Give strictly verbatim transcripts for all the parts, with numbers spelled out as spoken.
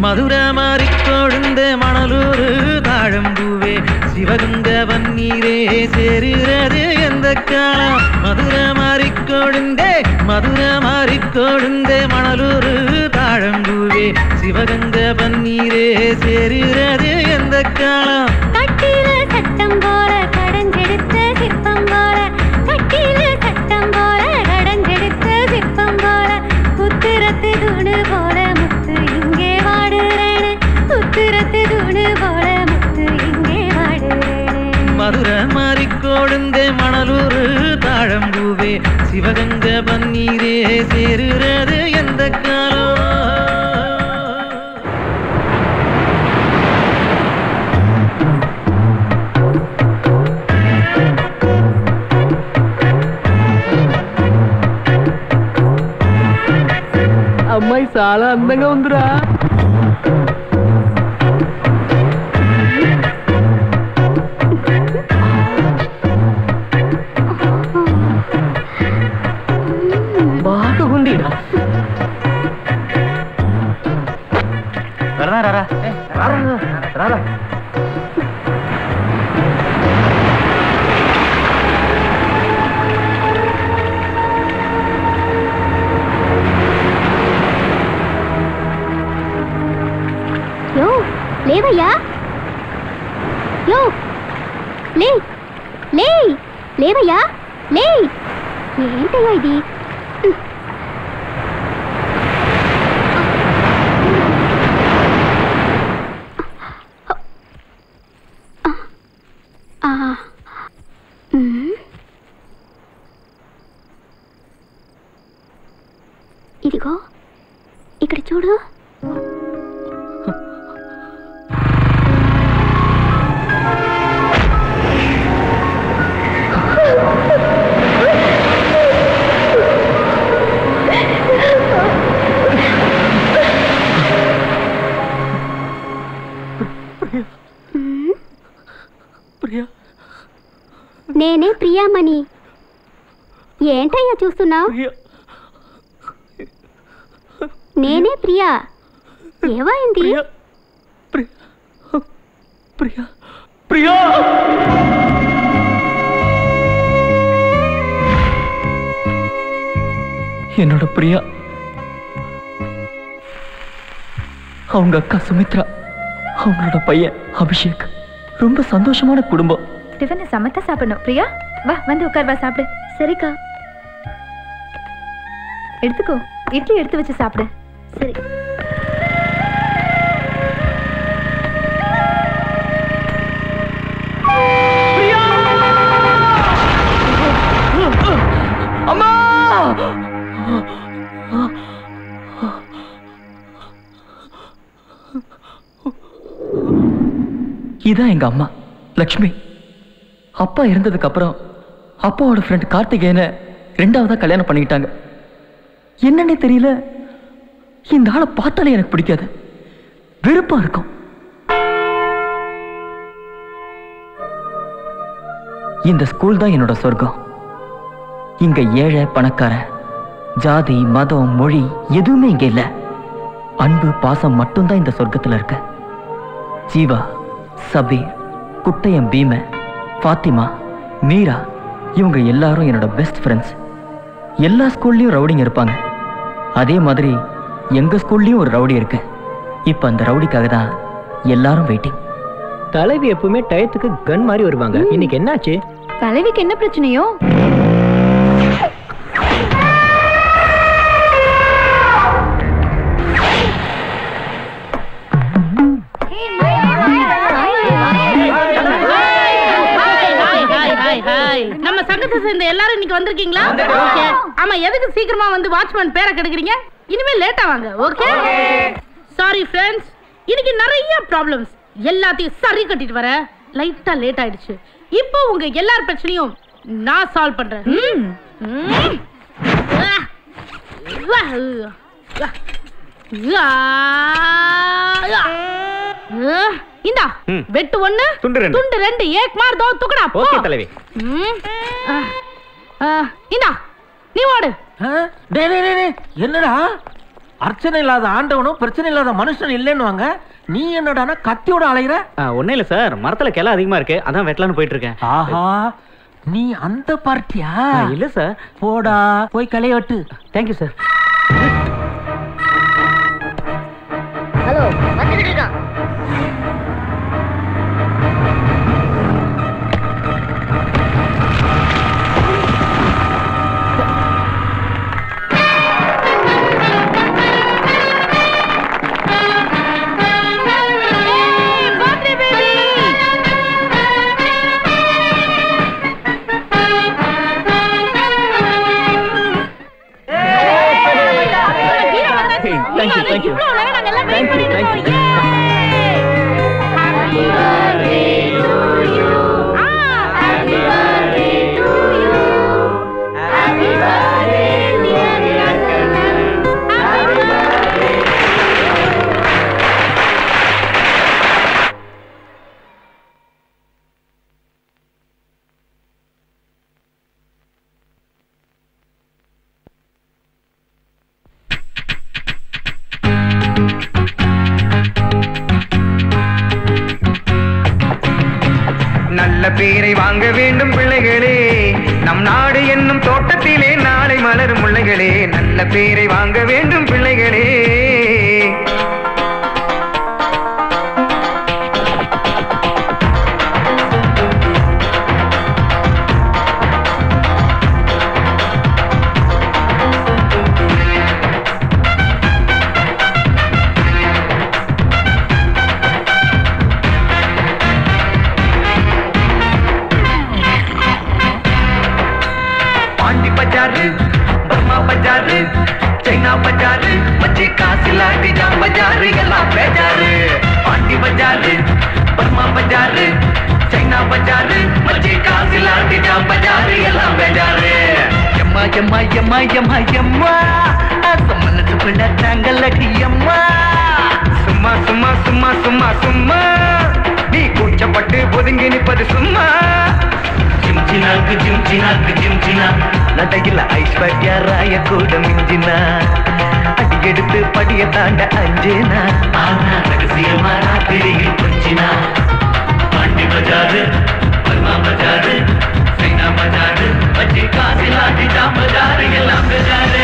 மதுரை மாறி கொழுந்த மணலூரு தாழம்பூவே சிவகங்க வன்னீரே சேருகிறது எந்த காலம் மதுரை மாறி கொழுந்தே மதுரை மாறி கொழுந்தே மணலூரு தாழம்பூவே சிவகங்க வன்னீரே சேருகிறது எந்த காலம் கட்டில சட்டம் போல கடஞ்செடுத்த சிற்பம் போல கட்டில சட்டம் போல கடஞ்செடுத்த சிற்பம் போல உத்திரத்து தூணு போல முத்து இங்கே வாடுறேனே உத்திரத்து தூணு போல முத்து இங்கே வாடுறேனே மதுரை மாறி கொழுந்தே மணலூரு தாழம்பூவே சிவகங்க பன்னீரே சேருகிறது எந்த காலம் అమ్మాయి చాలా అందంగా ఉందిరా బాగా ఉందిరా రారా రారా రారా యో లేవయ్యా యో లే లే లేవయ్యా లే ఏంటయ్యా ఇది ఇదిగో ఇక్కడ చూడు నేనే ప్రియామణి ఏంటయ్యా చూస్తున్నావు నేనే ప్రియా ఏమైంది ప్రియా ప్రియా என்னோட பிரியா அவங்க அக்கா சுமித்ரா அவங்களோட பையன் அபிஷேக் ரொம்ப சந்தோஷமான குடும்பம் டிஃபனை சமத்தா சாப்பிடணும் பிரியா வா வந்து உட்கார் வா சாப்பிடு சரிக்கா எடுத்துக்கோ இட்லி எடுத்து வச்சு சாப்பிடு சரி அம்மா இதான் எங்க அம்மா லக்ஷ்மி அப்பா இருந்ததுக்கு அப்புறம் அப்பாவோட ஃப்ரெண்ட் கார்த்திகேயனை ரெண்டாவதா கல்யாணம் பண்ணிக்கிட்டாங்க என்னன்னே தெரியல இந்த ஆளை பார்த்தாலே எனக்கு பிடிக்காது வெறுப்பா இருக்கும் இந்த ஸ்கூல் தான் என்னோட சொர்க்கம் இங்க ஏழை பணக்கார ஜாதி மதம் மொழி எதுவுமே இங்க இல்ல அன்பு பாசம் மட்டும்தான் இந்த சொர்க்கத்துல இருக்கு ஜீவா சபீர் குட்டையம் பீம ஃபாத்திமா மீரா இவங்க எல்லாரும் என்னோட பெஸ்ட் ஃப்ரெண்ட்ஸ் எல்லா ஸ்கூல்லையும் ரவுடிங்க இருப்பாங்க அதே மாதிரி எங்க ஸ்கூல்லையும் ஒரு ரவுடி இருக்கு இப்ப அந்த ரவுடிக்காக தான் எல்லாரும் வெயிட்டிங் தலைவி எப்பவுமே டயத்துக்கு கன் மாதிரி வருவாங்க இன்னைக்கு என்னாச்சு தலைவிக்கு என்ன பிரச்சனையோ நம்ம சங்கத்தை சேர்ந்த எல்லாரும் இன்னைக்கு வந்திருக்கீங்களா ஆமா எதுக்கு சீக்கிரமா வந்து வாட்ச்மேன் பேரை கெடுக்குறீங்க இனிமே லேட்டா வாங்க ஓகே சாரி ஃப்ரெண்ட்ஸ் இன்னைக்கு நிறைய ப்ராப்ளம்ஸ் எல்லாத்தையும் சரி கட்டிட்டு வர லைட்டா லேட் ஆயிடுச்சு இப்போ உங்க எல்லார் பிரச்சனையும் நான் சால்வ் பண்றேன் இந்தா வெட்டு ஒண்ணு துண்டு ரெண்டு துண்டு ரெண்டு ஏக் மார் தோ துக்கடா ஓகே தலைவி இந்தா நீ ஓடு டேய் டேய் டேய் என்னடா அர்ச்சனை இல்லாத ஆண்டவனும் பிரச்சனை இல்லாத மனுஷன் இல்லைன்னு நீ என்னடானா கத்தியோட அலையிற? ஒன்னும் இல்ல சார், மரத்துல கிளை அதிகமா இருக்கு, அதான் வெட்டலான்னு போயிட்டு இருக்கேன். ஆஹா, நீ அந்த பார்ட்டியா? இல்ல சார். போடா போய் களைய வெட்டு. Thank you sir. ஹலோ, வந்துகிட்டு இருக்கான். Thank you, thank you. Thank you, thank you. Happy birthday to you. Happy birthday to you. Happy birthday dear Kannan. Happy birthday. நல்ல பேரை வாங்க வேண்டும் பிள்ளைகளே, நம் நாடு என்னும் தோட்டத்திலே நாளை மலரும் முல்லைகளே. நல்ல பேரை வாங்க வேண்டும் பிள்ளைகளே. பர்மா பஜாரு, சைனா பஜாரு, மச்சி காசிலா டிஜாம் பஜாரு, எல்லாம் பேஜாரு. பாண்டி பஜாரு, பர்மா பஜாரு, சைனா பஜாரு, மச்சி காசிலா டிஜாம் பஜாரு, எல்லாம் பேஜாரு. எம்மா எம்மா எம்மா எம்மா எம்மா மனசுக்குள்ள தாங்கலடி எம்மா. சும்மா சும்மா சும்மா சும்மா சும்மா நீ கூச்சப்பட்டு ஒதுங்கி நிற்பது சும்மா. ஜிம்ஜினாக்கு ஜிம்ஜினாக்கு ஜிம்ஜினா நடையில் ஐஸ்வர்யா ராய கூட மிஞ்சினா. அடி எடுத்து படிய தாண்ட அஞ்சினா. ரகசியமா ராத்திரியில் கொஞ்சினா. பாண்டி பஜாரு, பர்மா பஜாரு, சைனா பஜாரு, மச்சி காசிலா டிஜாம் பஜாரு, எல்லாம் பஜாரு.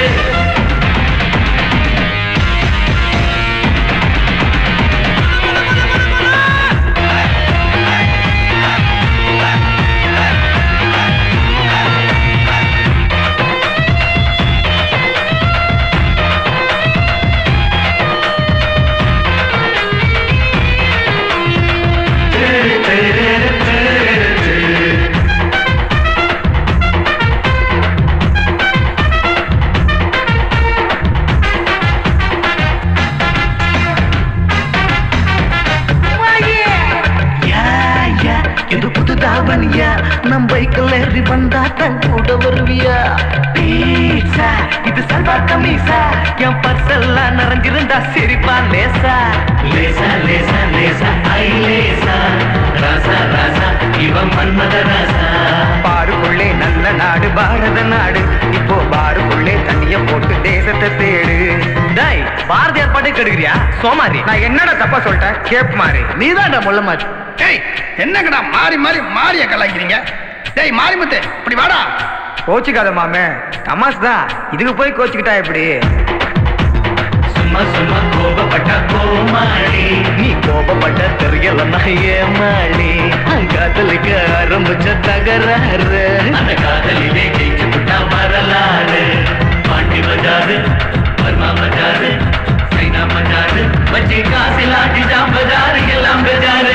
நம் பைக்கில் ஏறி வந்தா தன் கூட வருவியா? பீட்சா இது சல்வார் கமீசா, என் பர்செல்லாம் நிறைஞ்சிருந்தா சிரிப்பா லேசா. லேசா லேசா லேசா ஐ லேசா, ராசா ராசா இவன் மன்மத ராசா. பாருக்குள்ளே நல்ல நாடு பாரத நாடு, இப்போ பாருக்குள்ளே தண்ணிய போட்டு தேசத்தை தேடு. டேய், பாரதியார் பாட்டு கெடுக்கிறியா சோமாரி? நான் என்னடா தப்பா சொல்லிட்டேன்? கேப் மாறி நீதான்டா முள்ள மாறி. டேய், என்னங்கடா மாறி மாறி மாறிய கலாய்க்கிறீங்க? டேய் மாரிமுத்து, இப்படி வாடா. கோச்சிக்காத மாமே, தமாஸ் தான். இதுக்கு போய் கோச்சிக்கிட்டா எப்படி? சும்மா சும்மா கோபப்பட்ட கோமாளி, நீ கோபப்பட்ட தெரியலன்னா ஏமாளி. காதலுக்கு ஆரம்பிச்ச தகராறு, அந்த காதலிலே ஜெயிச்சு விட்டா வரலாறு. பாண்டி பஜாரு, பர்மா பஜாரு, சைனா பஜாரு, மச்சி காசிலா டிஜாம் பஜாரு, எல்லாம் பஜாரு.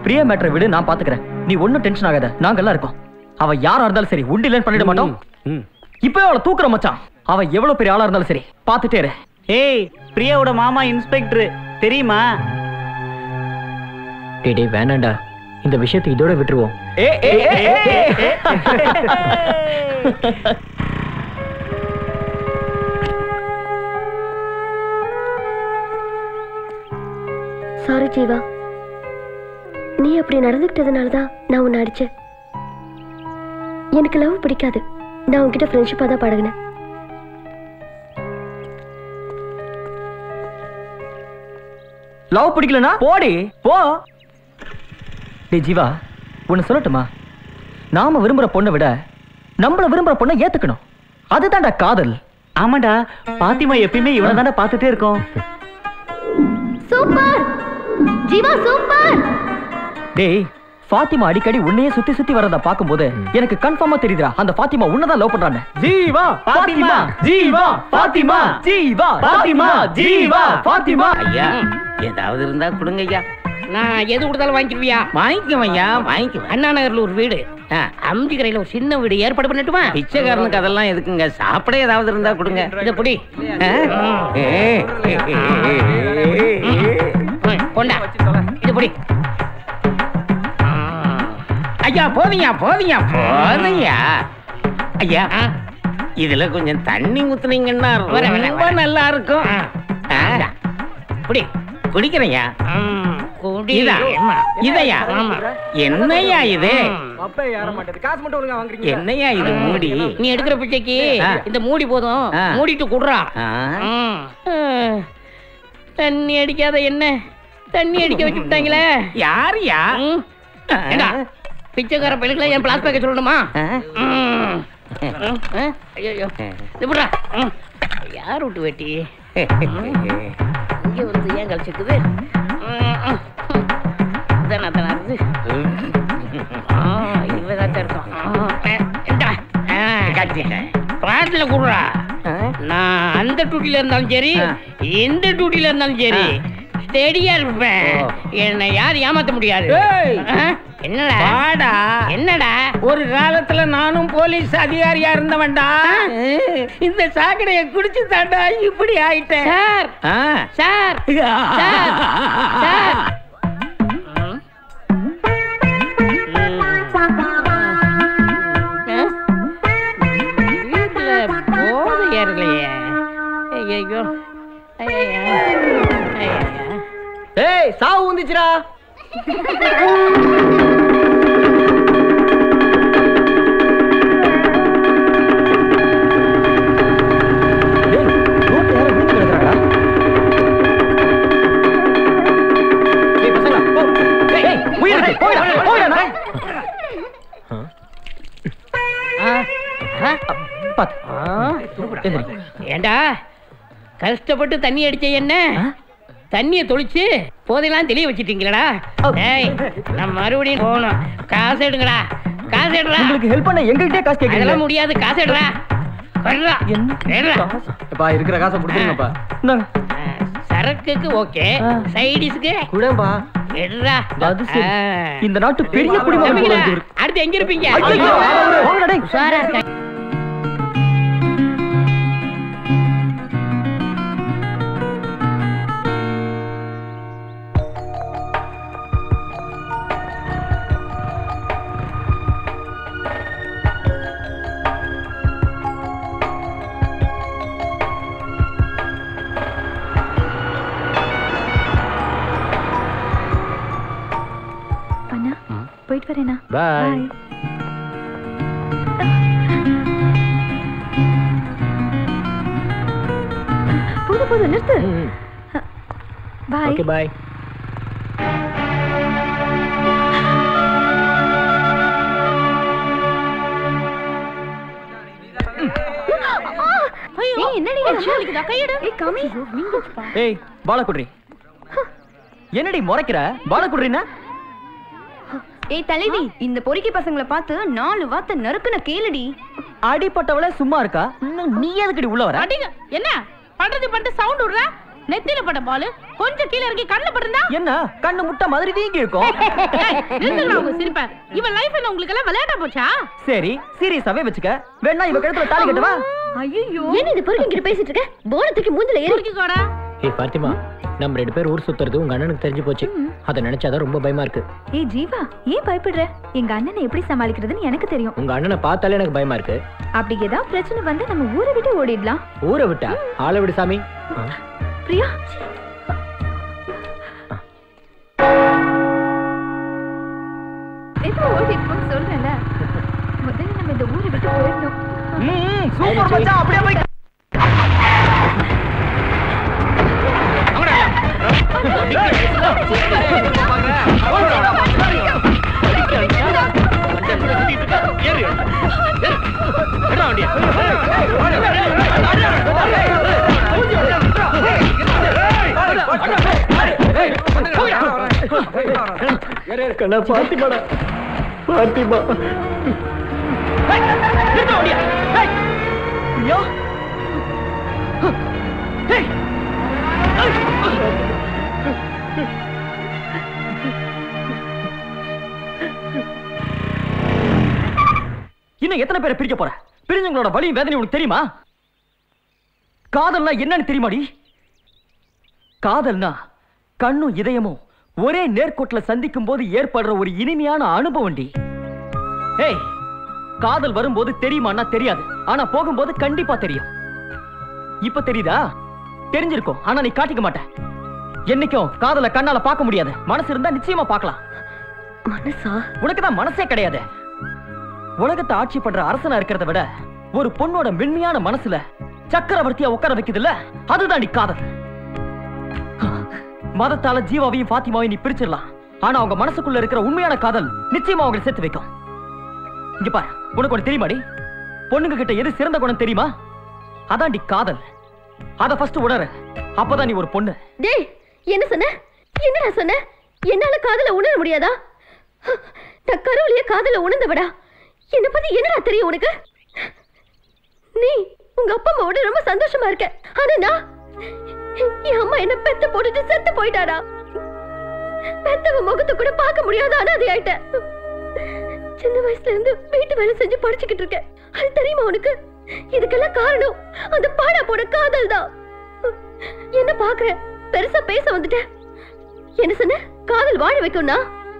பிரியா மேட்டரை விடு, நான் பாத்துக்கிறேன். நீ ஒன்னும் டென்ஷன் ஆகாத, நாங்க எல்லாம் இருக்கோம். அவ யாரா இருந்தாலும் சரி உண்டு இல்லைன்னு பண்ணிட மாட்டோம். இப்பவே அவளை தூக்குற மச்சான். அவ எவ்வளவு பெரிய ஆளா இருந்தாலும் சரி பாத்துட்டே இரு. ஏய், பிரியாவோட மாமா இன்ஸ்பெக்டர் தெரியுமா? டேய் டேய் வேணாண்டா, இந்த விஷயத்தை இதோட விட்டுருவோம். சாரி ஜீவா, நீ அப்படி நடந்துக்கிட்டதுனாலதான் நான் உன்னை அடிச்சேன். எனக்கு லவ் பிடிக்காது, நான் உன்கிட்ட ஃப்ரெண்ட்ஷிப்பா தான் பழகினேன். லவ் பிடிக்கலனா போடி போ. டேய் ஜீவா, ஒன்னு சொல்லட்டுமா? நாம விரும்புற பொண்ணை விட நம்மள விரும்புற பொண்ணை ஏத்துக்கணும். அதுதான்டா காதல். ஆமாடா, பாத்திமா எப்பயுமே இவனை தானே பார்த்துட்டே இருக்கோம். Super Jeeva, super. டேய், ஃபாத்திமா அடிக்கடி உன்னையே சுத்தி சுத்தி வரத பாக்கும்போது எனக்கு கன்ஃபார்மா தெரியுதுடா, அந்த ஃபாத்திமா உன்னதான் லவ் பண்றானே. ஜீவா ஃபாத்திமா, ஜீவா ஃபாத்திமா, ஜீவா ஃபாத்திமா, ஜீவா ஃபாத்திமா. ஐயா ஏதாவது இருந்தா கொடுங்க ஐயா. நான் எது கொடுத்தாலும் வாங்கிக்குவியா? வாங்கிக்குவேன் ஐயா, வாங்கிக்குவேன். அண்ணா நகர்ல ஒரு வீடு, அம்ஜி கரையில ஒரு சின்ன வீடு ஏற்பாடு பண்ணட்டுமா? பிச்சைக்காரனுக்கு அதெல்லாம் எதுக்குங்க? சாப்பிட ஏதாவது இருந்தா கொடுங்க. இத புடி. கொண்டா, இது புடி. ஐயா போதியா போதியா போதையா ஐயா, இதுல கொஞ்சம் தண்ணி ஊத்துனீங்கன்னா ரொம்ப நல்லா இருக்கும். புடி. குடிக்கிறேயா? இதையா? என்னையா இது? என்னையா இது மூடி? நீ எடுக்கிற பிச்சைக்கு இந்த மூடி போதும், மூடிட்டு குடுறா. தண்ணி அடிக்காத என்ன தண்ணி அடிக்க வச்சு விட்டாங்களே. யாருயா? பிச்சைக்கார பையனுக்குலாம் என் பிளாஸ் பேக்க சொல்லணுமா? ஐயோ இப்படா, யார் விட்டு வெட்டி இங்க வந்து ஏன் கழிச்சுக்குது? தானா தானா இருக்குது. இவதாத்தான் இருக்கும். பிளாட்ல குடுறா. நான் அந்த டூட்டில இருந்தாலும் சரி, எந்த டூட்டில இருந்தாலும் சரி ஸ்டெடியா இருப்பேன். என்னை யாரும் ஏமாத்த முடியாது. என்னடா வாடா, என்னடா ஒரு காலத்துல நானும் போலீஸ் அதிகாரியா இருந்தவன்டா. இந்த சாக்கடையை குடிச்சு தாண்டா இப்படி ஆயிட்டேன். சார் சார் சார் சார் வீட்டுல போதை ஏறலையே. ஐயோ ஏய், சாவு வந்துச்சுடா. ஏண்டா கஷ்டப்பட்டு தண்ணி அடிச்ச என்ன தண்ணியை தொளிச்சு போதையெல்லாம் தெளிய வச்சிட்டீங்களா? நான் மறுபடியும் போகணும். காசு எடுங்கடா, காசு எடுறா. உங்களுக்கு ஹெல்ப் பண்ண எங்ககிட்டே காசு கேட்கல. அதெல்லாம் முடியாது, காசு எடுறா. இருக்கிற காசை கொடுத்துருங்கப்பா. சரக்குக்கு ஓகே, சைடிஸ்க்கு கூடப்பா எடுறா. அது சரி, இந்த நாட்டு பெரிய குடிமகன். அடுத்து எங்க இருப்பீங்க? போயிட்டு வரேனா? பாய். போது போது நிறுத்து. பாய். Okay bye. ஏய், என்னடி ஆச்சு? கையெடு. ஏய் காமி. ஏய் பாலகுட்ரி, என்னடி முறைக்கிற? பாலகுட்ரினா? ஏய் தலைவி, இந்த பொறுக்கி பசங்களை பார்த்து நாலு வார்த்தை நறுக்குன கேளுடி. அடிப்பட்டவளே சும்மா இருக்கா? இன்னும் நீ எதுக்குடி உள்ள வர? அடிங்க. என்ன பண்றது பண்ணிட்டு சவுண்ட் விடுற? நெத்தில பட்ட பால் கொஞ்சம் கீழ இறங்கி கண்ணு படுறா என்ன கண்ணு முட்டை மாதிரி வீங்கி இருக்கும். நிறுத்துங்க உங்க சிரிப்ப. இவன் லைஃப் என்ன உங்களுக்கு எல்லாம் விளையாட போச்சா? சரி சீரியஸாவே வச்சுக்க. வேணா இவ கழுத்துல தாலி கட்டவா? ஐயோ என்ன இது பொறுக்கி கிட்ட பேசிட்டு இருக்க? போனத்துக்கு மூஞ்சில ஏறிக்கி கோடா. ஏய் பாத்திமா, நம்ம ரெண்டு பேர் ஊர் சுத்துறது உங்க அண்ணனுக்கு தெரிஞ்சு போச்சு. அத நினைச்சாதான் ரொம்ப பயமா இருக்கு. ஏய் ஜீவா, ஏன் பயப்படுற? எங்க அண்ணனை எப்படி சமாளிக்கிறதுன்னு எனக்கு தெரியும். உங்க அண்ணனை பார்த்தாலே எனக்கு பயமா இருக்கு. அப்படி ஏதாவது பிரச்சனை வந்து நம்ம ஊரை விட்டு ஓடிடலாம். ஊரை விட்டா? ஆளை விடு சாமி. பிரியா, எது ஓடிப்போம் சொல்றேன்ல. முதல்ல நம்ம இந்த ஊரை விட்டு போயிடணும். சூப்பர் மச்சான், அப்படியே போய் கண்ணா பாத்திமாடா, பாத்திமா. இன்னும் எத்தனை பேரை பிரிக்க போற? பிரிஞ்சவங்களோட வலியும் வேதனை உனக்கு தெரியுமா? காதல்னா என்னன்னு தெரியுமாடி? காதல்னா கண்ணும் இதயமும் ஒரே நேர்கோட்டுல சந்திக்கும் போது ஏற்படுற ஒரு இனிமையான அனுபவம்டி. ஏய், காதல் வரும்போது தெரியுமான்னா தெரியாது, ஆனா போகும்போது கண்டிப்பா தெரியும். இப்ப தெரியுதா? தெரிஞ்சிருக்கும், ஆனா நீ காட்டிக்க மாட்ட. என்னைக்கும் காதல கண்ணால பார்க்க முடியாது. மனசு இருந்தா நிச்சயமா பார்க்கலாம். மனசா? உனக்குதான் மனசே கிடையாது. உலகத்தை ஆட்சி பண்ற அரசனா இருக்கிறத விட ஒரு பொண்ணோட மென்மையான மனசுல சக்கரவர்த்தியா உட்கார வைக்குதுல்ல, அதுதான் நீ காதல். மதத்தால ஜீவாவையும் பாத்திமாவையும் நீ பிரிச்சிடலாம், ஆனா அவங்க மனசுக்குள்ள இருக்கிற உண்மையான காதல் நிச்சயமா அவங்களை சேர்த்து வைக்கும். இங்க பாரு, உனக்கு ஒண்ணு தெரியுமாடி? பொண்ணுங்க கிட்ட எது சிறந்த குணம் தெரியுமா? அதான் நீ காதல். அத ஃபர்ஸ்ட் உணர, அப்பதான் நீ ஒரு பொண்ணு. டேய், என்ன சொன்ன? என்னடா சொன்ன? என்னால காதல உணர முடியாதா? நான் கருவிலேயே காதல உணர்ந்தவடா. என்ன பத்தி என்னடா தெரியும் உனக்கு? நீ உங்க அப்பா அம்மாவோட ரொம்ப சந்தோஷமா இருக்க, ஆனா நான் என் அம்மா என்ன பெத்த போட்டுட்டு செத்து போயிட்டாடா. பெத்தவ முகத்தை கூட பார்க்க முடியாத அனாதை ஆயிட்டேன். சின்ன வயசுல இருந்து வீட்டு வேலை செஞ்சு படிச்சுக்கிட்டு இருக்கேன். அது தெரியுமா உனக்கு? இதுக்கெல்லாம் காரணம் அந்த பாடா போட காதல் தான். என்ன பாக்குற? பெருசா பேச வந்துட்டேன். என்ன சொன்ன? காதல் வாழ வைக்கும்னா?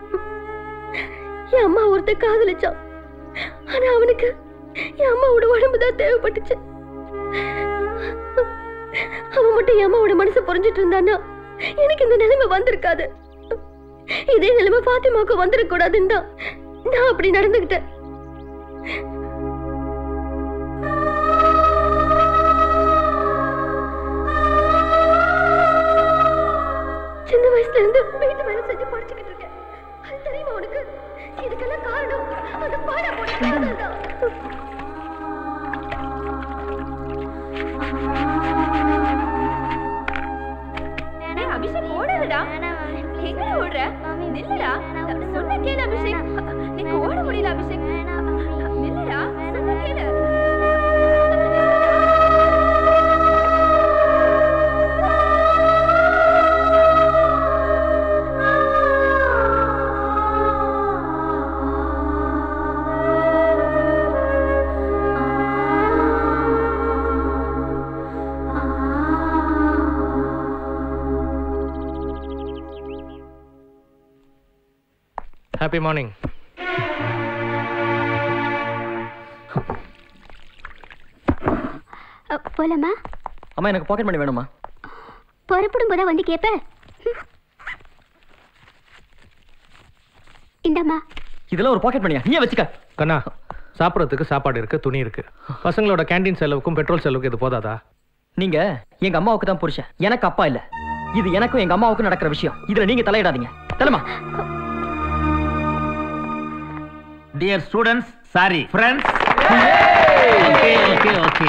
என் அம்மா ஒருத்த காதலிச்சான், ஆனா அவனுக்கு என் அம்மாவோட உடம்புதான் தேவைப்பட்டுச்சு. அவன் மட்டும் என் அம்மாவோட மனசை புரிஞ்சிட்டு இருந்தான்னா எனக்கு இந்த நிலைமை வந்திருக்காது. இதே நிலைமை பாத்திமாவுக்கு வந்துடக்கூடாதுன்னு தான் நான் அப்படி நடந்துகிட்டேன். சின்ன வயசுல இருந்து வீட்டு வேலை செஞ்சு படிச்சுக்கிட்டு இருக்கேன். அது தெரியுமா உனக்கு? இதுக்கெல்லாம் காரணம் அந்த பாடா போட காதல் தான். அபிஷேக் ஓடாதடா. எங்க ஓடுற? நில்லுடா. சொன்ன கேளு அபிஷேக். நீங்க ஓட முடியல அபிஷேக். நில்லுடா. சொன்ன கேளு. Happy morning. போலாமா? அம்மா, எனக்கு பாக்கெட் மணி வேணுமா? புறப்படும் போதா வந்து கேப்ப. இந்தம்மா. இதெல்லாம் ஒரு பாக்கெட் மணியா? நீயே வச்சுக்க. கண்ணா, சாப்பிடறதுக்கு சாப்பாடு இருக்கு, துணி இருக்கு. பசங்களோட கேண்டீன் செலவுக்கும் பெட்ரோல் செலவுக்கு இது போதாதா? நீங்க எங்க அம்மாவுக்கு தான் புருஷன், எனக்கு அப்பா இல்ல. இது எனக்கும் எங்க அம்மாவுக்கும் நடக்கிற விஷயம். இதுல நீங்க தலையிடாதீங்க. தலைமா. Dear students, sorry friends. Okay okay okay.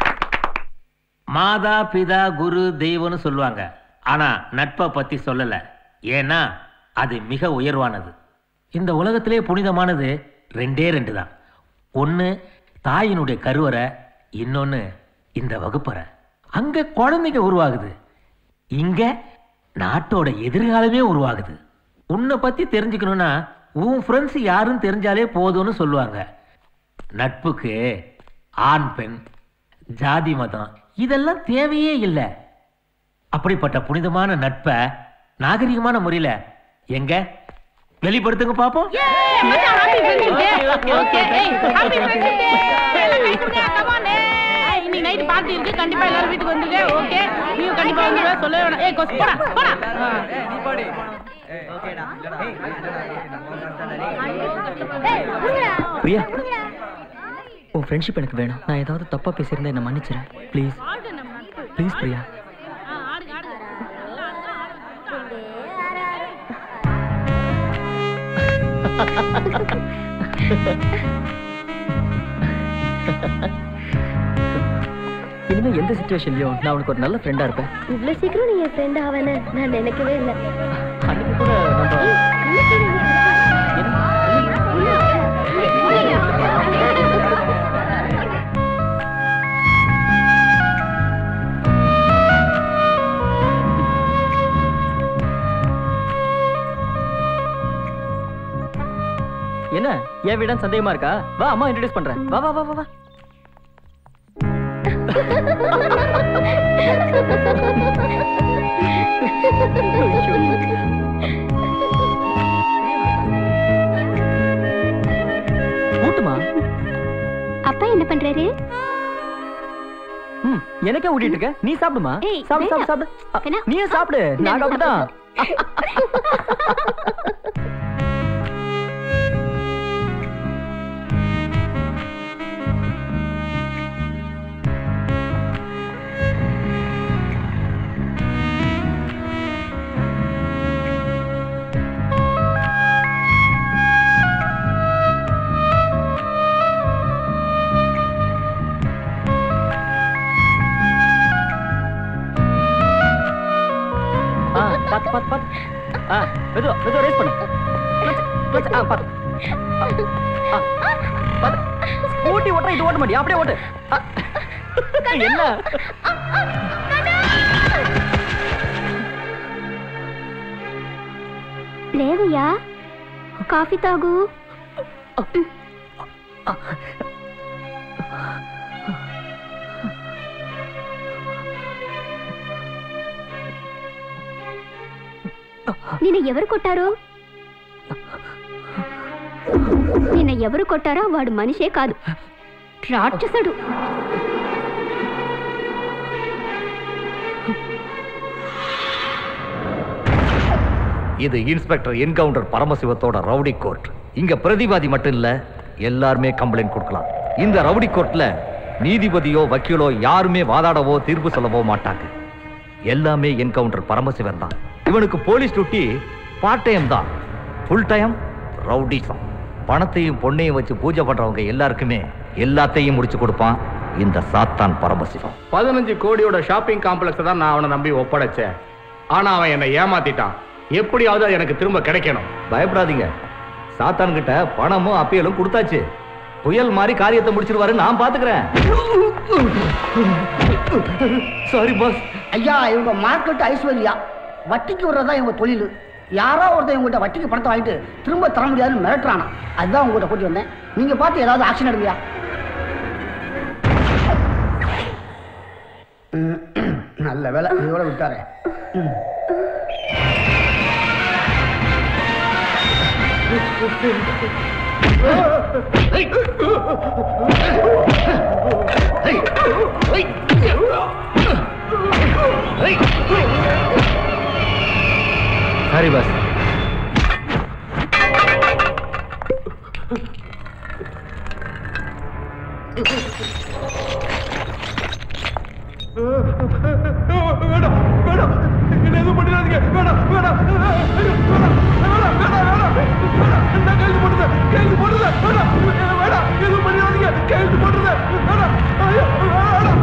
மாதா பிதா குரு தெய்வம்னு சொல்லுவாங்க, ஆனா நட்பை பத்தி சொல்லல. ஏன்னா அது மிக உயர்வானது. இந்த உலகத்திலே புனிதமானது ரெண்டே ரெண்டு தான். ஒன்னு தாயினுடைய கருவறை, இன்னொன்னு இந்த வகுப்பறை. அங்க குழந்தைங்க உருவாகுது. இங்க நாட்டோட எதிர்காலமே உருவாகுது. உன்னை பத்தி தெரிஞ்சுக்கணும்னா உன் ஃப்ரெண்ட்ஸ் யாருன்னு தெரிஞ்சாலே போதும்னு சொல்லுவாங்க. நட்புக்கு ஆண் பெண் ஜாதி மதம் இதெல்லாம் தேவையே இல்லை. அப்படிப்பட்ட புனிதமான நட்பை நாகரிகமான முறையில எங்க வெளிப்படுத்துங்க பாப்போம். இன்னைக்கு நைட் பார்ட்டி இருக்கு, கண்டிப்பா எல்லாரும் வீட்டுக்கு வந்துருங்க. ஓகே, நீ கண்டிப்பா வந்துருங்க. சொல்ல வேணாம். ஏய் கொஸ் போடா போடா. பிரியா, உன் ஃப்ரெண்ட்ஷிப் எனக்கு வேணும். நான் ஏதாவது தப்பா பேசியிருந்தா என்ன மன்னிச்சிடறேன் ப்ளீஸ். ப்ளீஸ் பிரியா. இனிமே எந்த சிச்சுவேஷன்லயும் நான் உனக்கு ஒரு நல்ல ஃப்ரெண்டா இருப்பேன். இவ்வளவு சீக்கிரம் நீ என் ஃப்ரெண்ட் ஆவேன்னு நான் நினைக்கவே இல்லை. அன்னைக்கு கூட நம்ம என்ன என் வீடான்னு சந்தேகமா இருக்கா? வா அம்மா இன்ட்ரோடியூஸ் பண்றேன். வா வா வா வா வா. ஊட்டுமா. அப்பா என்ன பண்றாரு? ம், எனக்கே ஊட்டிட்டு இருக்க. நீ சாப்பிடுமா. சாப்பிடு சாப்பிடு சாப்பிடு. நீயே சாப்பிடு. நான் அப்படிதான். பாத்து பாத்து பாத்து. ஆ மெது மெது ரேஸ் பண்ணு. கிளட்ச் ஆ பாத்து. ஆ பாத்து. ஸ்கூட்டி ஓட்ற இது ஓட்ட மாட்டியா? அப்படியே ஓட்டு. என்ன? లేవయ్యా కాఫీ తాగు. నిన్న ఎవరు కొట్టారు? నిన్న ఎవరు కొట్టారో వాడు మనిషే కాదు, రాక్షసుడు. இது இன்ஸ்பெக்டர் என்கவுண்டர் பரமசிவத்தோட ரவுடி கோர்ட். இங்க பிரதிவாதி மட்டும் இல்ல, எல்லாருமே கம்ப்ளைண்ட் கொடுக்கலாம். இந்த ரவுடி கோர்ட்ல நீதிபதியோ வக்கீலோ யாருமே வாதாடவோ தீர்ப்பு சொல்லவோ மாட்டாங்க. எல்லாமே என்கவுண்டர் பரமசிவன் தான். இவனுக்கு போலீஸ் டியூட்டி பார்ட் டைம் தான், ஃபுல் டைம் ரவுடிசம். பணத்தையும் பொண்ணையும் வச்சு பூஜை பண்றவங்க எல்லாருக்குமே எல்லாத்தையும் முடிச்சு கொடுப்பான் இந்த சாத்தான் பரமசிவம். பதினஞ்சு கோடியோட ஷாப்பிங் காம்ப்ளெக்ஸ் தான் நான் அவனை நம்பி ஒப்படைச்சேன். ஆனா அவன் என்னை ஏமாத்திட்டான். எப்படியாவது அது எனக்கு திரும்ப கிடைக்கணும். பயப்படாதீங்க, சாத்தான் கிட்ட பணமும் அப்பியலும் கொடுத்தாச்சு. புயல் மாதிரி காரியத்தை முடிச்சிருவாரு, நான் பாத்துக்கிறேன். Sorry boss. ஐயா, இவங்க மார்க்கெட் ஐஸ்வர்யா, வட்டிக்கு வர்றதா இவங்க தொழில். யாரோ ஒருத்தர் இவங்ககிட்ட வட்டிக்கு பணத்தை வாங்கிட்டு திரும்ப தர முடியாதுன்னு மிரட்டுறானா. அதுதான் உங்ககிட்ட கூட்டி வந்தேன். நீங்க பார்த்து ஏதாவது ஆக்ஷன் எடுங்கயா. நல்ல வேலை இதோட விட்டாரு. சரி பஸ். வேண்டாம் வேண்டாம், என்ன எதுவும் பண்ணிடாதீங்க. வேண்டாம் வேண்டாம் வேண்டாம், கைது போடுறேன் கைது போடுறேன். வேண்டாம் வேண்டாம், எதுவும் பண்ணிடாதீங்க. கைது போடுறேன். வேண்டாம் வேண்டாம்.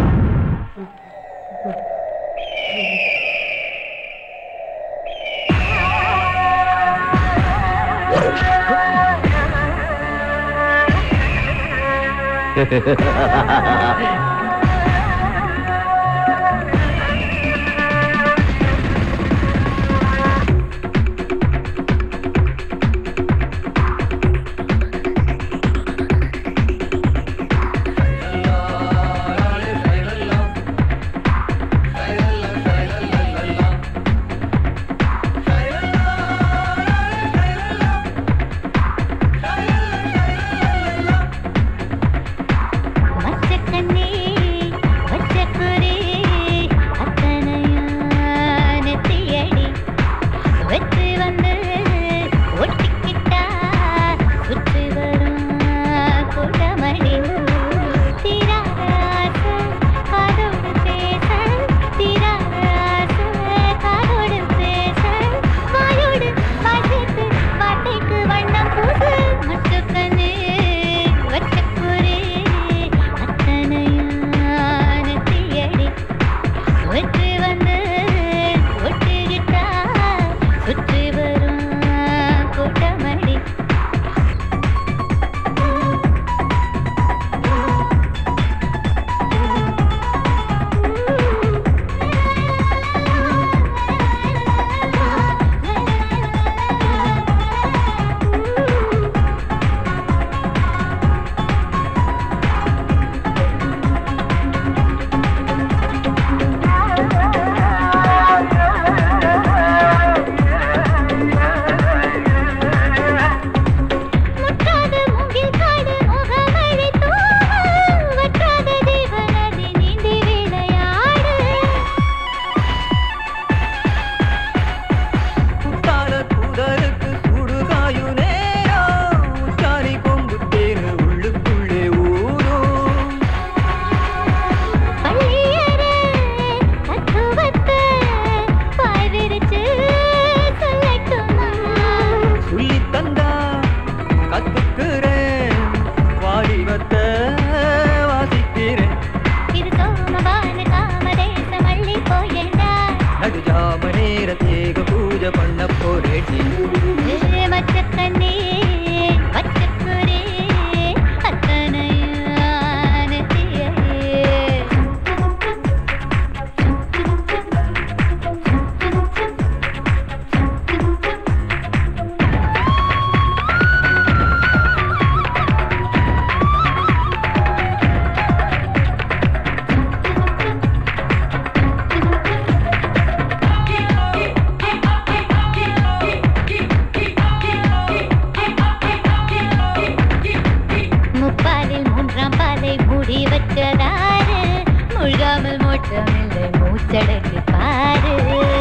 மூச்சதாரு முழுகாமல் மூச்சமில்லை மூச்சடங்கு பாரு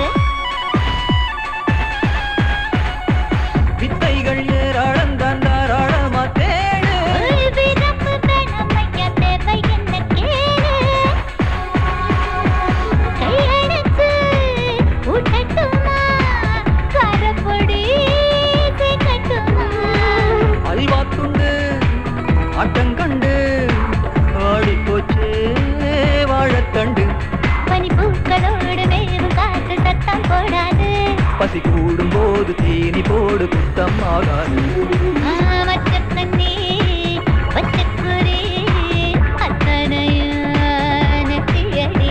வித்தைகள் ஏராளம் தான் தாராளமா தேடு விரப்பு பெணமைக்க தேவை என்ன கேளு கையெடுத்து ஊட்டட்டுமா கரப்பொடி கட்டுமா அல்வா துண்டு ஆட்டங்கண்டு ஆடி போச்சே வாழத்தண்டு பனிப்பூக்களோடு மேவும் காற்று சத்தம் போடாது பசி கூடும் போது தீனி போடு குத்தம் ஆகாது வச்ச தண்ணி வச்ச குறி அத்தனையான தியடி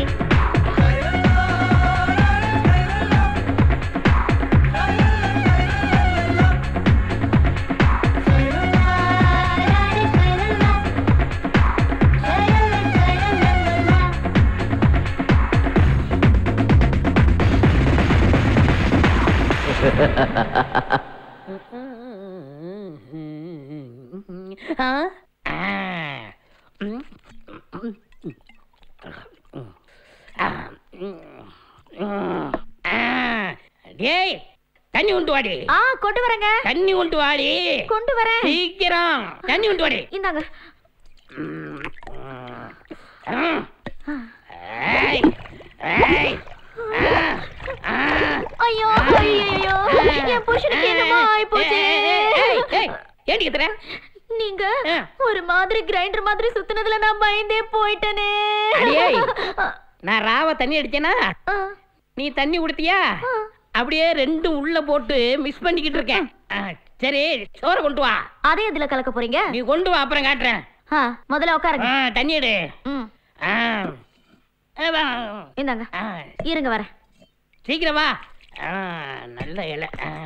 டேய் தண்ணி உண்டு வாடி. ஆ கொண்டு வரேங்க. தண்ணி உண்டு வாடி. கொண்டு வரேன். சீக்கிரம் தண்ணி உண்டு வாடி. இந்தாங்க. ஏய் ஏய் ஐயோ ஐயோ என் புருஷனுக்கு என்னமா ஆயிப்போச்சு. ஏண்டி கத்துற? நீங்க ஒரு மாதிரி கிரைண்டர் மாதிரி சுத்துனதுல நான் பயந்தே போயிட்டனே. நான் ராவ தண்ணி அடிச்சேனா நீ தண்ணி குடுத்தியா? அப்படியே ரெண்டும் உள்ள போட்டு மிஸ் பண்ணிக்கிட்டு இருக்கேன். சரி சோற கொண்டு வா. அதே இதுல கலக்க போறீங்க? நீ கொண்டு வா அப்புறம் காட்டுறேன். முதல்ல உட்காருங்க. தண்ணி எடு. இந்தாங்க இருங்க வரேன். சீக்கிரம் வா. நல்ல இலை.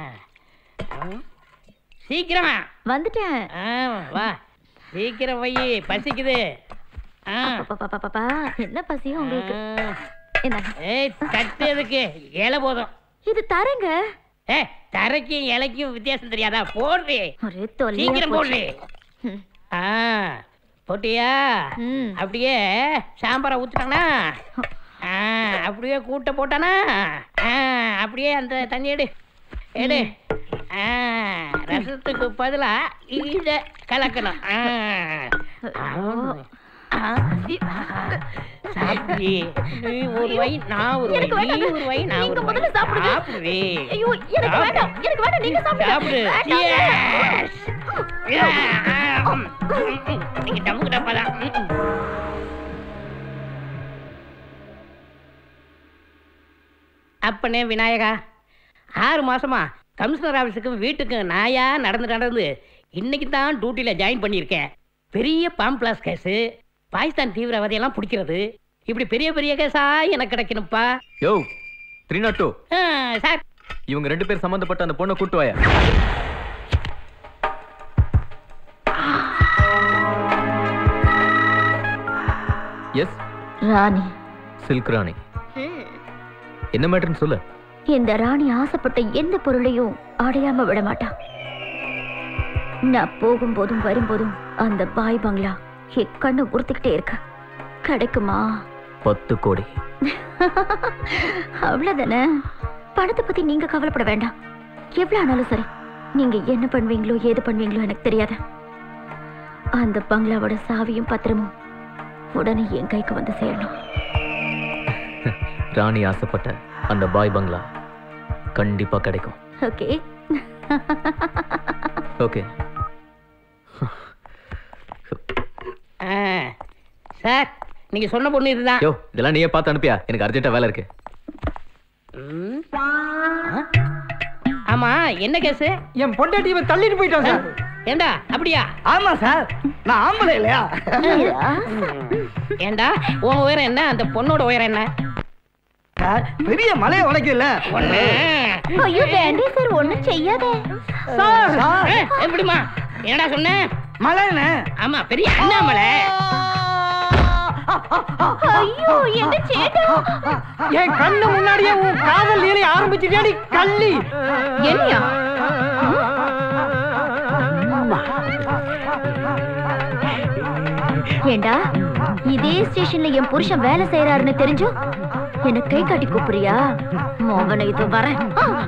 சீக்கிரம் வந்துட்டேன். வா சீக்கிரம் வை பசிக்குது. என்ன பசியும் உங்களுக்கு? ஏய் தட்டு எதுக்கு? இலை போதும். இது தரங்க. ஏ தரைக்கும் இலைக்கும் வித்தியாசம் தெரியாதா? போடுறி. ஒரே தொல்லை. சீக்கிரம் போடுறி. ஆ போட்டியா? அப்படியே சாம்பாரை ஊத்துட்டானா? அப்படியே கூட்ட போட்டானா? அப்படியே அந்த தண்ணி எடு எடு. ரசத்துக்கு பதிலா இத கலக்கணும். சாப்பிடு. நீ ஒரு வை நான் ஒரு வை நீ ஒரு வை நான் ஒரு வை. சாப்பிடு. ஐயோ எனக்கு வேண்டாம் எனக்கு வேண்டாம் நீங்க சாப்பிடு. நீங்க டம்முக்கு டப்பாதான். அப்பனே விநாயகா, ஆறு மாசமா கமிஷனர் ஆஃபீஸுக்கும் வீட்டுக்கும் நாயா நடந்து நடந்து இன்னைக்கு தான் டியூட்டியில் ஜாயின் பண்ணியிருக்கேன். பெரிய பாம்பிளாஸ் கேஸு, பாகிஸ்தான் தீவிரவாதியெல்லாம் பிடிக்கிறது, இப்படி பெரிய பெரிய கேஸா எனக்கு கிடைக்கணும்ப்பா. யோ த்ரீ நாட் டூ சார், இவங்க ரெண்டு பேர் சம்பந்தப்பட்ட அந்த பொண்ணை கூட்டு வாயா. எஸ் ராணி. சில்க் ராணி. என்ன மேட்டர்னு சொல்லு. இந்த ராணி ஆசைப்பட்ட எந்த பொருளையும் அடையாம விட மாட்டா. நான் போகும்போதும் வரும்போதும் அந்த பாய் பங்களா என் கண்ணு உறுத்திக்கிட்டே இருக்க. கிடைக்குமா? பத்து கோடி. அவ்வளவுதானே. பணத்தை பத்தி நீங்க கவலைப்பட வேண்டாம். எவ்வளவு ஆனாலும் சரி. நீங்க என்ன பண்ணுவீங்களோ ஏது பண்ணுவீங்களோ எனக்கு தெரியாது. அந்த பங்களாவோட சாவியும் பத்திரமும் உடனே என் கைக்கு வந்து சேரணும். ராணி ஆசைப்பட்ட அந்த பாய் பங்களா கண்டிப்பா கிடைக்கும். Okay okay. சார், நீங்க சொன்ன பொண்ணு இதுதான். யோ இதெல்லாம் நீயே பார்த்து அனுப்பியா? எனக்கு அர்ஜென்ட்டா வேலை இருக்கு. ஆமா என்ன கேஸ்? என் பொண்டாட்டி இவன் தள்ளிட்டு போயிட்டான் சார். ஏண்டா அப்படியா? ஆமா சார், நான் ஆம்பளை இல்லையா? ஏண்டா உன் உயரம் என்ன, அந்த பொண்ணோட உயரம் என்ன? பெரிய மலையை உடைக்கல. ஐயோ வேண்டே சார், ஒண்ணும் செய்யாதே சார். எப்படிமா? என்னடா சொன்ன? மலைன்னு. ஆமா பெரிய அண்ணாமலை. ஐயோ என்ன சேட்டா? என் கண்ணு முன்னாடியே உன் காதல் லீலை ஆரம்பிச்சிட்டியாடி கள்ளி. என்னையா? ஏண்டா இதே ஸ்டேஷன்ல என் புருஷன் வேலை செய்யறாருன்னு தெரிஞ்சும் என்ன கை காட்டி கூப்பிடுறியா? மோகன இது வரேன்.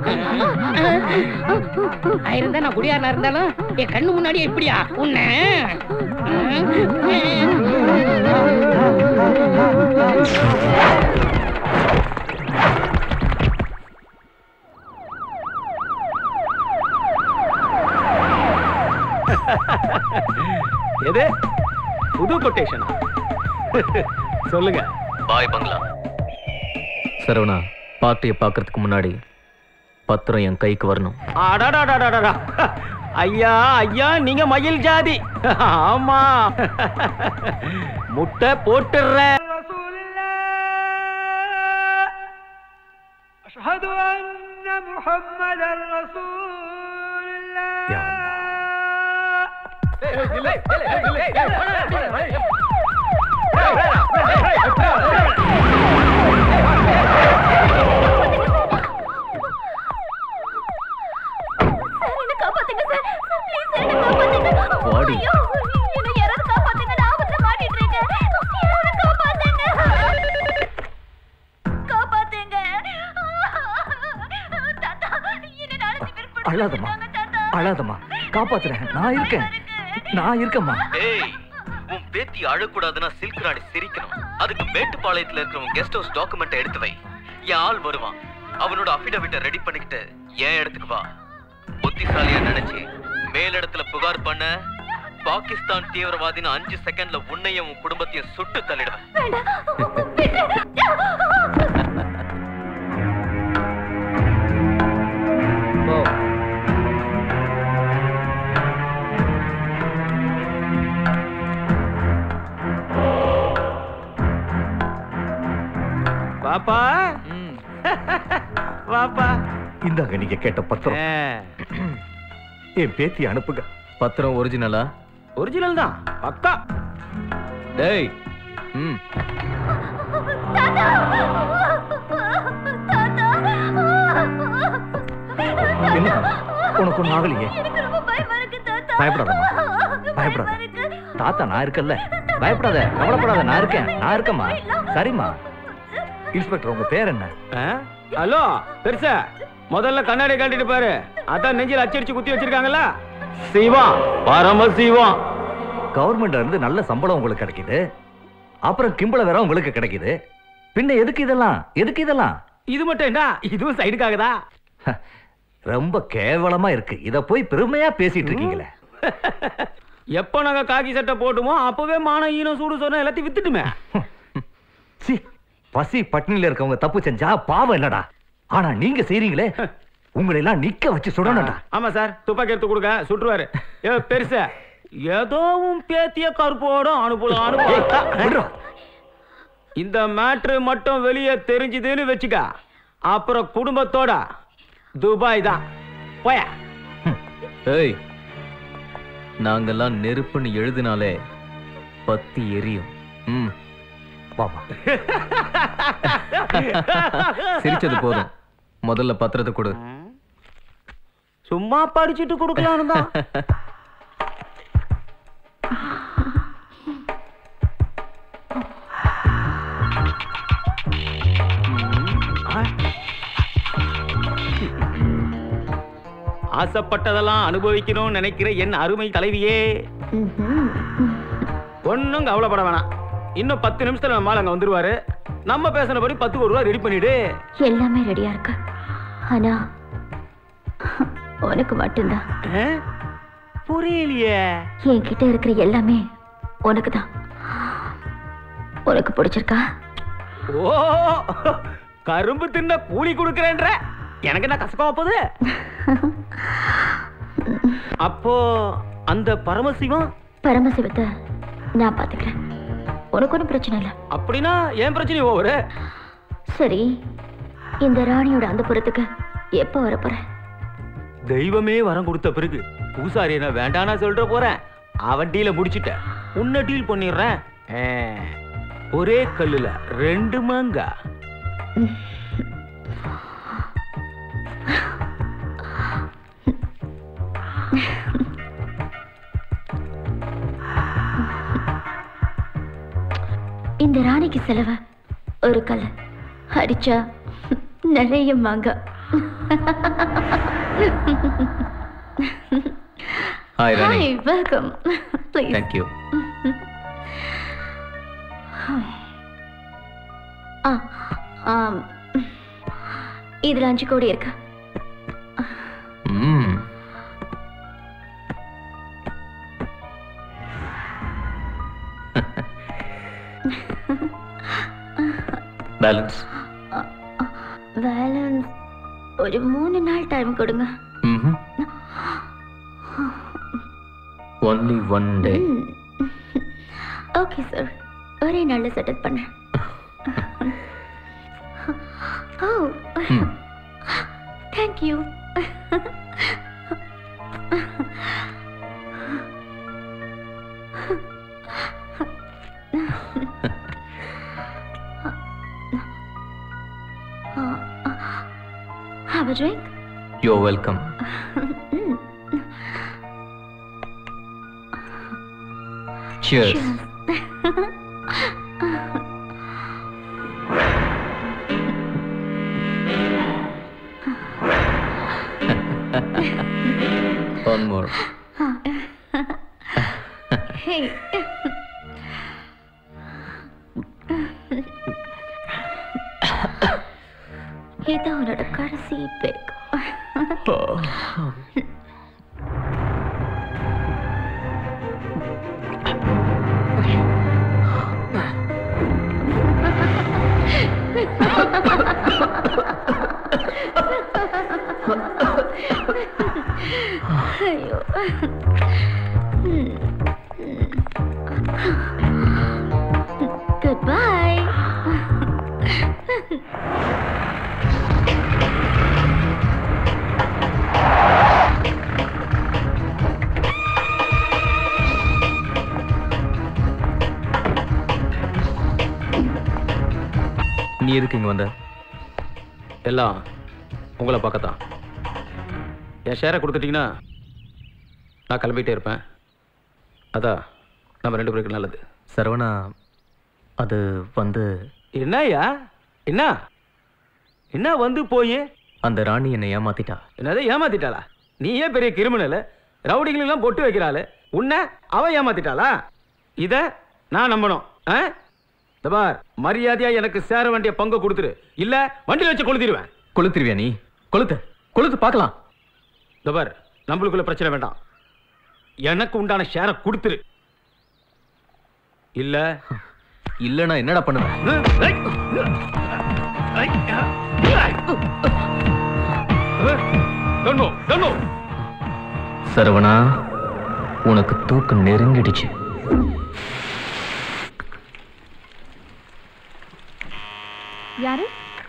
இருந்தா நான் குடியாரனா இருந்தாலும் என் கண்ணு முன்னாடி எப்படியா உன்ன எது புது கொட்டேஷனா? சொல்லுங்க. பாய் பங்களா. சரவணா, பார்ட்டியை பார்க்கறதுக்கு முன்னாடி பத்திரம் என் கைக்கு வரணும். அடடடடடடா. ஐயா ஐயா, நீங்க மயில் ஜாதி. ஆமா, முட்டை போட்டுறேன். அஷ்ஹது அன்ன முஹம்மதர் ரசூலுல்லாஹ். அழாதம்மா, அழாதம்மா, காப்பாத்துறேன். நான் இருக்கேன், நான் இருக்கேம்மா. ஏய், உன் பேத்தி அழக்கூடாதுன்னா சில்க் ராணி சிரிக்கணும். அதுக்கு மேட்டுப்பாளையத்துல இருக்கிற கெஸ்ட் ஹவுஸ் டாக்குமெண்ட் எடுத்து வை. என் ஆள் வருவான். அவனோட அபிடவிட்ட ரெடி பண்ணிக்கிட்டு என் இடத்துக்கு வா. புத்திசாலியா நினைச்சு மேலிடத்துல புகார் பண்ண பாகிஸ்தான் தீவிரவாதின்னு அஞ்சு செகண்ட்ல உன்னையும் உன் குடும்பத்தையும் சுட்டு தள்ளிடுவேன். பாப்பா, வாப்பா. இந்தாங்க நீங்க கேட்ட பத்திரம். என் பேத்தி அனுப்புங்க. பத்திரம் ஒரிஜினலா? ஒரிஜினல் தான், பக்கா. டேய், ம். என்ன உனக்கு ஒன்றும் ஆகலையே? பயப்படாதம்மா, பயப்படாத. தாத்தா நான் இருக்கல்ல, பயப்படாத, கவலைப்படாத. நான் இருக்கேன், நான் இருக்கேம்மா. சரிம்மா. இன்ஸ்பெக்டர், உங்க பேர் என்ன? ஹலோ பெருசா, முதல்ல கண்ணாடி கட்டிட்டு பாரு. அதான் நெஞ்சில் அச்சடிச்சு குத்தி வச்சிருக்காங்கல்ல. சிவா, பரமசிவா. கவர்மெண்ட்ல இருந்து நல்ல சம்பளம் உங்களுக்கு கிடைக்குது, அப்புறம் கிம்பள வேற உங்களுக்கு கிடைக்குது. பின்ன எதுக்கு இதெல்லாம்? எதுக்கு இதெல்லாம்? இது மட்டும் என்ன, இதுவும் சைடுக்காக தான். ரொம்ப கேவலமா இருக்கு. இத போய் பெருமையா பேசிட்டு இருக்கீங்களே. எப்ப நாங்க காக்கி சட்டை போட்டுமோ அப்பவே மான ஈனம் சூடு சொன்ன எல்லாத்தையும் வித்துட்டுமே. பசி பட்டினில இருக்கவங்க தப்பு செஞ்சா பாவம் இல்லடா. ஆனா நீங்க செய்றீங்களே, உங்களை எல்லாம் நிக்க வச்சு சுடணும்டா. ஆமா சார், துப்பாக்கி எடுத்து கொடுங்க, சுட்டுருவாரு. ஏ பெருசா, ஏதோ உன் பேத்திய கருப்போட அனுப்பலாம் அனுப்பலாம். இந்த மேட்ரு மட்டும் வெளியே தெரிஞ்சதுன்னு வச்சுக்க, அப்புறம் குடும்பத்தோட துபாய் தான். போய. ஏய், நாங்கெல்லாம் நெருப்புன்னு எழுதினாலே பத்தி எரியும். ம், பாப்பா. சிரிச்சது போதும், முதல்ல பத்திரத்தை கொடு. சும்மா படிச்சுட்டு கொடுக்கலாம் தான். ஆசைப்பட்டதெல்லாம் அனுபவிக்கணும்னு நினைக்கிற என் அருமை தலைவியே, ஒன்னும் கவலைப்பட வேணாம். இன்னும் பத்து நிமிஷத்துல நம்ம அங்க வந்துருவாரு. நம்ம பேசினபடி பத்து கோடி ரூபாய் ரெடி பண்ணிடு. எல்லாமே ரெடியா இருக்கு. ஆனா உனக்கு மட்டும்தான். புரியலையே. என்கிட்ட இருக்கிற எல்லாமே உனக்கு தான். உனக்கு பிடிச்சிருக்கா? ஓ, கரும்பு தின்ன கூலி கொடுக்கறேன்ற. எனக்கு என்ன கசக்கமா போகுது? அப்போ அந்த பரமசிவம் பரமசிவத்தை நான் பாத்துக்கிறேன். உனக்கு ஒன்றும் பிரச்சனை இல்லை. அப்படின்னா ஏன் பிரச்சனை ஓவரு? சரி, இந்த ராணியோட அந்த புறத்துக்கு எப்ப வர போற? தெய்வமே வரம் கொடுத்த பிறகு பூசாரி என்ன வேண்டானா சொல்ற போறேன். அவன் டீல முடிச்சுட்ட, உன்ன டீல் பண்ணிடுறேன். ஒரே கல்லுல ரெண்டு மாங்கா. இந்த ராணிக்கு செலவு ஒரு கல் அடிச்சா நிறைய மாங்க. Hi, Rani. Hi, welcome. Please. Thank you. ஆ ஆம் இதுல அஞ்சு கோடி இருக்கு. ம் பேலன்ஸ் பேலன்ஸ் ஒரு மூணு நாள் டைம் கொடுங்க. ம் only one day. Okay sir, ஒரே நாள்ல செட்டில் பண்ணேன். Oh thank you. Have a drink? You're welcome. Cheers. Cheers. One more. Hey. இது உன்னோட கடைசி பேக். ஐயோ. Goodbye. நீ எதுக்கு இங்க வந்த? எல்லாம் உங்களை பார்க்கத்தான். என் ஷேரை கொடுத்துட்டீங்கன்னா நான் கிளம்பிட்டே இருப்பேன். அதான் நம்ம ரெண்டு பேருக்கு நல்லது. சரவணா, அது வந்து என்னய்யா? என்ன என்ன வந்து போய் அந்த ராணி என்னை ஏமாத்திட்டா. என்னதை ஏமாத்திட்டாளா? நீயே பெரிய கிரிமினல், ரவுடிங்களெல்லாம் பொட்டு வைக்கிறாள், உன்னை அவன் ஏமாத்திட்டாளா? இதை நான் நம்பணும்? பார், மரியாதையா எனக்கு சேர வேண்டிய பங்கு கொடுத்துரு, இல்ல வண்டியில் வச்சு கொளுத்திடுவேன். கொளுத்திருவியா நீ? கொளுத்து கொளுத்து பார்க்கலாம். பார், நம்மளுக்குள்ள பிரச்சனை வேண்டாம். எனக்கு உண்டான ஷேரை கொடுத்துரு. இல்ல இல்ல நான் என்னடா பண்ணுவேன்? சரவணா, உனக்கு தூக்கம் நெருங்கிடுச்சு. யாரு?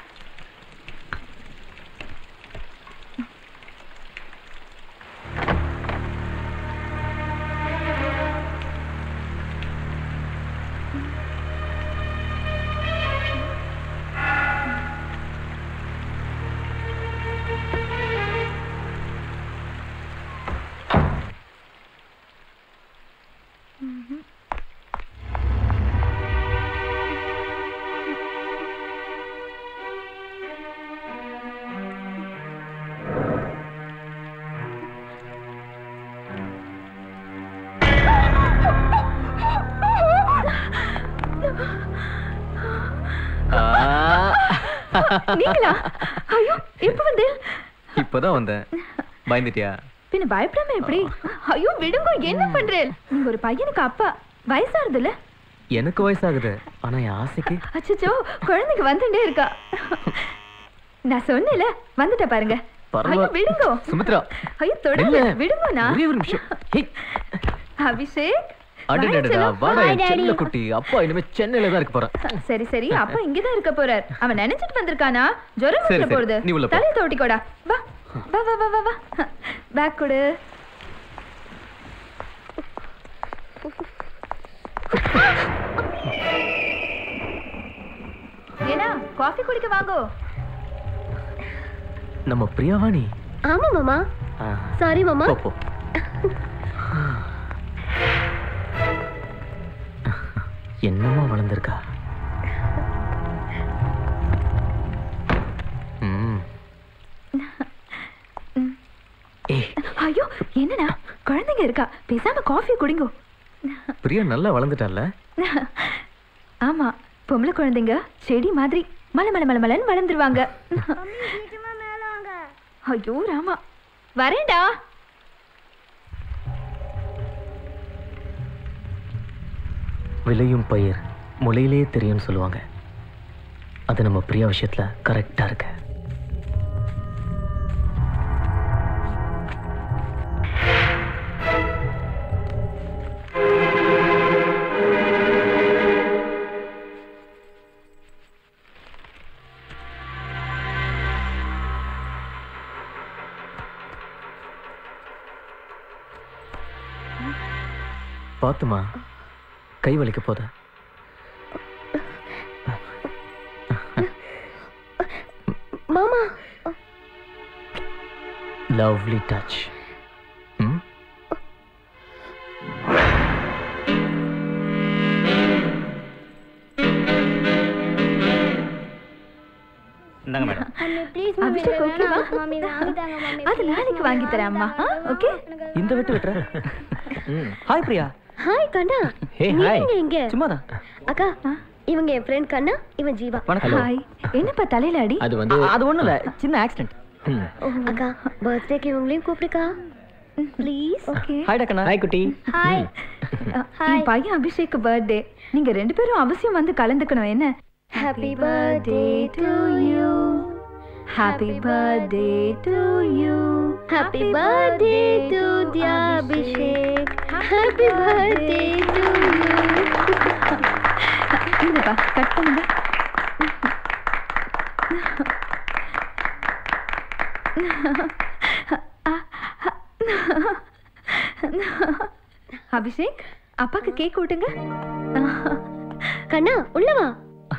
நீங்களா? ஐயோ, எப்ப வந்து? இப்பதான் வந்தேன். பயந்துட்டியா? பின்ன பயப்படாம எப்படி? ஐயோ விடுங்க, என்ன பண்றேன்? நீங்க ஒரு பையனுக்கு அப்பா, வயசாகுதுல்ல? எனக்கு வயசாகுது, ஆனா என் ஆசைக்கு. அச்சச்சோ, குழந்தைக்கு வந்துட்டே இருக்கா. நான் சொன்னேல, வந்துட்ட பாருங்க. ஐயோ விடுங்க சுமித்ரா. ஐயோ தொடங்க, விடுங்கண்ணா. ஒரே ஒரு நிமிஷம். அபிஷேக், அடடடடா, வாடா என் செல்ல குட்டி. அப்பா இனிமே சென்னையில தான் இருக்க போறேன். சரி சரி, அப்பா இங்க தான் இருக்க போறார். அவன் நினைச்சிட்டு வந்திருக்கானா? ஜுரம் வந்துற போறது. தலை தோட்டிக்கோடா. வா வா வா வா வா. பேக் கொடு. ஏனா காஃபி குடிக்க வாங்கோ. நம்ம பிரியாவாணி. ஆமா மாமா. சாரி மாமா. போ. என்னமா வளர்ந்திருக்கா? ஐயோ என்னடா குழந்தைங்க இருக்கா பேசாம காஃபி குடிங்கோ. பிரியா நல்லா வளர்ந்துட்டால. ஆமா பொம்பளை குழந்தைங்க செடி மாதிரி மல மல மல மலன்னு வளர்ந்துருவாங்க. ஐயோ ராமா வரேன்டா. விளையும் பயிர் முளையிலே தெரியும்னு சொல்லுவாங்க. அது நம்ம பிரியா விஷயத்துல கரெக்டா இருக்கு. பாத்துமா கை வலிக்க போத. மாமா லவ்லி டச். இந்தாங்க மேடம். அபிஷேக் ஓகேவா? அது நாளைக்கு வாங்கி தரேன் அம்மா. ஓகே இந்த விட்டு விட்டுற. ஹாய் பிரியா. ஹாய் கண்ணா. Hey hi. நீங்க எங்க? சும்மாதான். அக்கா இவங்க என் ஃப்ரெண்ட் கண்ணா, இவன் ஜீவா. ஹாய். என்னப்பா தலையில அடி? அது வந்து அது ஒண்ணும் இல்ல, சின்ன ஆக்சிடென்ட். அக்கா பர்த்டேக்கு இவங்களையும் கூப்பிடுக்கா ப்ளீஸ். ஓகே. ஹாய் டக்கனா. ஹாய் குட்டி. ஹாய். என் பையன் அபிஷேக் பர்த்டே. நீங்க ரெண்டு பேரும் அவசியம் வந்து கலந்துக்கணும். என்ன? Happy birthday to you. Happy birthday to you. Happy birthday to dear Abhishek. Happy birthday to you. இந்தப்பா கட் பண்ணுங்க. அபிஷேக் அப்பாக்கு கேக் ஊட்டுங்க. கண்ணா உள்ள வா.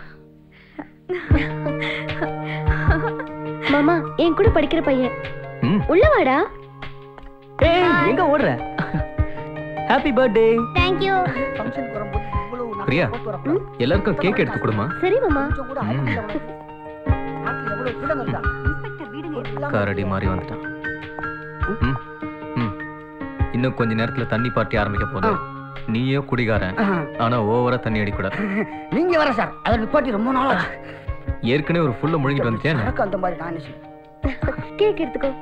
மாமா என் கூட படிக்கிற பையன் உள்ள வாடா. ஏய் எங்க ஓடுற? Happy birthday. Thank you. Priya எல்லாருக்கும் கேக் எடுத்து கொடுமா. சரி மாமா. காரடி மாதிரி வந்துட்டான். ம், ம். இன்னும் கொஞ்ச நேரத்துல தண்ணி பார்ட்டி ஆரம்பிக்க போகுது. நீயே குடிகாரன், ஆனா ஓவரா தண்ணி அடிக்கூடாது. நீங்க வர சார், அதற்கு பாட்டி ரொம்ப நாள் ஆச்சு. ஏற்கனவே ஒரு ஃபுல்ல முழுங்கிட்டு வந்துட்டேன். எனக்கு அந்த மாதிரி நான் கேக் எடுத்துக்கோ.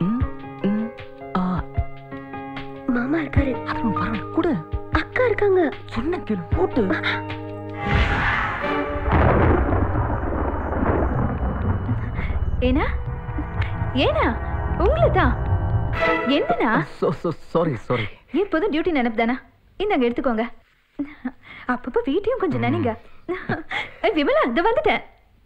மாமா இருக்காரு. அதுவும் பரவாயில்ல கூட. அக்கா இருக்காங்க. சொன்ன கேளு போட்டு. ஏனா ஏனா உங்களை தான். என்னன்னா சாரி சாரி. எப்போதும் டியூட்டி நினைப்பு தானே. இந்தாங்க எடுத்துக்கோங்க. அப்பப்போ வீட்டையும் கொஞ்சம் நினைங்க. விமலா இந்த வந்துட்டேன்.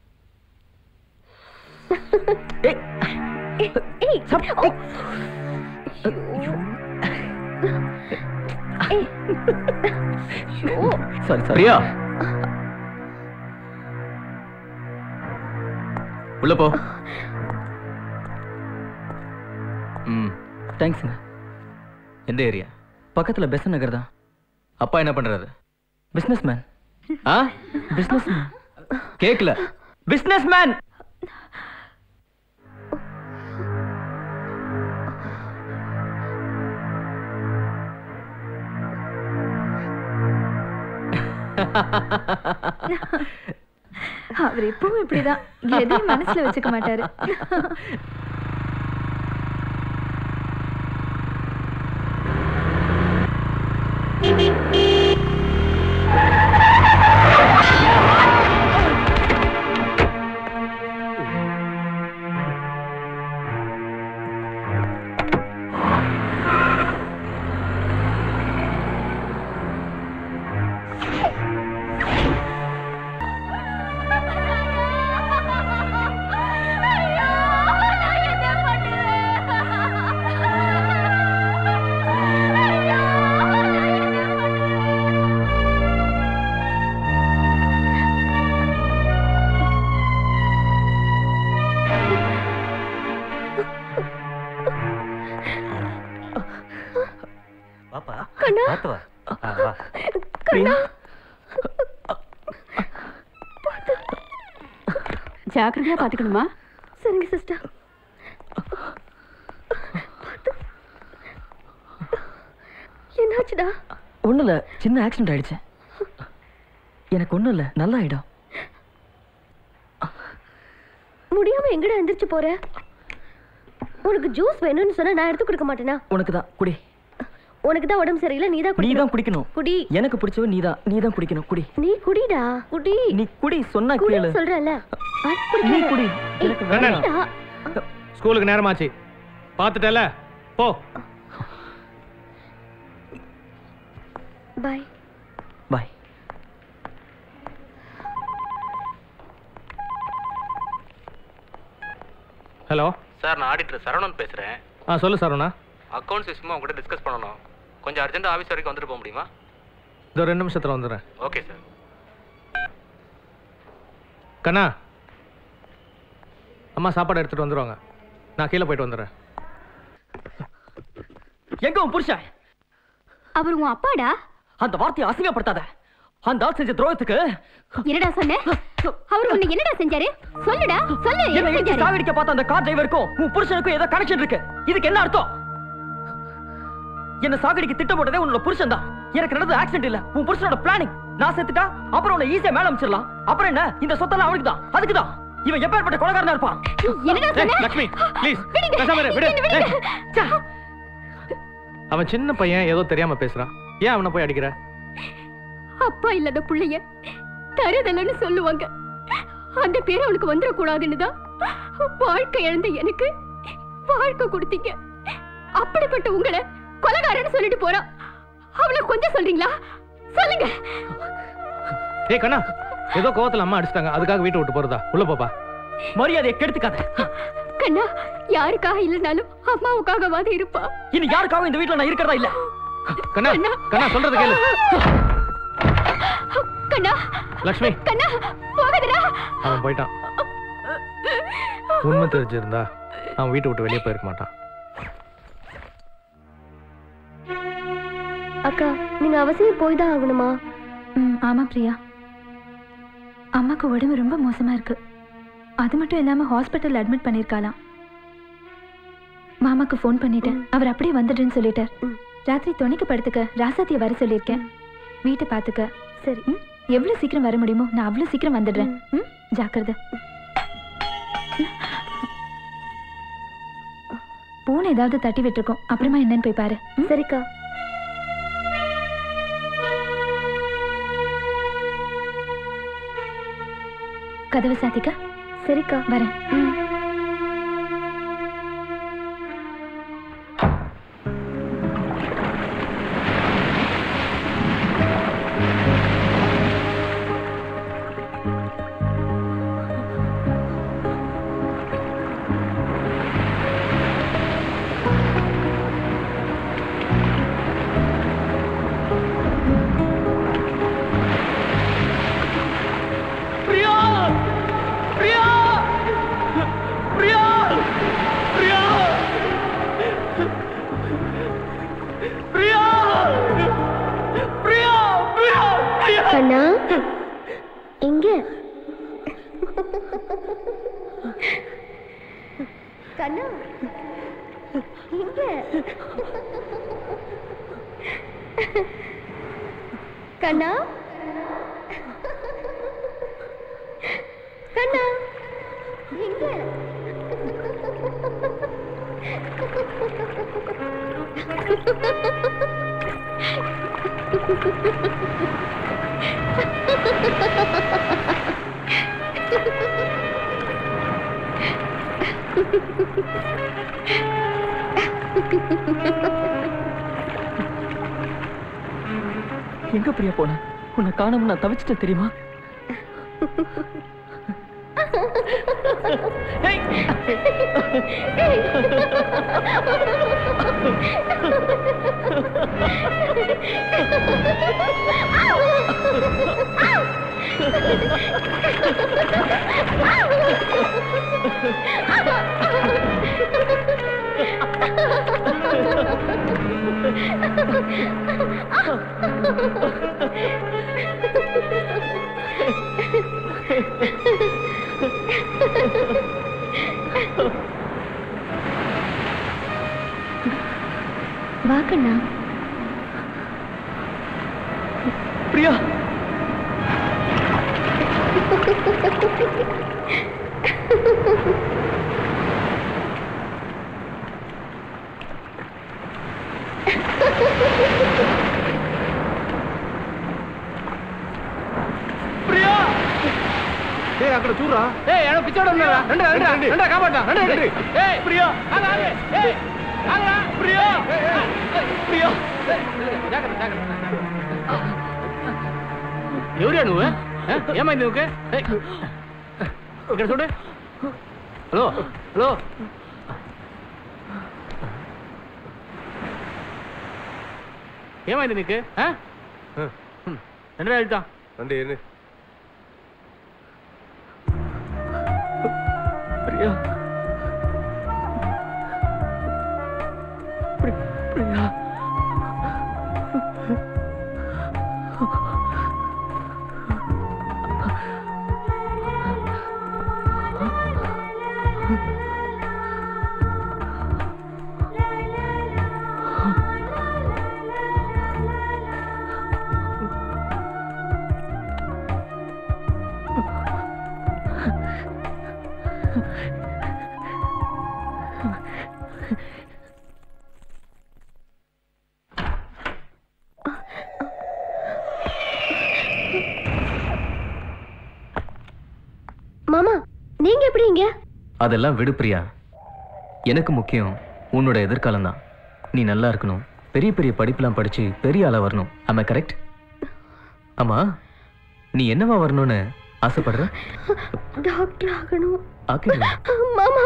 Sorry sorry. பிரியா உள்ள போ. ம் தேங்க்ஸ்ங்க. எந்த ஏரியா? பக்கத்துல பெசன் நகர் தான். அப்பா என்ன பண்றாரு? Businessman. ஆ பிசினஸ் மேன். கேக்கல. Businessman. அவர் எப்பவும் இப்படிதான், எதையும் மனசுல வச்சுக்க மாட்டாரு. ஜாக்கிரதையா பாத்துக்கணுமா? சரிங்க சிஸ்டர். என்னாச்சுடா? ஒண்ணும் இல்ல, சின்ன ஆக்சிடென்ட் ஆயிடுச்சு. எனக்கு ஒண்ணும் இல்ல, நல்லா ஆயிடும். முடியாம எங்கடா எந்திரிச்சு போற? உனக்கு ஜூஸ் வேணும்னு சொன்னா நான் எடுத்து கொடுக்க மாட்டேனா? உனக்கு தான் குடி. உனக்கு தான் உடம்பு சரியில்லை, நீ தான் குடி. நீ தான் குடிக்கணும். குடி. எனக்கு பிடிச்சவ நீ தான், நீ தான் குடிக்கணும். குடி. நீ குடிடா, குடி. நீ குடி, சொன்னா கேளு. சொல்றல. நீ குடி. எனக்கு வேண்டாம். ஸ்கூலுக்கு நேரமாச்சு. பாத்துட்டல? போ. பை. பை. ஹலோ சார், நான் ஆடிட்டர் சரவணன் பேசுறேன். ஆ சொல்லு சரவணா. அக்கவுண்ட்ஸ் விஷயமா உங்ககிட்ட டிஸ்கஸ் பண்ணணும். கொஞ்சம் அர்ஜென்ட் ஆஃபீஸ் வரைக்கும் வந்துட்டு போக முடியுமா? இதோ ரெண்டு நிமிஷத்துல வந்துடுறேன். Okay sir. கண்ணா, அம்மா சாப்பாடு எடுத்துட்டு வந்துடுவாங்க. நான் கீழே போயிட்டு வந்துடுறேன். எங்க உன் புருஷன்? அவர் உன் அப்பாடா? அந்த வார்த்தையை அசிங்கப்படுத்தாத. அந்த ஆள் செஞ்ச துரோகத்துக்கு என்னடா சொன்ன? அவர் உன்னை என்னடா செஞ்சாரு? சொல்லுடா, சொல்லு. என்ன செஞ்சாரு? சாவடிக்க பார்த்த அந்த கார் டிரைவருக்கும் உன் புருஷனுக்கும் ஏதோ கனெக்ஷன் இருக்கு. இதுக்கு என்ன அர்த்தம்? என்ன சாகடிக்கு திட்டம் போட்டதே உன்னோட புருஷன் தான். எனக்கு நடந்த ஆக்சிடென்ட் இல்ல, உன் புருஷனோட பிளானிங். நான் செத்துட்டா அப்புறம் உன்னை ஈஸியா மேல அமைச்சிடலாம். அப்புறம் என்ன, இந்த சொத்தெல்லாம் அவனுக்கு தான். அதுக்கு தான் இவன் எப்பேற்பட்ட கொலைகாரனா இருப்பான். என்னடா சொன்ன? லட்சுமி ப்ளீஸ் பேசாம இரு, விடு. அவன் சின்ன பையன், ஏதோ தெரியாம பேசுறான். ஏன் அவனை போய் அடிக்கிற? அப்பா இல்லாத புள்ளைய தருதலன்னு சொல்லுவாங்க. அந்த பேர் அவனுக்கு வந்துடக்கூடாதுன்னு தான் வாழ்க்கை இழந்த எனக்கு வாழ்க்கை கொடுத்தீங்க. அப்படிப்பட்ட உங்களை கொலைகாரன்னு சொல்லிட்டு போறான். அவளை கொஞ்சம் சொல்றீங்களா? சொல்லுங்க. ஏய் கண்ணா, ஏதோ கோவத்துல அம்மா அடிச்சிட்டாங்க, அதுக்காக வீட்டை விட்டு போறதா? உள்ள போப்பா. மரியாதையை கெடுத்துக்காத. கண்ணா, யாருக்காக இல்லைனாலும் அம்மாவுக்காகவாது இருப்பா. இனி யாருக்காக இந்த வீட்டுல நான் இருக்கிறதா இல்ல. கண்ணா, கண்ணா சொல்றது கேளு. கண்ணா, லட்சுமி, கண்ணா போகாதடா. அவன் போயிட்டான். உண்மை தெரிஞ்சிருந்தா அவன் வீட்டை விட்டு வெளியே போயிருக்க மாட்டான். அக்கா, நீங்க அவசியம் போய் தான் ஆகணுமா? ம், ஆமா பிரியா. அம்மாக்கு உடம்பு ரொம்ப மோசமா இருக்கு. அது மட்டும் இல்லாம ஹாஸ்பிட்டல் அட்மிட் பண்ணிருக்காளாம். மாமாக்கு ஃபோன் பண்ணிட்டேன், அவர் அப்படியே வந்துடுன்னு சொல்லிட்டார். ராத்திரி துணிக்கு படுத்துக்க ராசாத்திய வர சொல்லியிருக்கேன். வீட்டை பாத்துக்க. சரி, எவ்வளவு சீக்கிரம் வர முடியுமோ நான் அவ்வளவு சீக்கிரம் வந்துடுறேன். ம், ஜாக்கிரதை. பூனை ஏதாவது தட்டி விட்டுருக்கோம், அப்புறமா என்னன்னு போய் பாரு. சரிக்கா. கதவை சாத்திக்க. சரிக்கா, வரேன். கண்ணா, எங்க? கண்ணா, எங்க? கண்ணா, கண்ணா, எங்க? எங்க பிரியா போன? உன்னை காணாம நான் தவிச்சிட்டேன் தெரியுமா? வா கண்ணா. பிரியா ஏய் அక్కడ சூரா ஏய் என பிச்சோட வந்தடா ரெண்டு ரெண்டு ரெண்டு காப்பாடா ரெண்டு ரெண்டு ஏய் பிரியா வாங்க வாங்க ஏய் வாங்க பிரியா பிரியா ஜாக்கிரதை ஜாக்கிரதை ఎవరు నువ్వు ఏమైంది నువ్వు ఇక్కడ చూడు హలో హలో ఏమైంది నీకు రెండు వెళ్తా రండి ఏంటి ప్రియా ప్రియా மாமா நீங்க எப்படி இங்க? அதெல்லாம் விடு பிரியா. எனக்கு முக்கியம் உன்னோட எதிர்காலம் தான். நீ நல்லா இருக்கணும், பெரிய பெரிய படிப்புலாம் படிச்சு பெரிய ஆளா வரணும். ஆமா கரெக்ட்? ஆமா நீ என்னவா வரணும்னு ஆசைப்படுற? டாக்டர் ஆகணும். ஆக்கிடு. மாமா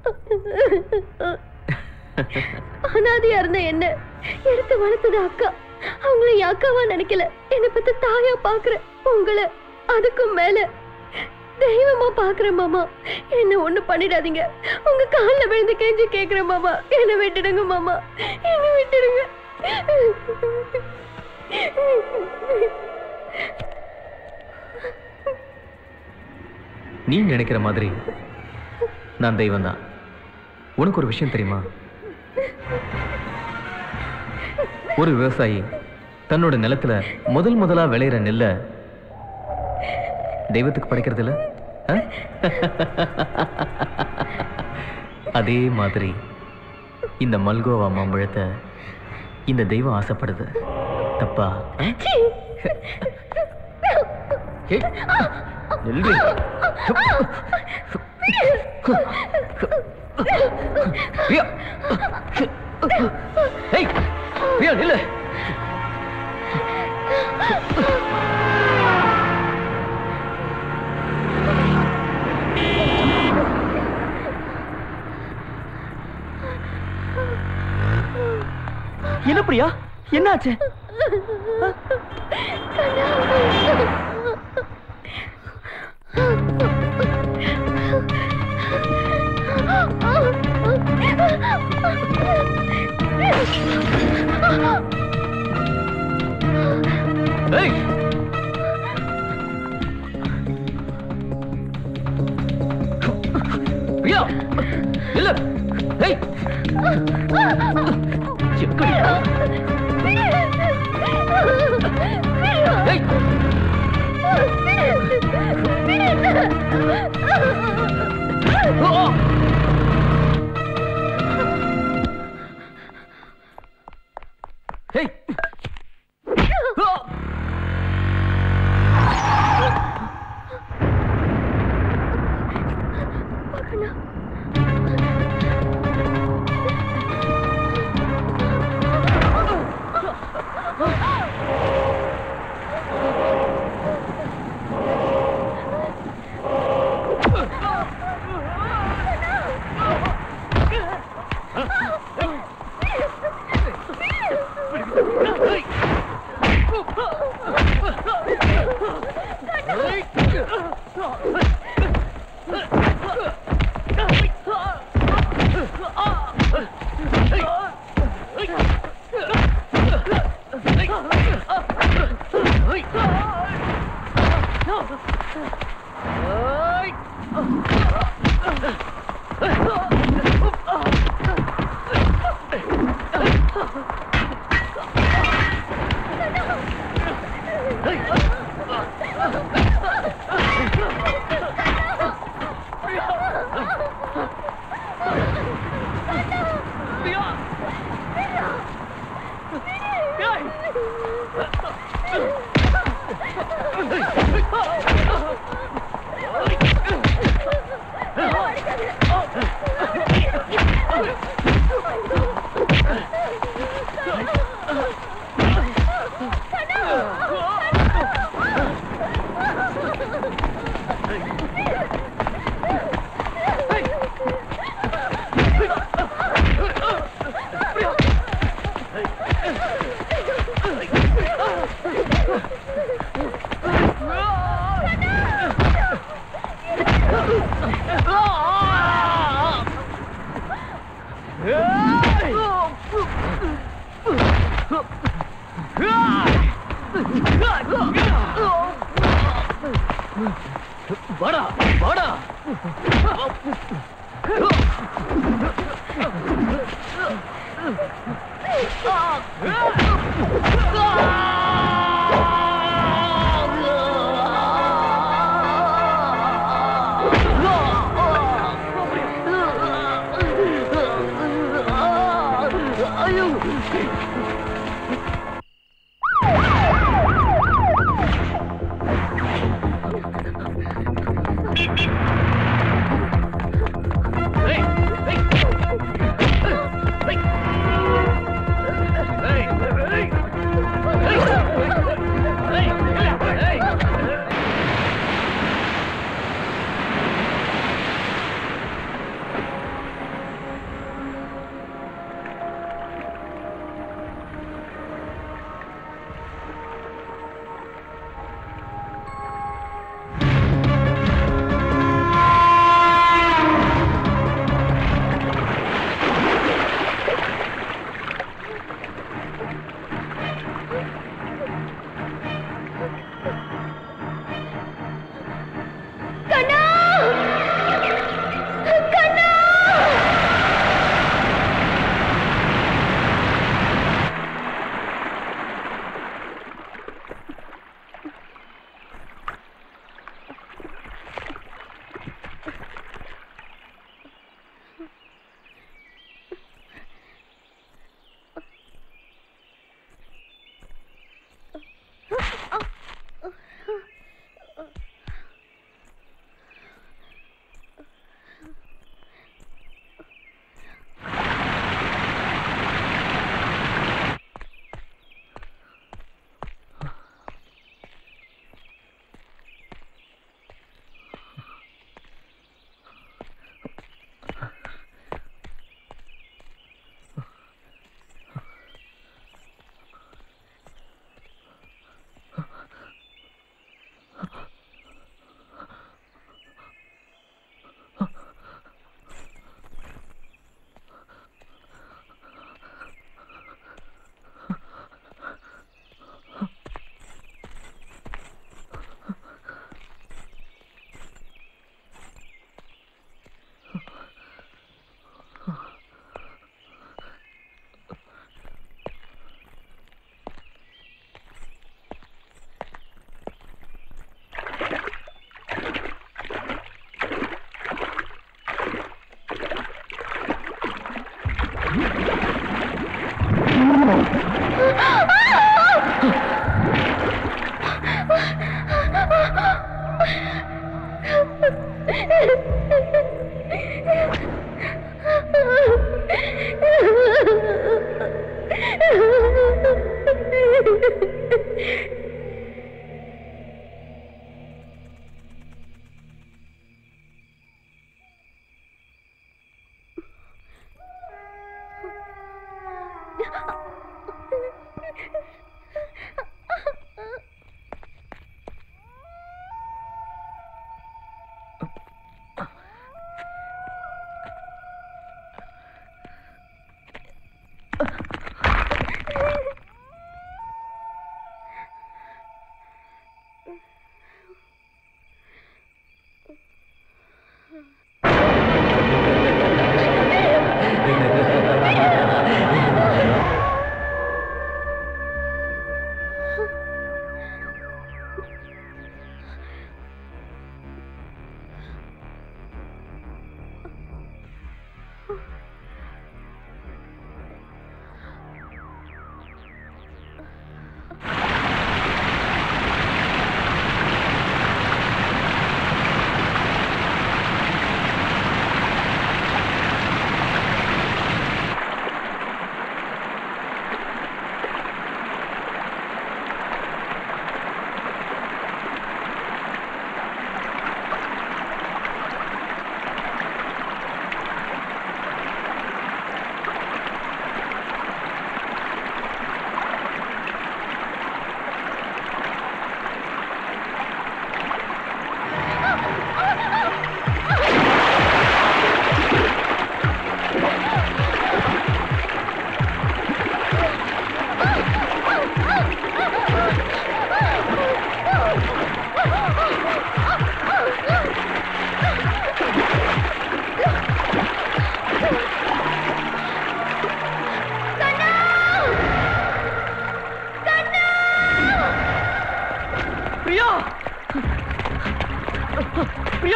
அனாதையா இருந்த என்ன எடுத்து வளர்த்தது அக்கா. அவங்கள என் அக்காவா நினைக்கல, என்னை பத்தி தாயா பாக்குறேன். உங்களை அதுக்கும் மேல தெய்வமா பாக்குறேன் மாமா. என்ன ஒண்ணு பண்ணிடாதீங்க. உங்க கால்ல விழுந்து கெஞ்சி கேக்குறேன் மாமா. என்ன விட்டுடுங்க மாமா, என்ன விட்டுடுங்க. நீ நினைக்கிற மாதிரி நான் தெய்வம் தான். உனக்கு ஒரு விஷயம் தெரியுமா? ஒரு விவசாயி தன்னோட நிலத்துல முதல் முதலா விளையிற நெல்லை தெய்வத்துக்கு படைக்கிறது இல்ல? அதே மாதிரி இந்த மல்கோவா மாம்பழத்தை இந்த தெய்வம் ஆசைப்படுது. தப்பா? நில்லு. என்ன பிரியா, என்னாச்சு? ஏய் பிரியா இல்ல. ஏய் சிக்கடி. ஏய் Hey! Hey! வாடா வாடா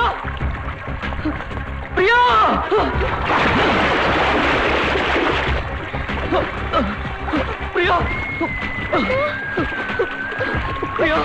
பிரியா பிரியா பிரியா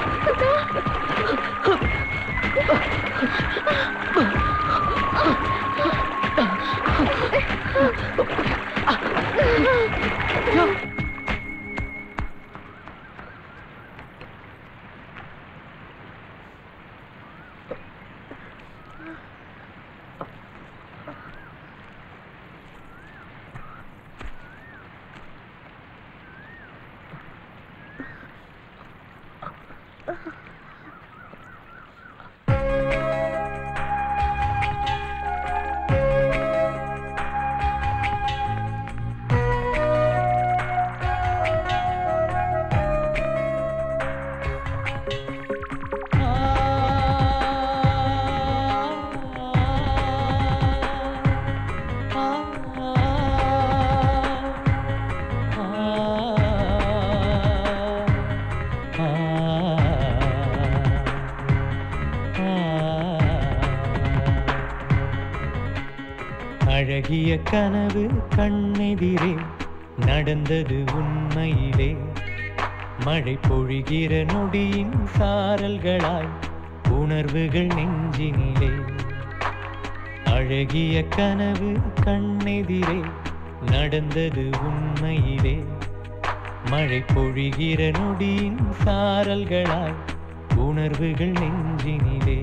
அழகிய கனவு கண்ணெதிரே நடந்தது உண்மையிலே மழை பொழிகிற நொடியின் சாரல்களாய் உணர்வுகள் நெஞ்சினிலே அழகிய கனவு கண்ணெதிரே நடந்தது உண்மையிலே மழை பொழிகிற நொடியின் சாரல்களாய் உணர்வுகள் நெஞ்சினிலே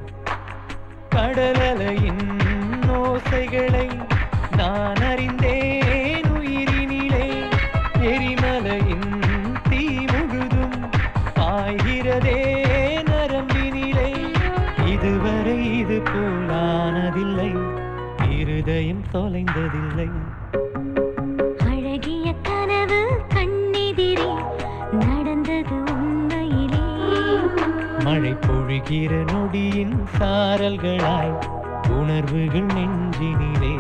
கடலலையின் ஓசைகளை நான் அறிந்தேன் உயிரினிலே எரிமலையின் தீ முழுதும் பாய்கிறதே நரம்பினிலே இதுவரை இது போலானதில்லை இருதயம் தொலைந்ததில்லை அழகிய கனவு கண்ணெதிரே நடந்தது உண்மையிலே மழை பொழிகிற நொடியின் சாரல்களாய் உணர்வுகள் நெஞ்சினிலே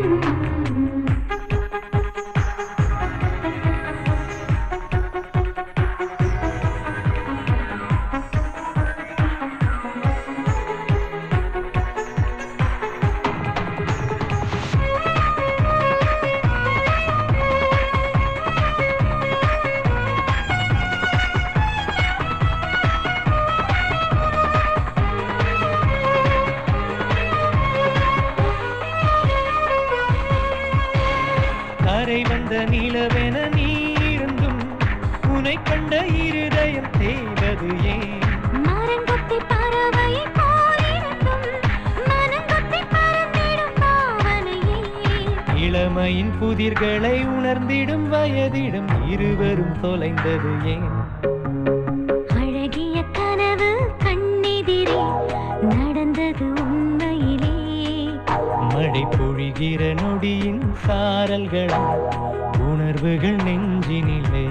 நிலவென நீருந்தும் உனை கண்ட இருதயம் தேவது ஏன் மரங்கொத்தி பறவை போலிருந்தும் மனங்கொத்தி பறந்திடும் பாவனையே இளமையின் புதிர்களை உணர்ந்திடும் வயதிடும் இருவரும் தொலைந்தது ஏன் அழகிய கனவு கண்ணெதிரே நடந்தது உண்மையிலே மழை பொழிகிற நொடியின் சாரல்களாய் உணர்வுகள் நெஞ்சினிலே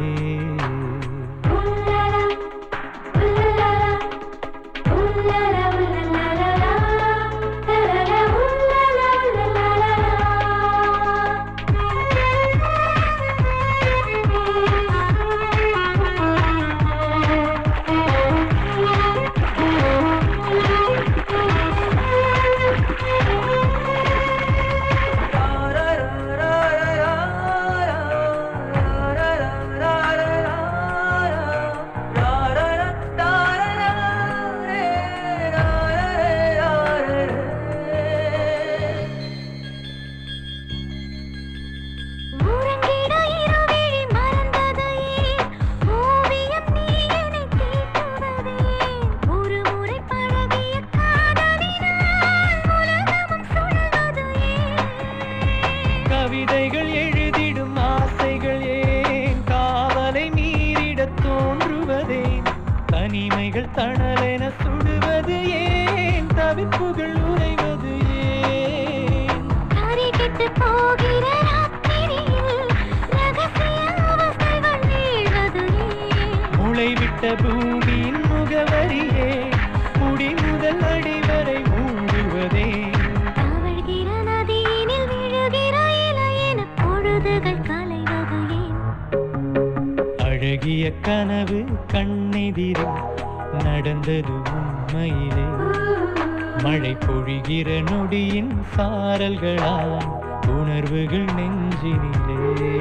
கவிதைகள் எழுதிடும் ஆசைகள் ஏன் காவலை மீறிடத் தோன்றுவதேன் தனிமைகள் தணலென சுடுவது ஏன் தவிப்புகள் உறைவது ஏன் கரைகெட்டு போகிற ராத்திரியில் ரகசிய அவஸ்தைகள் நீள்வது ஏன் முளைவிட்ட பூமியின் முகவரியே முடி முதல் அடிவரை மூடுவதே தவழ்கிற நதியினில் விழுகிற இலையென பொழுதுகள் கலைவது ஏன் அழகிய கனவு கண்ணெதிரே நடந்தது உண்மையிலே மழை பொழிகிற நொடியின் சாரல்களால் உணர்வுகள் நெஞ்சினிலே.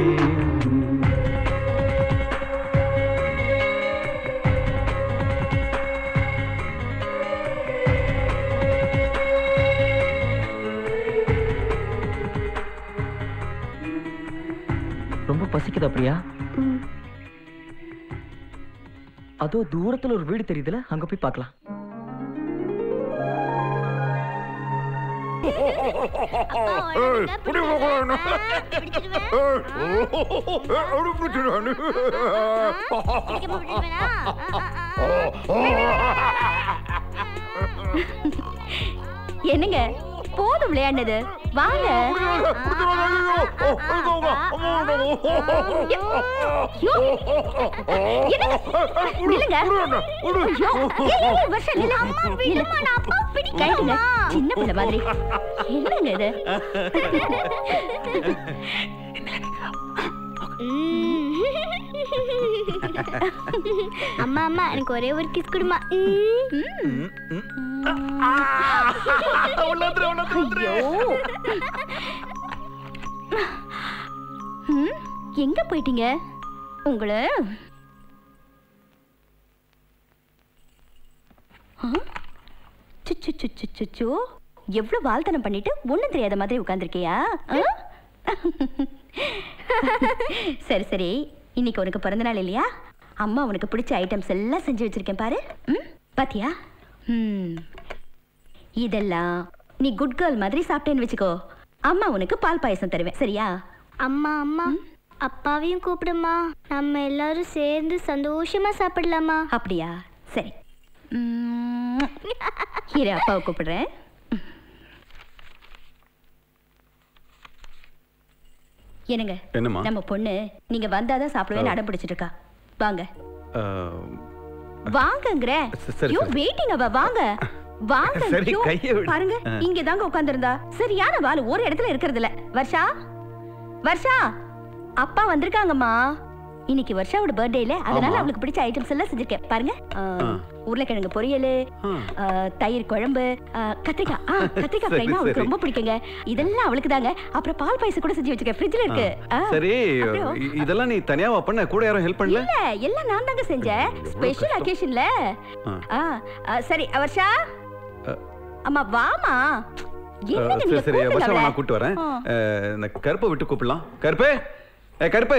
ரொம்ப பசிக்குதா பிரியா? அதோ தூரத்துல ஒரு வீடு தெரியுதுல, அங்க போய் பார்க்கலாம். என்னங்க போதும் விளையாண்டது, வாங்க. சின்ன பிள்ளை மாதிரி என்னங்க இது? அம்மா அம்மா எனக்கு ஒரே ஒரு கிஸ் கொடுமா. எங்க போயிட்டீங்க? உங்களை எவ்வளவு வாழ்த்தனம் பண்ணிட்டு ஒண்ணும் தெரியாத மாதிரி உட்கார்ந்துருக்கியா? சரி சரி, இன்னைக்கு உனக்கு பிறந்த நாள் இல்லையா? அம்மா உனக்கு பிடிச்ச ஐட்டம்ஸ் எல்லாம் செஞ்சு வச்சிருக்கேன் பாரு. பாத்தியா? இதெல்லாம் நீ குட் கேர்ள் மாதிரி சாப்பிட்டேன்னு வச்சுக்கோ, அம்மா உனக்கு பால் பாயசம் தருவேன், சரியா? அம்மா அம்மா அப்பாவையும் கூப்பிடுமா, நம்ம எல்லாரும் சேர்ந்து சந்தோஷமா சாப்பிடலாமா? அப்படியா? சரி, இரு அப்பாவை கூப்பிடுறேன். என்னங்க நம்ம பொண்ணு நீங்க வந்தாதான் சாப்பிடுவேன்னு அடம் பிடிச்சிட்டு இருக்கா. வாங்க வாங்கங்கற. யூ வெயிட்டிங் அவ. வாங்க வாங்க. பாருங்க இங்க தாங்க உட்கார்ந்திருந்தா. சரியான வாள் ஒரு இடத்துல இருக்கிறது இல்ல. வர்ஷா வர்ஷா அப்பா வந்திருக்காங்கம்மா. இன்னைக்கு வர்ஷாவோட பர்த்டே இல்ல, அதனால அவளுக்கு பிடிச்ச ஐட்டம்ஸ் எல்லாம் செஞ்சிருக்கேன். பாருங்க, உருளைக்கிழங்கு பொரியல், தயிர் குழம்பு, கத்திரிக்காய் கத்திரிக்காய் ஃப்ரைனா அவளுக்கு ரொம்ப பிடிக்குங்க. இதெல்லாம் அவளுக்கு தாங்க. அப்புறம் பால் பாயசம் கூட செஞ்சு வச்சிருக்கேன், ஃப்ரிட்ஜ்ல இருக்கு. சரி, இதெல்லாம் நீ தனியாவா பண்ண? கூட யாரும் ஹெல்ப் பண்ணல? இல்ல, எல்லாம் நான் தாங்க செஞ்சேன், ஸ்பெஷல் அகேஷன்ல. சரி வர்ஷா அம்மா வாமா. சரி சரி வர்ஷா, நான் கூட்டி வரேன். இந்த கருப்பை விட்டு கூப்பிடலாம். கருப்பு, ஏ கருப்பு,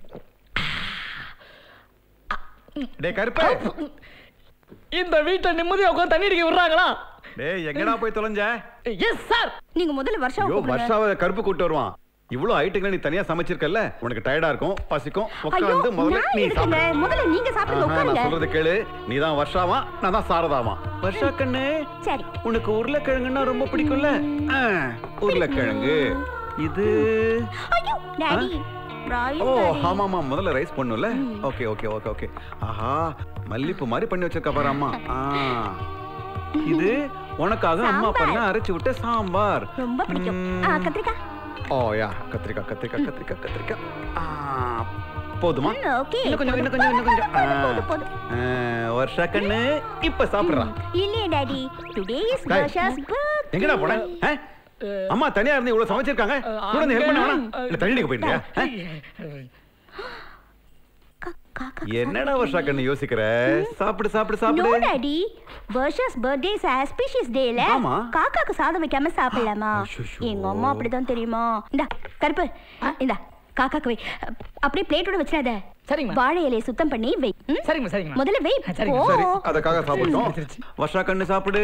டேய் கருப்பு, இந்த வீட்டை நிம்மதியா உட்கார்ந்து தண்ணி அடிக்க விடுறாங்களா? டேய் எங்கடா போய் தொலைஞ்ச? Yes sir. நீங்க முதல்ல வர்ஷாவை கூப்பிடுங்க. வர்ஷாவை கருப்பு கூட்டி வருவான். இவ்வளவு ஐட்டங்களை நீ தனியா சமைச்சிருக்கல்ல, உனக்கு டயர்டா இருக்கும், பசிக்கும். உட்கார்ந்து முதல்ல நீ சாப்பிடு. முதல்ல நீங்க சாப்பிடுங்க, உட்காருங்க. நான் சொல்றது கேளு. நீ தான் வர்ஷாவா, நான் தான் சாரதாவா. வர்ஷா கண்ணு, சரி, உனக்கு உருளைக்கிழங்குன்னா ரொம்ப பிடிக்கும்ல? உருளைக்கிழங்கு. இது ஐயோ டாடி, ஓ ஆமாமா, முதல்ல ரைஸ் பண்ணுல. Okay okay okay okay. ஆஹா, மல்லிப்பூ மாதிரி பண்ணி வச்சிருக்கா பாரு அம்மா. இது உனக்காக அம்மா பண்ண அரைச்சு விட்ட சாம்பார். ரொம்ப பிடிக்கும். கத்திரிக்காய். ஓ யா, கத்திரிக்காய் கத்திரிக்காய் கத்திரிக்காய் கத்திரிக்காய். போதுமா? இன்னும் கொஞ்சம் இன்னும் கொஞ்சம் இன்னும் கொஞ்சம். வர்ஷா கண்ணு இப்ப சாப்பிடுறா. இல்ல daddy, today is Varsha's birthday. எங்கடா போற? அம்மா தனியா இருந்து இவ்வளவு சமைச்சிருக்காங்க, கூட வந்து ஹெல்ப் பண்ண வேணாம்? இல்ல தண்ணி போயிட்டியா? என்னடா வர்ஷா கண்ணு யோசிக்கிற? சாப்பிடு சாப்பிடு சாப்பிடு. No daddy, Varsha's birthday is auspicious டேல காக்காக்கு சாதம் வைக்காம சாப்பிடலாமா? எங்க அம்மா அப்படிதான் தெரியுமா. இந்தா கருப்பு, இந்தா காக்காக்கு வை. அப்படியே பிளேட்டோட வச்சிடாத. சரிங்க. வாழை இலையை சுத்தம் பண்ணி வை. சரிங்க சரிங்க. முதல்ல வை. சரி, அதக்காக சாப்பிட்டோம். வர்ஷா கண்ணு சாப்பிடு.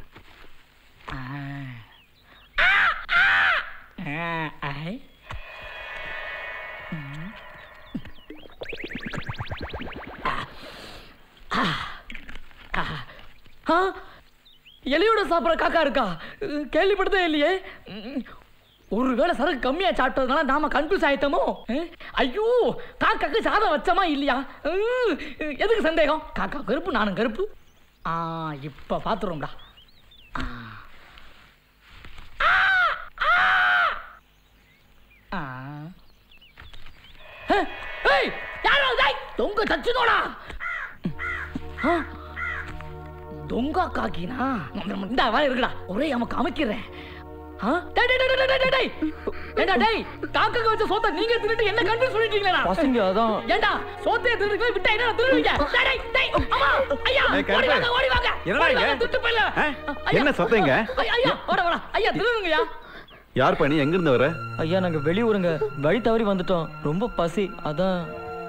எலியோட சாப்பிட்ற காக்கா இருக்கா? கேள்விப்பட்டதே இல்லையே. ஒருவேளை சரக்கு கம்மியா சாப்பிட்டதுனால நாம கன்ஃபியூஸ் ஆயிட்டோமோ? ஐயோ, காக்காக்கு சாதம் வச்சமா இல்லையா? எதுக்கு சந்தேகம்? காக்கா கருப்பு, நானும் கருப்பு. ஆ இப்ப பாத்துறோம்டா. தொங்க தச்சுனோடா. தொங்க காக்கா காக்கினா இந்த வர இருக்குடா ஒரே நமக்கு அமைக்கிறேன். டேய் டேய் டேய் டேய் டேய் ஏண்டா டேய் காக்கா வச்ச சோத்தை நீங்க தின்னுட்டு என்ன கன்ஃபியூஸ் பண்ணிட்டீங்களா? பசங்க அதான் ஏண்டா சோத்தை தின்னுட்டு விட்டா என்ன தின்னுவீங்க? டேய் டேய் டேய் அம்மா ஐயா ஓடி வாங்க ஓடி வாங்க. என்னடா இங்க திட்டு போயில என்ன சத்தங்க? ஐயா ஓட ஓட ஐயா தின்னுங்கயா. யார் பண்ணி எங்க இருந்து வர? ஐயா நாங்க வெளியூருங்க, வழி தவறி வந்துட்டோம், ரொம்ப பசி அதான்.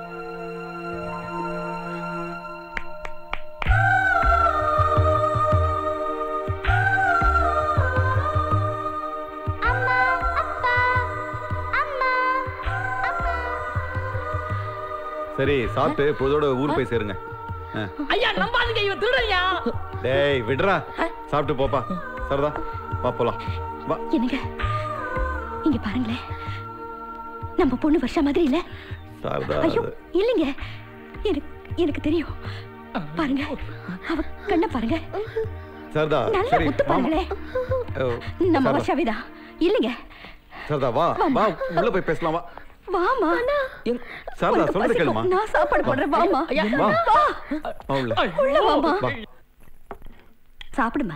சரி சாப்பிட்டு பொழுதோட ஊர் போய் சேருங்க. ஐயா நம்பாதீங்க இவன் திருடன்யா. டேய் விடுறா, சாப்பிட்டு போப்பா. சரிதா வா போலாம். வா. என்னங்க இங்க பாருங்களேன், நம்ம பொண்ணு வருஷா மாதிரி இல்ல? சாரதா ஐயோ இல்லைங்க, எனக்கு எனக்கு தெரியும். பாருங்க அவ கண்ண பாருங்க. சாரதா நல்லா முத்து பாருங்களே, நம்ம வருஷாவேதா இல்லைங்க. சாரதா வா வா உள்ள போய் பேசலாம். வா வாமா. சாரதா சொல்றது கேளுமா. நான் சாப்பாடு போடுறேன் வாமா. வா வா உள்ள உள்ள வாமா. சாப்பிடுமா.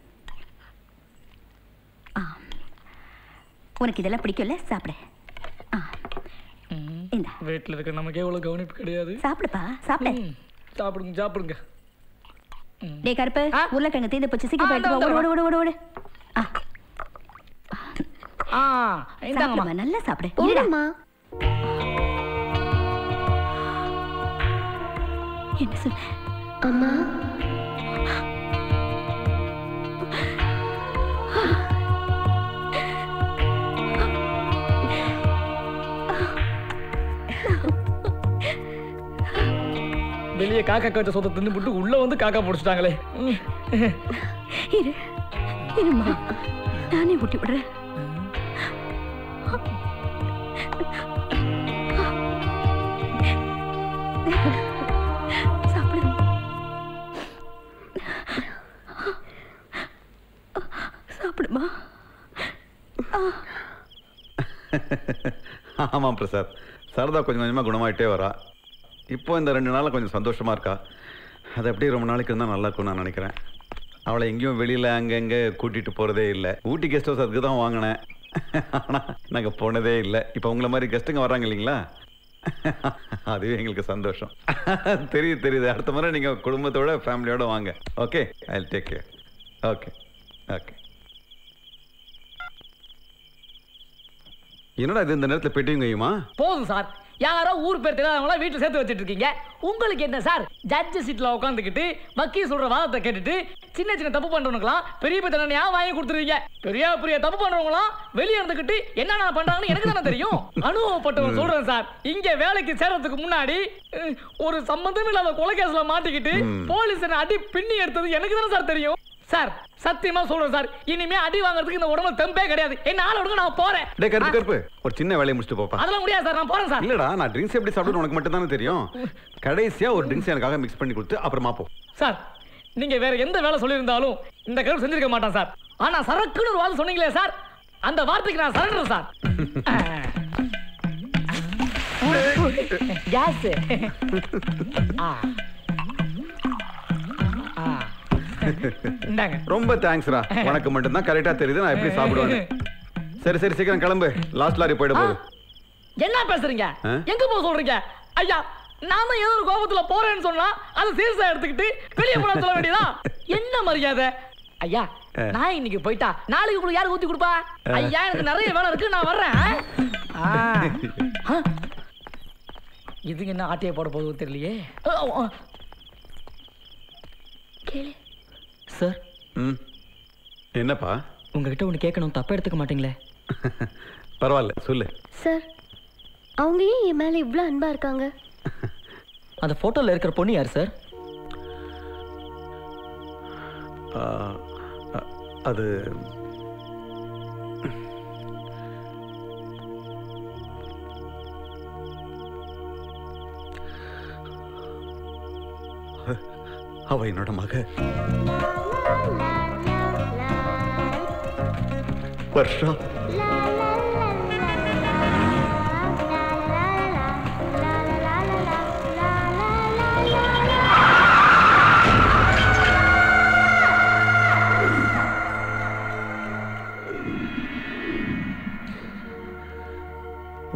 உனக்கு இதெல்லாம் பிடிக்கும்ல, சாப்பிடு. இந்த வீட்ல இருக்க நமக்கு எவ்வளவு கவனிப்பு கிடையாது. சாப்பிடுப்பா சாப்பிடு. சாப்பிடுங்க சாப்பிடுங்க. டேய் கருப்பு, உருளைக்கிழங்கு தீந்து போச்சு, சீக்கிரம் போயிட்டு வா. ஓடு ஓடு ஓடு ஓடு. ஆ இந்தாங்கம்மா. நல்லா சாப்பிடு. இருடா. என்ன சொன்ன அம்மா? வெளியே காக்கா கச்ச சொத்தை தின்னு போட்டு உள்ள வந்து காக்கா பிடிச்சிட்டாங்களே. இரு இருமா, நானே ஊட்டி விடுறேன். சாப்பிடு. சாப்பிடுமா. ஆமா பிரசாத், சாரதா கொஞ்சம் கொஞ்சமா குணமாயிட்டே வரா. இப்போ இந்த ரெண்டு நாளில் கொஞ்சம் சந்தோஷமா இருக்கா. அது எப்படி ரொம்ப நாளைக்கு இருந்தால் நல்லா இருக்கும்னு நான் நினைக்கிறேன். அவளை எங்கேயும் வெளியில் அங்கங்கே கூட்டிகிட்டு போகிறதே இல்லை. ஊட்டி கெஸ்ட் ஹவுஸ் அதுக்கு தான் வாங்கினேன், ஆனால் நாங்கள் போனதே இல்லை. இப்போ உங்களை மாதிரி கெஸ்ட்டுங்க வராங்க இல்லைங்களா, அதுவே எங்களுக்கு சந்தோஷம். தெரியுது தெரியுது. அடுத்த முறை நீங்கள் குடும்பத்தோட ஃபேமிலியோட வாங்க. Okay, I will take care. Okay okay. என்னடா இது இந்த நேரத்தில் பெட்டியும் கையுமா? போதும் சார், யாரோ ஊர் பேர் தெரியாதவங்களா வீட்டில் சேர்த்து வச்சுட்டு இருக்கீங்க. உங்களுக்கு என்ன சார், ஜட்ஜ் சீட்ல உட்காந்துக்கிட்டு வக்கீல் சொல்ற வாதத்தை கேட்டுட்டு சின்ன சின்ன தப்பு பண்றவங்களாம் பெரிய பெரிய தண்டனையா வாங்கி கொடுத்துருவீங்க. பெரிய பெரிய தப்பு பண்றவங்களாம் வெளியே இருந்துக்கிட்டு என்னென்ன பண்றாங்கன்னு எனக்கு தானே தெரியும். அனுபவப்பட்டவன் சொல்றேன் சார். இங்க வேலைக்கு சேர்றதுக்கு முன்னாடி ஒரு சம்பந்தம் இல்லாத கொலைகேஸ்ல மாட்டிக்கிட்டு போலீஸ் அடி பின்னி எடுத்தது எனக்கு தானே சார் தெரியும். சார் சத்தியமா சொல்றேன் சார், இனிமே அடி வாங்குறதுக்கு இந்த உடம்புல தெம்பே கிடையாது. என்ன ஆள விடுங்க, நான் போறேன். டேய் கருப்பு கருப்பு, ஒரு சின்ன வேலையை முடிச்சுட்டு போப்பா. அதெல்லாம் முடியாது சார், நான் போறேன் சார். இல்லடா, நான் ட்ரிங்க்ஸ் எப்படி சாப்பிடுறது உனக்கு மட்டும் தானே தெரியும். கடைசியா ஒரு ட்ரிங்க்ஸ் எனக்காக மிக்ஸ் பண்ணி கொடுத்து அப்புறமா போ. சார் நீங்க வேற எந்த வேலை சொல்லியிருந்தாலும் இந்த கருப்பு செஞ்சிருக்க மாட்டான் சார். ஆனா சரக்குன்னு ஒரு வார்த்தை சொன்னீங்களே சார், அந்த வார்த்தைக்கு நான் சரண்டர் சார். கேஸ் ரொம்ப தேங்க்ஸ்ரா. உனக்கு மட்டும் தான் கரெக்டா தெரியுது நான் எப்படி சாப்பிடுவேன். சரி சரி சீக்கிரம் கிளம்பு, லாஸ்ட் லாரி போயிட போகுது. என்ன பேசுறீங்க, எங்க போக சொல்றீங்க? ஐயா நாம ஏதோ ஒரு கோபத்துல போறேன்னு சொன்னா அதை சீரியஸா எடுத்துக்கிட்டு வெளியே போட சொல்ல வேண்டியதா? என்ன மரியாதை ஐயா? நான் இன்னைக்கு போயிட்டா நாளைக்கு உங்களுக்கு யாரு ஊத்தி கொடுப்பா? ஐயா எனக்கு நிறைய வேலை இருக்கு, நான் வர்றேன். இதுக்கு என்ன ஆட்டையை போட போகுது தெரியலையே. சார். ம் என்னப்பா? உங்ககிட்ட ஒன்று கேட்கணும், தப்பா எடுத்துக்க மாட்டீங்களே? பரவாயில்ல சொல்லு. சார் அவங்க ஏன் என் மேல இவ்வளோ அன்பா இருக்காங்க? அந்த போட்டோல இருக்கிற பொண்ணு யார் சார்? அது அவ என்னோட மக வர்ஷா.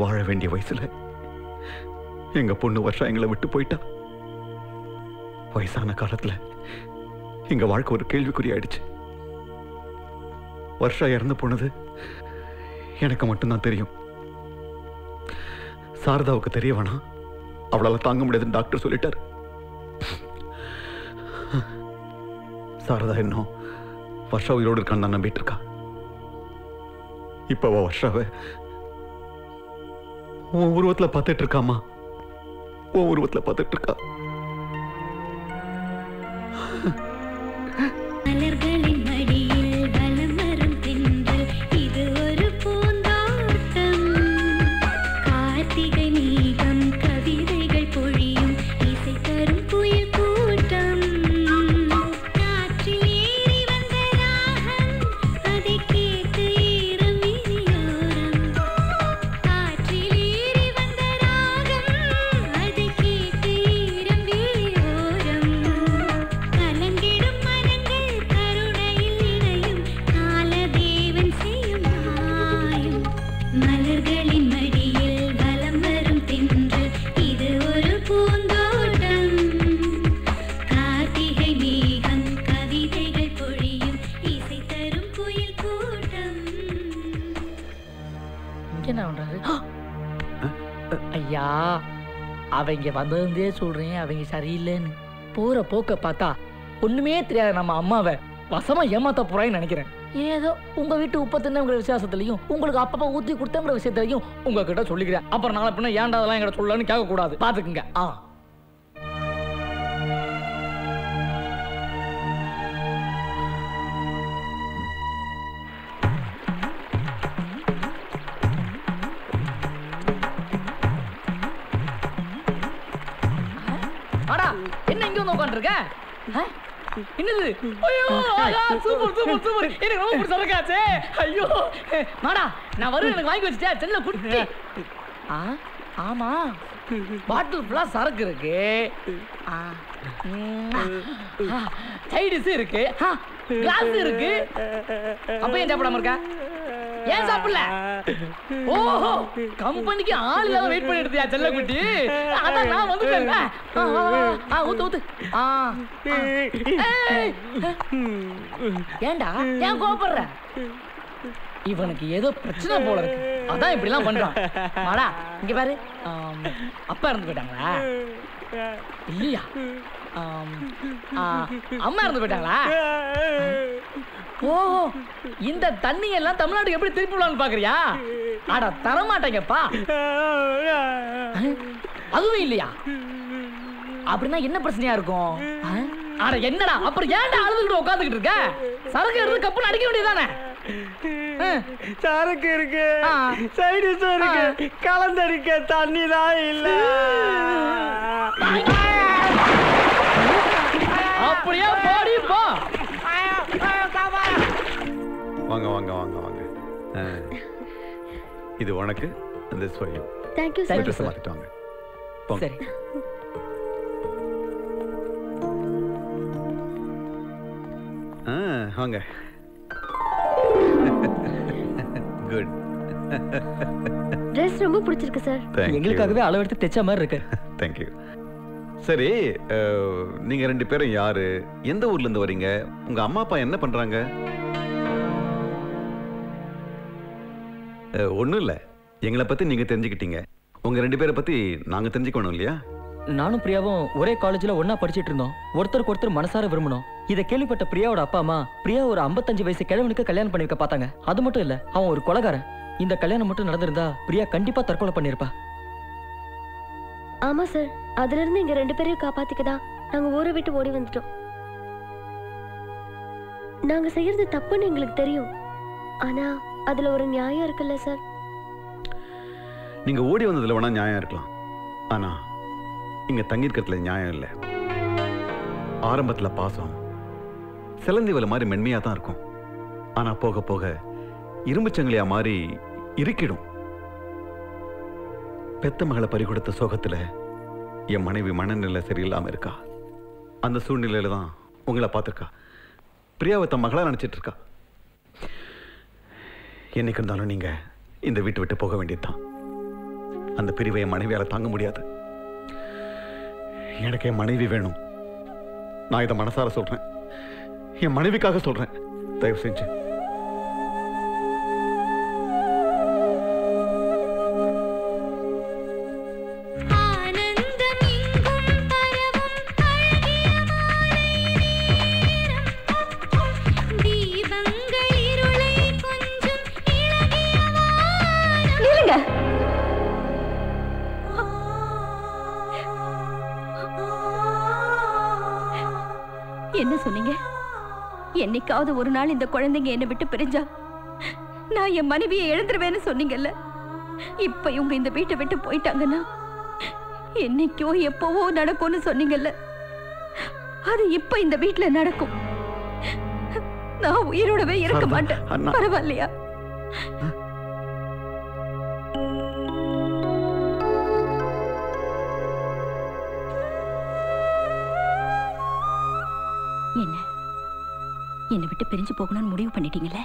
வாழ வேண்டிய வயசுல எங்க பொண்ணு வருஷம் எங்களை விட்டு போயிட்டா. வயசான காலத்துல எங்க வாழ்க்கை ஒரு கேள்விக்குறி ஆயிடுச்சு. வருஷம் இறந்து போனது எனக்கு மட்டும்தான் தெரியும். சாரதாவுக்கு தெரிய வேணாம், அவளால தாங்க முடியாதுன்னு டாக்டர் சொல்லிட்டார். சாரதா இன்னும் வருஷா உயிரோடு இருக்கான்னு தான் நம்பிட்டு இருக்கா. இப்ப அவ வருஷாவை உன் உருவத்துல பார்த்துட்டு இருக்காமா, உன் உருவத்துல பார்த்துட்டு இருக்கா. மலர்களின் மடியில் வலம் வரும் தென்றல் இது ஒரு பூந்தோட்டம். கார்த்திகை மேகம் கவிதைகள் பொழியும் இசை தரும் புயல் கூட்டம். காற்றில் ஏறி வந்த ராகம் அதை கேட்டு ஈரம் விழியோரம். காற்றில் ஏறி வந்த ராகம் அதை கேட்டு ஈரம் விழியோரம். கலங்கிடும் மனங்கள் கருணையில் இணையும் காலதேவன் செய்யும் மாயம். மலர்களின் மடியில் வலம் வரும் தென்றல் இது ஒரு பூந்தோட்டம். கார்த்திகை மேகம் கவிதைகள் பொழியும் இசை தரும் புயல் கூட்டம். இங்க என்ன பண்றாரு? ஐயா, அவங்க வந்ததே சொல்றேன், அவங்க சரியில்லைன்னு. போற போக்க பார்த்தா ஒண்ணுமே தெரியாத நம்ம அம்மாவை வசமா ஏமாத்த போறான்னு நினைக்கிறேன். ஏதோ உங்க வீட்டு உப்ப தின்னவங்க விசுவாசத்திலையும் உங்களுக்கு அப்பப்ப ஊத்தி கொடுத்தவங்க விஷயத்திலையும் உங்ககிட்ட சொல்லிக்கிறேன். அப்புறம் நாளை பின்ன ஏன்டா அதெல்லாம் என்கிட்ட சொல்லலாம்னு கேட்க கூடாது, பாத்துக்குங்க. ஆ வாடா, என்ன இங்க வந்து உட்காந்துருக்க? என்னது? ஐயோ, ஆகா, சூப்பர் சூப்பர் சூப்பர். எனக்கு ரொம்ப பிடிச்ச சரக்காச்சே. ஐயோ மாடா, நான் வருவேன், எனக்கு வாங்கி வச்சுட்டேன். செல்ல குட்டி. ஆ ஆமா, பாட்டில் ஃபுல்லா சரக்கு இருக்கு, சைடிஸ் இருக்கு, கிளாஸ் இருக்கு. அப்ப ஏன் சாப்பிடாம இருக்க? ஏன் சாப்பிடல? ஓஹோ, கம்பெனிக்கு ஆள் இல்லாத வெயிட் பண்ணிட்டு இருந்தியா செல்லக்குட்டி? அதான் நான் வந்துட்டேன். ஆ, வா, வா, வா. ஆ, ஊத்து ஊத்து. ஆ, ஆ. ஏய். ஏன்டா ஏன் கோபப்படுற? இவனுக்கு ஏதோ பிரச்சனை போல இருக்கு, அதான் இப்படி எல்லாம் பண்றான். மாடா இங்க பாரு, ஆம், அப்பா இறந்து போயிட்டாங்களா? இல்லையா? ஆம், ஆ, அம்மா இறந்து போயிட்டாங்களா? ஓ, இந்த தண்ணி எல்லாம் தமிழ்நாட்டுக்கு எப்படி திருப்பி விடலாம்னு பாக்குறியா? அட தரமாட்டேங்கப்பா. அதுவும் இல்லையா? அப்படின்னா என்ன பிரச்சனையா இருக்கும்? அட என்னடா, அப்புறம் ஏன்டா அழுதுகிட்டு உட்காந்துக்கிட்டு இருக்க? சரக்கு எடுத்து கப்புன்னு அடிக்க வேண்டியதானே? சரக்கு இருக்கு, சைடிஸ் இருக்கு, கலந்தடிக்க தண்ணி தான் இல்ல. அப்படியே போடி போ. வாங்க வாங்க வாங்க வாங்க. ஆ. இது உனக்கு, இந்த ஸ்வயம். Thank you, sir. ட்ரெஸ் மாத்திட்டு வாங்க. போங்க. சரி. ஆ, வாங்க. குட். Dress ரொம்ப பிடிச்சிருக்கு சார். எங்களுக்காகவே அளவெடுத்து தைச்ச மாதிரி இருக்கு. Thank you. சரி, அஹ், நீங்க ரெண்டு பேரும் யாரு, எந்த ஊர்ல இருந்து வரீங்க, உங்க அம்மா அப்பா என்ன பண்றாங்க? அஹ், ஒண்ணும் இல்ல, எங்களை பத்தி நீங்க தெரிஞ்சுக்கிட்டீங்க, உங்க ரெண்டு பேரை பத்தி நாங்க தெரிஞ்சுக்கணும் இல்லையா? நானும் பிரியாவும் ஒரே காலேஜ்ல ஒண்ணா படிச்சிட்டு இருந்தோம். ஒருத்தருக்கு ஒருத்தர் மனசார விரும்பணும். இதை கேள்விப்பட்ட பிரியாவோட அப்பா அம்மா பிரியா ஒரு ஐம்பத்தஞ்சு வயசு கிழவனுக்கு கல்யாணம் பண்ணி வைக்க பார்த்தாங்க. அது மட்டும் இல்ல, அவன் ஒரு கொலைகாரன். இந்த கல்யாணம் மட்டும் நடந்திருந்தா பிரியா கண்டிப்பா தற்கொலை பண்ணிருப்பா. ஆமா சார், அதுல இருந்து இங்க ரெண்டு பேரையும் காப்பாத்திக்கதான் நாங்க ஊரை விட்டு ஓடி வந்துட்டோம். நாங்க செய்யறது தப்புன்னு எங்களுக்கு தெரியும், ஆனா அதுல ஒரு நியாயம் இருக்குல்ல சார்? நீங்க ஓடி வந்ததுல வேணா நியாயம் இருக்கலாம், ஆனா இங்க தங்கியிருக்கிறதுல நியாயம் இல்லை. ஆரம்பத்துல பாசம் சிலந்தி வலை மாதிரி மென்மையா தான் இருக்கும், ஆனா போக போக இரும்புச்சங்கிலியா மாறி இறுக்கிடும். பெத்த மகளை பறிகொடுத்த சோகத்துல என் மனைவி மனநிலை சரியில்லாம இருக்கா. அந்த சூழ்நிலையில தான் உங்களை பார்த்திருக்கா. பிரியாவை தன் மகளா நினைச்சிட்டு இருக்கா. என்னைக்கு இருந்தாலும் நீங்க இந்த வீட்டு விட்டு போக வேண்டியதுதான். அந்த பிரிவை என் மனைவியால தாங்க முடியாது. எனக்கு என் மனைவி வேணும். நான் இதை மனசார சொல்றேன், என் மனைவிக்காக சொல்றேன். தயவு செஞ்சு என்ன சொன்னீங்க? என்னைக்காவது ஒரு நாள் இந்த குழந்தைங்க என்னை விட்டு பிரிஞ்சா நான் என் மனைவியை இழந்துருவேன்னு சொன்னீங்கல்ல. இப்ப இவங்க இந்த வீட்டை விட்டு போயிட்டாங்கன்னா என்னைக்கோ எப்பவோ நடக்கும்னு சொன்னீங்கல்ல, அது இப்ப இந்த வீட்டுல நடக்கும். நான் உயிரோடவே இருக்க மாட்டேன். பரவாயில்லையா? என்ன என்னை விட்டு பிரிஞ்சு போகணும்னு முடிவு பண்ணிட்டீங்களே?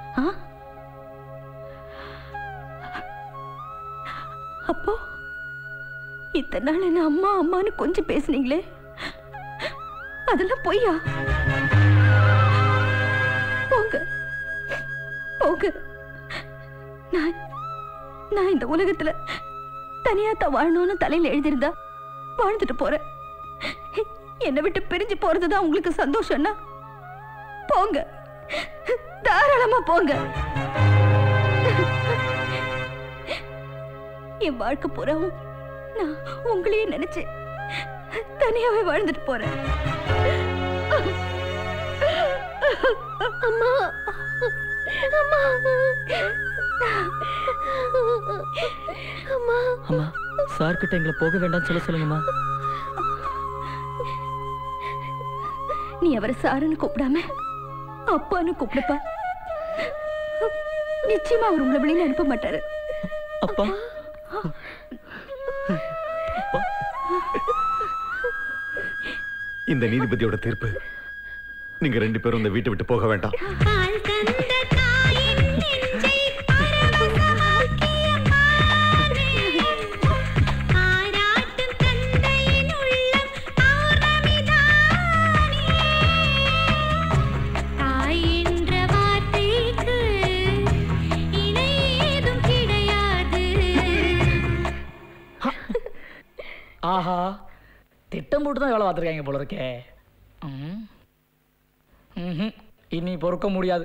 அப்போ இத்தனை நாள் என்ன அம்மா அம்மான்னு கொஞ்சம் பேசுனீங்களே, அதெல்லாம் பொய்யா? போங்க போங்க. நான் நான் இந்த உலகத்துல தனியாத்தான் வாழணும்னு தலையில எழுதியிருந்தா வாழ்ந்துட்டு போறேன். என்னை விட்டு பிரிஞ்சு போறதுதான் உங்களுக்கு சந்தோஷம்னா போங்க, தாராளமா போங்க. என் வாழ்க்கை பூராவும் நான் உங்களையே நினைச்சு தனியாவே வாழ்ந்துட்டு போறேன். அம்மா அம்மா அம்மா அம்மா சார் கிட்ட எங்களை போக வேண்டாம்னு சொல்ல சொல்லுங்கம்மா. நீ அவரை சாருன்னு கூப்பிடாம அப்பான்னு கூப்பிடுப்பா. நிச்சயமா அவர் உங்களை வெளியில அனுப்ப மாட்டாரு. அப்பா இந்த நீதிபதியோட தீர்ப்பு, நீங்க ரெண்டு பேரும் இந்த வீட்டை விட்டு போக வேண்டாம். ஆஹா, திட்டம் போட்டு தான் வேலை பார்த்துருக்காங்க போல இருக்கே. இனி பொறுக்க முடியாது.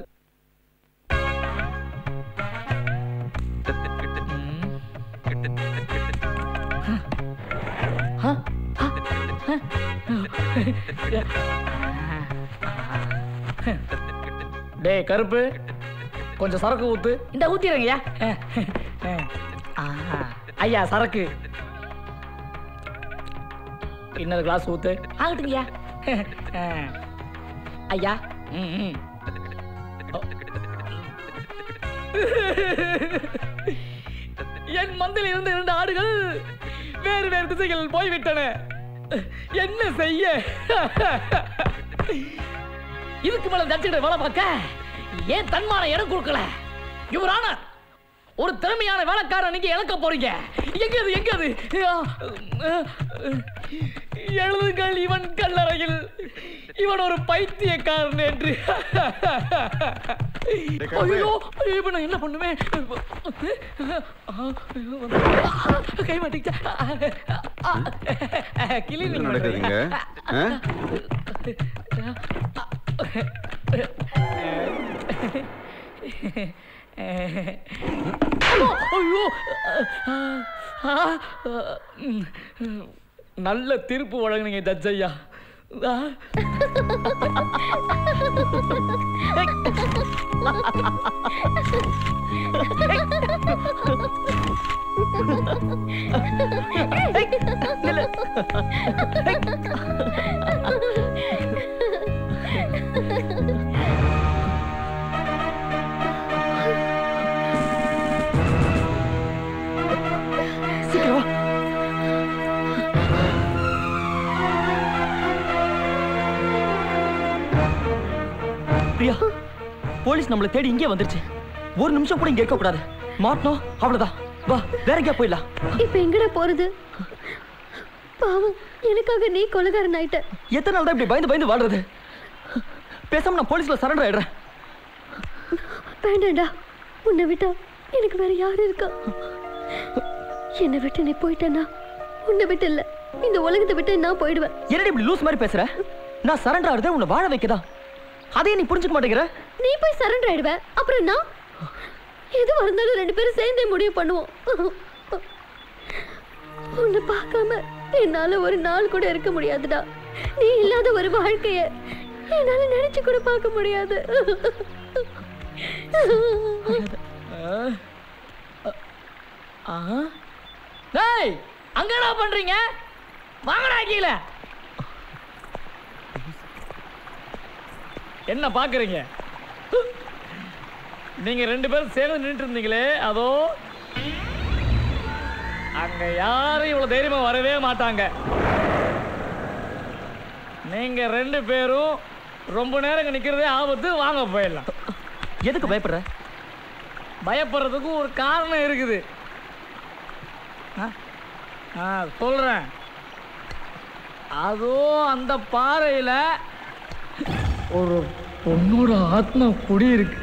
டே கருப்பு, கொஞ்சம் சரக்கு ஊத்து. இந்த ஊத்திடுங்கய்யா. ஐயா சரக்கு இன்னொரு கிளாஸ் ஊத்து. ஆகட்டுங்கய்யா. ஐயா என் மந்தில் இருந்த இரண்டு ஆடுகள் வேறு வேறு திசைகள் போய்விட்டன. என்ன செய்ய? இதுக்கு மேல ஜட்ஜிட வேலை பார்க்க ஏன் தன்மான இடம் கொடுக்கல? யுவர் ஒரு திறமையான வேலைக்காரன் நீங்க இழக்க போறீங்க. எங்க அது எங்க அது? எழுதுங்கள், இவன் கல்லறையில் இவன் ஒரு பைத்தியக்காரன் என்று. ஐயோ, இப்ப நான் என்ன பண்ணுவேன்? கை மாட்டிக்கிட்ட. கிளீனிங் நடக்குதுங்க. ஐயோ, நல்ல தீர்ப்பு வழங்குனீங்க ஜட்ஜ் ஐயா. போலீஸ் நம்மளை தேடி இங்கே வந்துருச்சு. ஒரு நிமிஷம் கூட இங்க இருக்க கூடாது. மாட்டணும், அவ்வளவுதான். வா வேற எங்கேயா போயிடலாம். இப்ப எங்கடா போறது? பாவம், எனக்காக நீ கொலைகாரன் ஆயிட்ட. எத்தனை நாள் தான் இப்படி பயந்து பயந்து வாழ்றது? பேசாம நான் போலீஸ்ல சரண்டர் ஆயிடுறேன். வேண்டாண்டா, உன்னை விட்டா எனக்கு வேற யாரு இருக்கா? என்னை விட்டு நீ போயிட்டேன்னா உன்னை விட்டு இல்ல, இந்த உலகத்தை விட்டு நான் போயிடுவேன். என்னடி இப்படி லூஸ் மாதிரி பேசுற? நான் சரண்டர் ஆகுறதே உன்னை வாழ வைக்கதா. அதையே நீ புரிஞ்சுக்க மாட்டேங்கிற. நீ போய் சரண்டர் ஆயிடுவ, அப்புறம் நான் எது இருந்தாலும் ரெண்டு பேரும் சேர்ந்தே முடிவு பண்ணுவோம். உன்னை பார்க்காம என்னால ஒரு நாள் கூட இருக்க முடியாதுடா. நீ இல்லாத ஒரு வாழ்க்கைய என்னால நினைச்சு கூட பார்க்க முடியாது. டேய், அங்க என்ன பண்றீங்க? வாங்கடா கீழ. என்ன பாக்குறீங்க? நீங்க ரெண்டு பேரும் சேர்ந்து நின்று இருந்தீங்களே, அதோ அங்க யாரும் இவ்வளவு தைரியமா வரவே மாட்டாங்க. நீங்க ரெண்டு பேரும் ரொம்ப நேரம் நிக்கிறதே ஆபத்து. வாங்க போயிடலாம். எதுக்கு பயப்படுற? பயப்படுறதுக்கு ஒரு காரணம் இருக்குது. ஆ சொல்றேன். அதோ அந்த பாறையில ஒரு பொண்ணோட ஆத்மா குடி இருக்கு.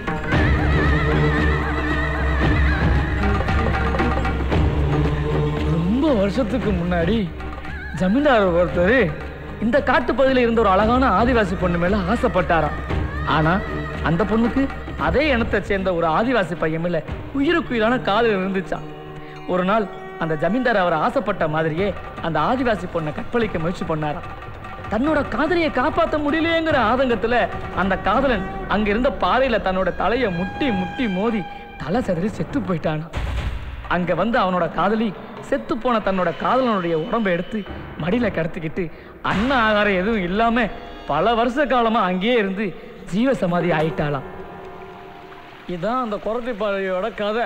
ரொம்ப வருஷத்துக்கு முன்னாடி ஜமீன்தார் ஒருத்தர் இந்த காட்டு பகுதியில் இருந்த ஒரு அழகான ஆதிவாசி பொண்ணு மேல ஆசைப்பட்டாராம். ஆனா அந்த பொண்ணுக்கு அதே இனத்தை சேர்ந்த ஒரு ஆதிவாசி பையன் மேல உயிருக்குயிரான காதல் இருந்துச்சான். ஒரு நாள் அந்த ஜமீன்தார் அவர் ஆசைப்பட்ட மாதிரியே அந்த ஆதிவாசி பொண்ணை கற்பழிக்க முயற்சி பண்ணாராம். தன்னோட காதலியை காப்பாற்ற முடியலையேங்கிற ஆதங்கத்துல அந்த காதலன் அங்க இருந்த பாறையில தன்னோட தலையை முட்டி முட்டி மோதி தலை சதறி செத்து போயிட்டானா. அங்க வந்து அவனோட காதலி செத்து போன தன்னோட காதலனுடைய உடம்பை எடுத்து மடியில கடத்திக்கிட்டு அன்ன ஆகாரம் எதுவும் இல்லாம பல வருஷ காலமா அங்கேயே இருந்து ஜீவ சமாதி ஆயிட்டாளாம். இதுதான் அந்த குரத்தி பாறையோட கதை.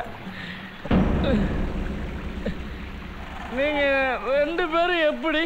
நீங்க ரெண்டு பேரும் எப்படி?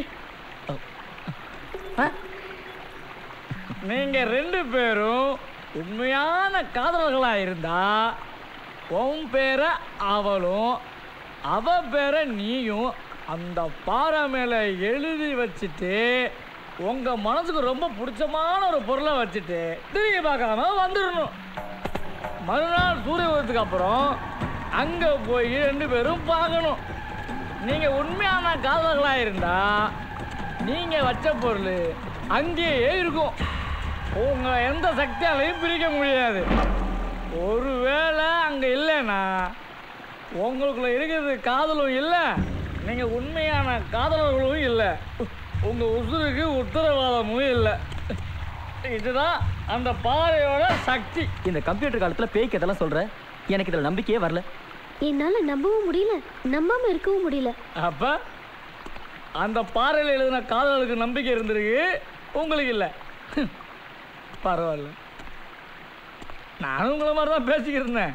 நீங்க ரெண்டு பேரும் உண்மையான காதலர்களா இருந்தா உன் பேரை அவளும் அவ பேரை நீயும் அந்த பாறை மேல எழுதி வச்சுட்டு உங்க மனசுக்கு ரொம்ப பிடிச்சமான ஒரு பொருளை வச்சுட்டு திரும்பி பார்க்காம வந்துடணும். மறுநாள் சூரிய உதயத்துக்கு அப்புறம் அங்க போய் ரெண்டு பேரும் பார்க்கணும். நீங்க உண்மையான காதலர்களா இருந்தா நீங்க வச்ச பொருள் அங்கேயே இருக்கும். உங்க எந்த சக்தியாலையும் பிரிக்க முடியாது. ஒருவேளை அங்க இல்லைன்னா உங்களுக்குள்ள இருக்கிறது காதலும் இல்லை, நீங்க உண்மையான காதலர்களும் இல்லை, உங்க உசுருக்கு உத்தரவாதமும் இல்லை. இதுதான் அந்த பாறையோட சக்தி. இந்த கம்ப்யூட்டர் காலத்துல பேய்க்கு இதெல்லாம் சொல்ற, எனக்கு இதுல நம்பிக்கையே வரல. என்னால நம்பவும் முடியல, நம்பாம இருக்கவும் முடியல. அப்ப அந்த பாறையில் எழுதின காதலுக்கு நம்பிக்கை இருந்திருக்கு, உங்களுக்கு இல்லை. பரவாயில்ல, நானும் உங்களை மாதிரி தான் பேசிக்கிட்டு இருந்தேன்.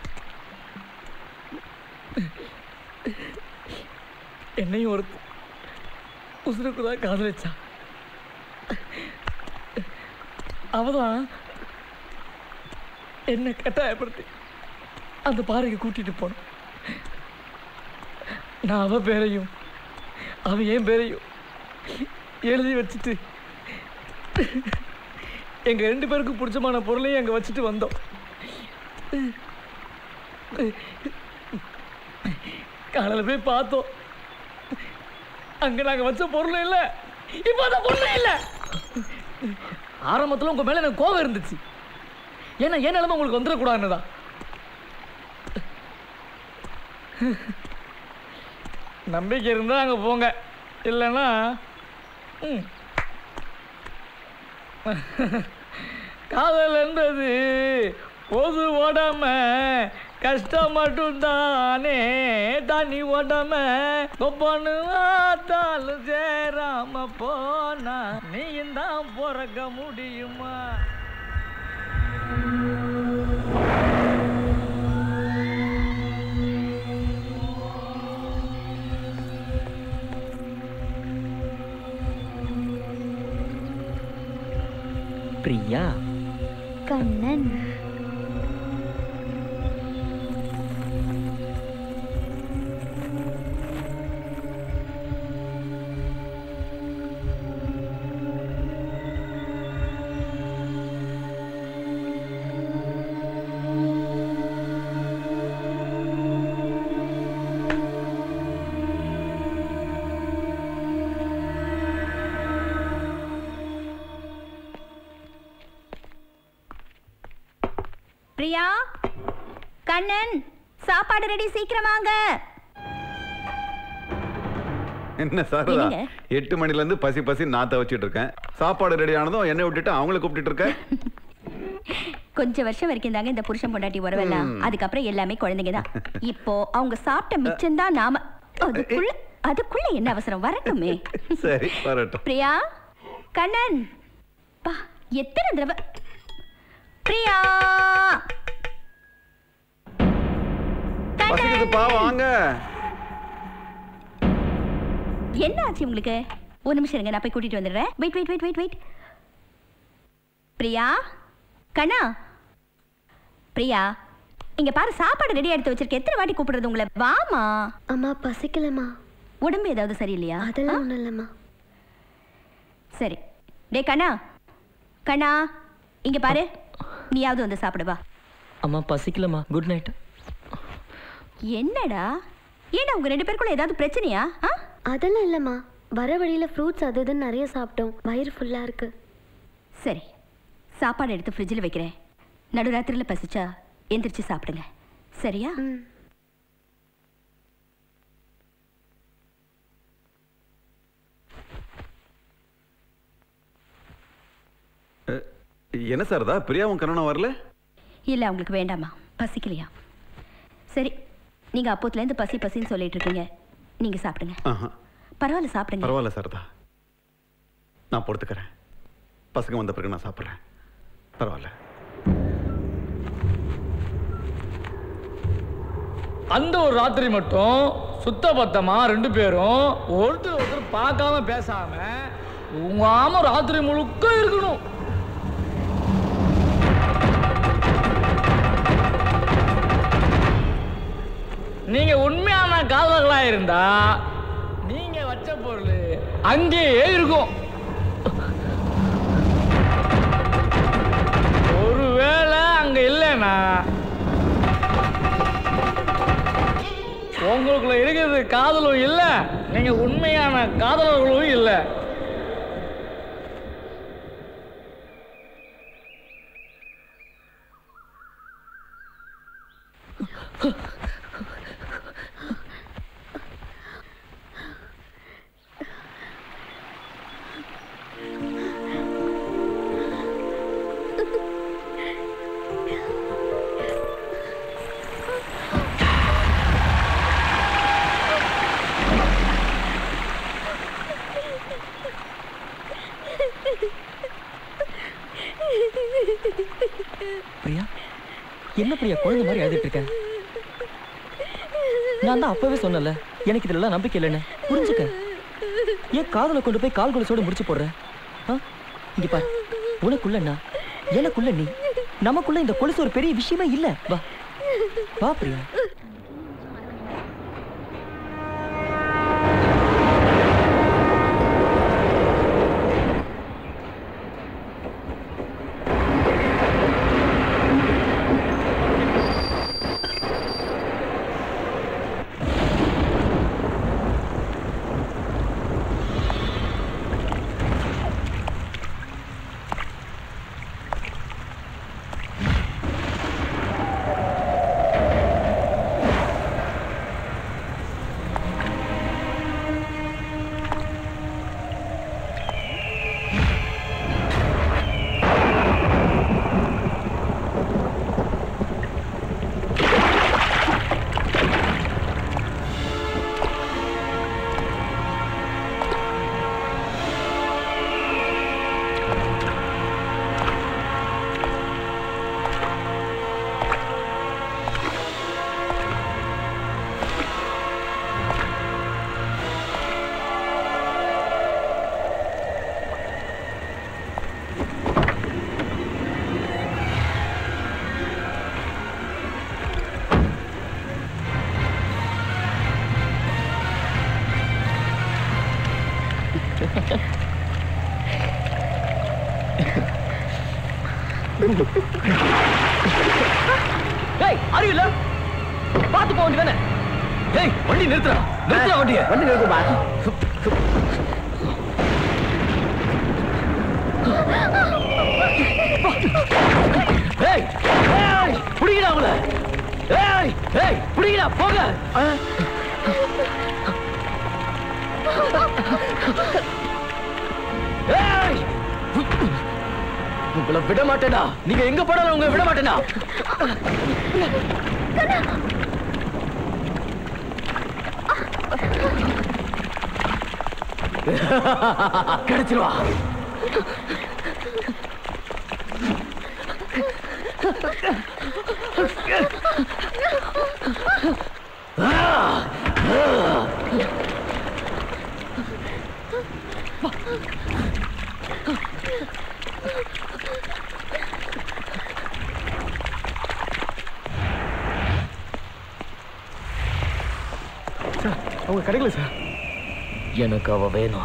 என்னையும் ஒரு உசுருக்குதான் காதலிச்சா. அவதான் என்னை கட்டாயப்படுத்தி அந்த பாறைக்கு கூட்டிட்டு போனோம். நான் அவ பேரையும் அவன் என் பேரையும் எழுதி வச்சுட்டு எங்க ரெண்டு பேருக்கும் பிடிச்சமான பொருளையும் அங்க வச்சுட்டு வந்தோம். காலையில் போய் பார்த்தோம், அங்க நாங்க வச்ச பொருள் இல்லை, இப்போ அந்த பொருள் இல்லை. ஆரம்பத்தில் உங்க மேல எனக்கு கோபம் இருந்துச்சு, ஏன்னா என் நிலைமை உங்களுக்கு வந்துடக்கூடாதுன்னுதான். நம்பிக்கை இருந்தா அங்க போங்க, இல்லைன்னா காதல் என்றது பொது உடம கஷ்டம் மட்டும்தானே, தனி உடம கொப்பனு ஆத்தாலும் சேராம போனா நீயும் தான் பிறக்க முடியுமா? பிரியா, கண்ணன், பிரியா, கண்ணன், சாப்பாடு ரெடி, சீக்கிரம் வாங்க. என்ன சாரதா, எட்டு மணில இருந்து பசி பசி நாத்த வச்சிட்டு இருக்கேன். சாப்பாடு ரெடி ஆனதும் என்னை விட்டுட்டு அவங்கள கூப்பிட்டு இருக்க. கொஞ்ச வருஷம் வரைக்கும் தாங்க இந்த புருஷன் பொண்டாட்டி உறவெல்லாம். அதுக்கப்புறம் எல்லாமே குழந்தைங்க தான். இப்போ அவங்க சாப்பிட்ட மிச்சம் தான் நாம. அதுக்குள்ள அதுக்குள்ள என்ன அவசரம், வரட்டுமே. சரி வரட்டும். பிரியா, கண்ணன், பா எத்தனை தடவை. பிரியா, பசிக்குதுப்பா, வாங்க. என்ன ஆச்சு உங்களுக்கு? ஒரு நிமிஷம் இருங்க, நான் போய் கூட்டிட்டு வந்துடுறேன். Wait wait wait wait wait Priya, கண்ணா, பிரியா, இங்க பாரு, சாப்பாடு ரெடி எடுத்து வச்சிருக்க. எத்தனை வாட்டி கூப்பிடுறது உங்களை? வாமா. அம்மா பசிக்கலம்மா. உடம்பு ஏதாவது சரியில்லையா? அதெல்லாம் ஒண்ணும் இல்லம்மா. சரி. டே கண்ணா, கண்ணா, இங்க பாரு, நீயாவது வந்து சாப்பிடு வா. அம்மா பசிக்கலம்மா. Good night. என்னடா, ஏன்னா உங்க ரெண்டு பேருக்குள்ள ஏதாவது பிரச்சனையா? அதெல்லாம் இல்லம்மா, வர வழியில ஃப்ரூட்ஸ் அது இதுன்னு நிறைய சாப்பிட்டோம், வயிறு ஃபுல்லா இருக்கு. சரி, சாப்பாடு எடுத்து ஃப்ரிட்ஜில் வைக்கிறேன். நடுராத்திரியில் பசிச்சா எந்திரிச்சு சாப்பிடுங்க, சரியா? என்ன சாரதா, பிரியாவும் கண்ணனும் வரல? இல்லை, அவங்களுக்கு வேண்டாமா, பசிக்கலையா? சரி, நீங்க அப்போத்துலேருந்து பசி பசின்னு சொல்லிட்டு இருக்கீங்க, நீங்க சாப்பிடுங்க. பரவாயில்ல, சாப்பிடுங்க. பரவாயில்ல சாரதா, நான் பொறுத்துக்கிறேன். பசங்க வந்த பிறகு நான் சாப்பிட்றேன். பரவாயில்ல. அந்த ஒரு ராத்திரி மட்டும் சுத்த பத்தமா ரெண்டு பேரும் ஒருத்தர் ஒருத்தர் பார்க்காம பேசாம உங்காம ராத்திரி முழுக்க இருக்கணும். நீங்க உண்மையான காதலர்களா இருந்தா நீங்க வச்ச பொருள் அங்கேயே இருக்கும். ஒருவேளை அங்க இல்லைன்னா உங்களுக்குள்ள இருக்கிறது காதலும் இல்லை, நீங்க உண்மையான காதலர்களும் இல்லை. பிரியா, என்ன பிரியா குழந்தை மாதிரி எழுதிட்டு இருக்க? நான் தான் அப்பவே சொன்னல, எனக்கு இதெல்லாம் நம்பிக்கை இல்லைன்னு. புரிஞ்சுக்க. ஏன் காதலை கொண்டு போய் கால் கொலுசோட முடிச்சு போடுற? இங்க பாரு, உனக்குள்ள நான், எனக்குள்ள நீ, நமக்குள்ள இந்த கொலுசு ஒரு பெரிய விஷயமே இல்ல. வா வா பிரியா. ஏய், அறிவில்ல? பாத்து போக வேண்டியதானே? ஏய், வண்டி நிறுத்துறா. நிறுத்துறா வண்டியை. வண்டி நிறுத்துப்பா. ஏய், ஏய். ஏய் ஏய் புடிடா போங்க ஏய் உங்களை விட மாட்டேனா நீங்க எங்க போனாலும் உங்களை விட மாட்டேனா கிடைச்சிருவா சார் அவங்க கிடைக்கல சார் எனக்கு அவ வேணும்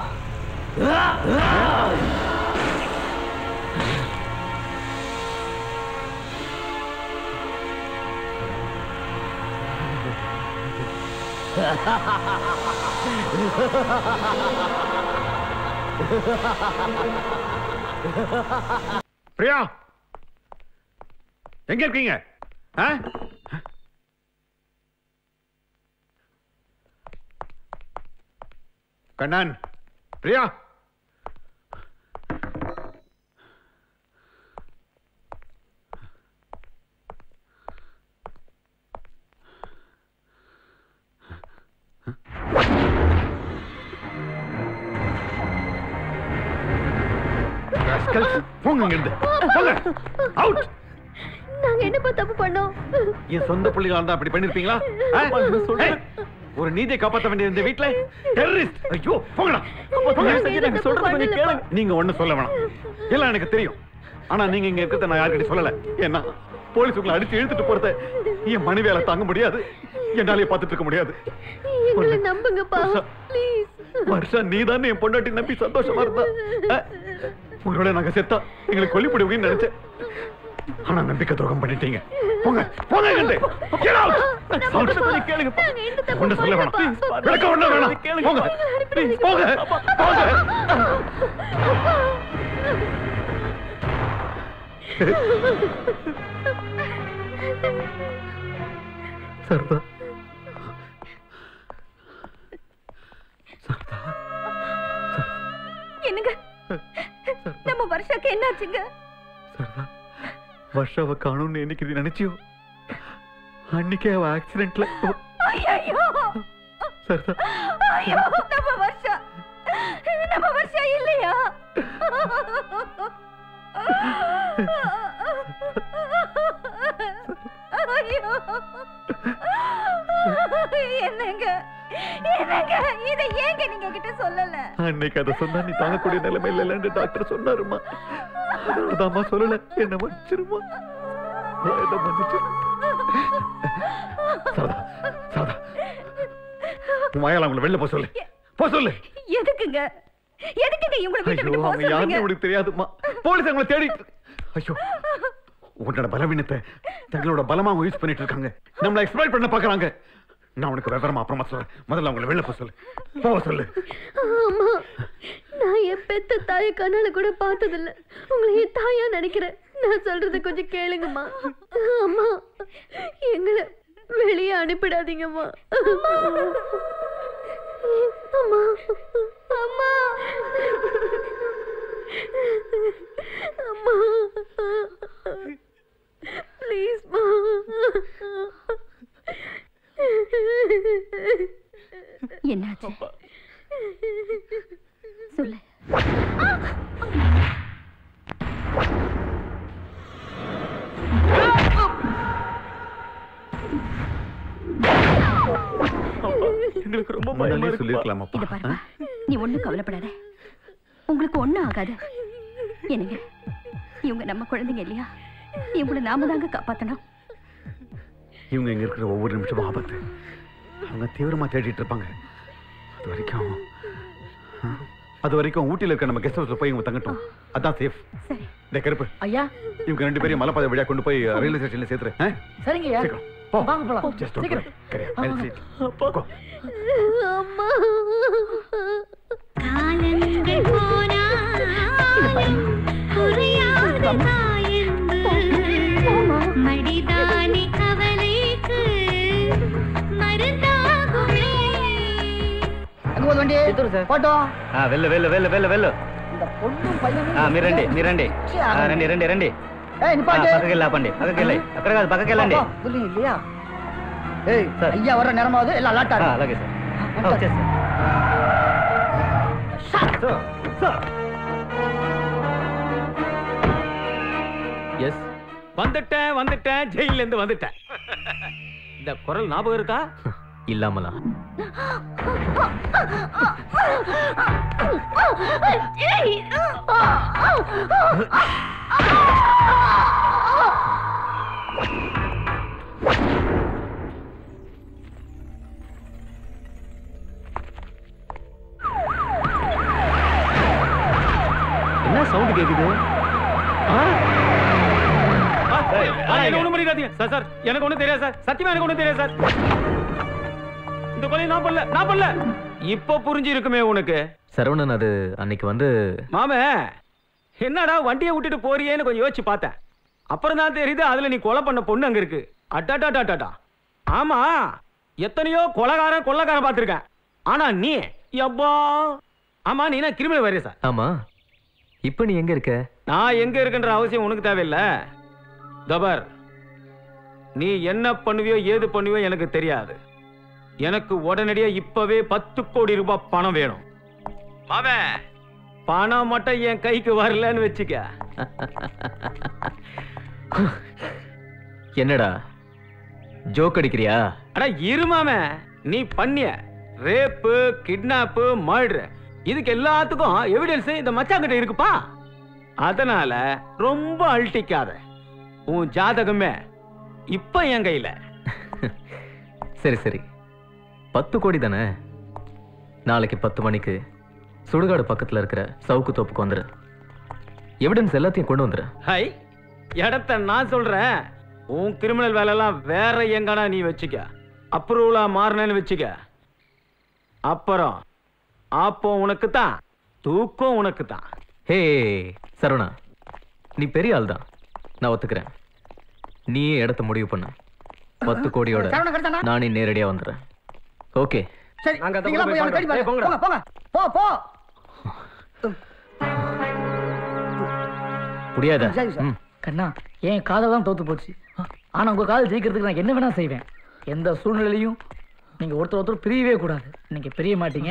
பிரியா எங்க இருக்கீங்க? கண்ணன், பிரியா நாங்க என்னப்பா தப்பு பண்ணோம்? என் சொந்த பிள்ளைகளா இருந்தா அப்படி பண்ணிருப்பீங்களா? ஒரு நீதியை காப்பாற்ற வேண்டிய இந்த வீட்டுல டெரரிஸ்ட். ஐயோ போங்கடா. நீங்க ஒண்ணு சொல்ல வேணாம், எல்லாம் எனக்கு தெரியும். ஆனா நீங்க இங்க இருக்கிறத நான் யார்கிட்ட சொல்லல. ஏன்னா போலீஸுக்குள்ள அடிச்சு இழுத்துட்டு போறத என் மனைவியால தாங்க முடியாது, என்னாலே பார்த்துட்டு இருக்க முடியாது. எங்களை நம்புங்கப்பா ப்ளீஸ். வருஷா நீதான் என் பொண்டாட்டி நம்பி சந்தோஷமா இருந்தா. உங்களோட நாங்க செத்தா எங்களை கொல்லிப்படுவீங்கன்னு நினைச்சேன். ஆனா நம்பிக்கை துரோகம் பண்ணிட்டீங்க. போங்க போங்க கண்டே. Get out. சொல்றத கேளுங்க. ஒண்ணு சொல்ல வேணாம், விளக்க ஒண்ணு வேணாம். போங்க போங்க போங்க. சர்தா சர்தா என்னங்க நம்ம வருஷாக்கு என்னாச்சுங்க? சர்தா வருஷாவை காணும்னு என்னைக்கு நினைச்சியோ அன்னைக்கே அவ ஆக்சிடென்ட்ல. ஐயோ சர்தா ஐயோ நம்ம வருஷா நம்ம வருஷா இல்லையா? ஐயோ என்னங்க என்னங்க இத ஏங்க நீங்க கிட்ட சொல்லல? அன்னைக்கு அதை சொன்னா நீ தாங்கக்கூடிய நிலைமை இல்லைன்னு டாக்டர் சொன்னாருமா. அதனாலதாம்மா சொல்லல. என்ன மன்னிச்சிருமா, என்ன மன்னிச்சிரு. சரதா சரதா உன் வாயால அவங்களை வெளில போ சொல்லு, போ சொல்லு. எதுக்குங்க எதுக்குங்க இவங்களை வீட்டை விட்டு போக அவங்க யாருன்னு சொல்றீங்க? உனக்கு தெரியாதுமா. போலீஸ் அவங்களை தேடி. ஐயோ உன்னோட பலவீனத்தை தங்களோட பலமா அவங்க யூஸ் பண்ணிட்டு இருக்காங்க, நம்மளை எக்ஸ்ப்ளாய்ட் பண்ண பாக்குறாங்க. நான் உனக்கு விவரமா அப்புறமா சொல்றேன், முதல்ல அவங்களை வெளில போ சொல்லு, போக சொல்லு. ஆமா, நான் என் பெத்த தாயை கண்ணால கூட பார்த்ததில்ல. உங்களை என் தாயா நினைக்கிறேன். நான் சொல்றத கொஞ்சம் கேளுங்கம்மா. அம்மா எங்களை வெளியே அனுப்பிடாதீங்கம்மா. அம்மா அம்மா அம்மா ப்ளீஸ்மா. என்னாச்சு சொல்லு. எங்களுக்கு ரொம்ப பயமா சொல்லிருக்கலாமா? இத பாருமா, நீ ஒண்ணும் கவலைப்படாத, உங்களுக்கு ஒண்ணும் ஆகாது. என்னங்க இவங்க நம்ம குழந்தைங்க இல்லையா? இவங்களை நாம தாங்க காப்பாத்தணும். இவங்க இங்க இருக்கிற ஒவ்வொரு நிமிஷமும் ஆபத்து. அவங்க தீவிரமா தேடிட்டு இருப்பாங்க. அது வரைக்கும் அது வரைக்கும் ஊட்டில இருக்க நம்ம கெஸ்ட் ஹவுஸ்ல போய் இவங்க தங்கட்டும், அதான் சேஃப். இந்த கருப்பு ஐயா, இவங்க ரெண்டு பேரும் மலைப்பாதை வழியா கொண்டு போய் ரயில்வே ஸ்டேஷன்ல சேர்த்துறேன். சரிங்க ஐயா, போ வாங்க போலாம். Just don't worry. கரியா, I'll see it. Go. அம்மா காலங்கள் போனாலும் குறையாத தாயன்பு மடிதானே கவலைக்கு వണ്ടി ఫోటో వెళ్ళు వెళ్ళు వెళ్ళు వెళ్ళు వెళ్ళు இந்த பொண்ணும் பையனும் మీరు రండి మీరు రండి రండి రండి రండి పక్కకి వెళ్ళి ఆపండి పక్కకి వెళ్ళి అక్కడ కాదు పక్కకి వెళ్ళండి இல்லையா ஏய் ஐயா வர நேரமாவது எல்லாம் அலாட்டா అలాగే sir okay sir sir yes வந்துட்டேன் வந்துட்டேன் ஜெயில இருந்து வந்துட்டேன் இந்த குரல் ஞாபகம் இருக்கா இல்லாமலா என்ன சவுண்ட் கேக்குது ஒண்ணும் பண்ணிடாதீங்க சார் சார் எனக்கு ஒண்ணும் தெரியாது சார் சத்தியமா எனக்கு ஒண்ணும் தெரியாது சார் இந்த கொலை நான் பண்ணல நான் பண்ணல இப்ப புரிஞ்சு இருக்குமே உனக்கு சரவணன் அது அன்னைக்கு வந்து மாமே என்னடா வண்டியை விட்டுட்டு போறியேன்னு கொஞ்சம் யோசிச்சு பார்த்தேன் அப்புறம் தான் தெரியுது அதுல நீ கொலை பண்ண பொண்ணு அங்க இருக்கு அட்டாட்டாட்டாட்டா ஆமா எத்தனையோ கொலைகாரன் கொள்ளைக்காரன் பார்த்திருக்கேன் ஆனா நீ எப்பா ஆமா நீ என்ன கிரிமினல் வரைய சார் ஆமா இப்ப நீ எங்க இருக்க நான் எங்க இருக்குன்ற அவசியம் உனக்கு தேவையில்லை தபர் நீ என்ன பண்ணுவியோ ஏது பண்ணுவியோ எனக்கு தெரியாது எனக்கு உடனடியா இப்பவே பத்து கோடி ரூபாய் பணம் வேணும் மாமே பணம் மட்டும் என் கைக்கு வரலன்னு வச்சுக்க என்னடா ஜோக் அடிக்கிறியா அடா இருமாமே நீ பண்ணிய ரேப்பு கிட்னாப்பு மர்டர் இதுக்கு எல்லாத்துக்கும் எவிடன்ஸ் இந்த மச்சாங்கிட்ட இருக்குப்பா அதனால ரொம்ப அழட்டிக்காத உன் ஜாதகமே இப்ப என் கையில சரி சரி பத்து கோடி தானே நாளைக்கு பத்து மணிக்கு சுடுகாடு பக்கத்துல இருக்கிற சவுக்கு தோப்புக்கு வந்துரு எவிடன்ஸ் எல்லாத்தையும் கொண்டு வந்துரு ஹை இடத்த நான் சொல்றேன் உன் கிரிமினல் வேலை எல்லாம் வேற எங்கனா நீ வச்சுக்க அப்ரூவலா மாறினேன்னு வச்சுக்க அப்புறம் அப்போ உனக்கு தான் தூக்கம் உனக்கு தான் ஹே சரவணா நீ பெரிய ஆள் தான் நான் ஒத்துக்கிறேன் நீ இடத்த முடிவு பண்ண பத்து கோடியோட நானே நேரடியா வந்துடுறேன் ஓகே சரி நீங்க போய் அவனை தேடி பாருங்க போங்க போங்க போ போ முடியாதா கண்ணா என் காதல் தான் தோத்து போச்சு ஆனா உங்க காதல் ஜெயிக்கிறதுக்கு நான் என்ன வேணா செய்வேன் எந்த சூழ்நிலையிலையும் நீங்க ஒருத்தர் ஒருத்தர் பிரியவே கூடாது நீங்க பிரிய மாட்டீங்க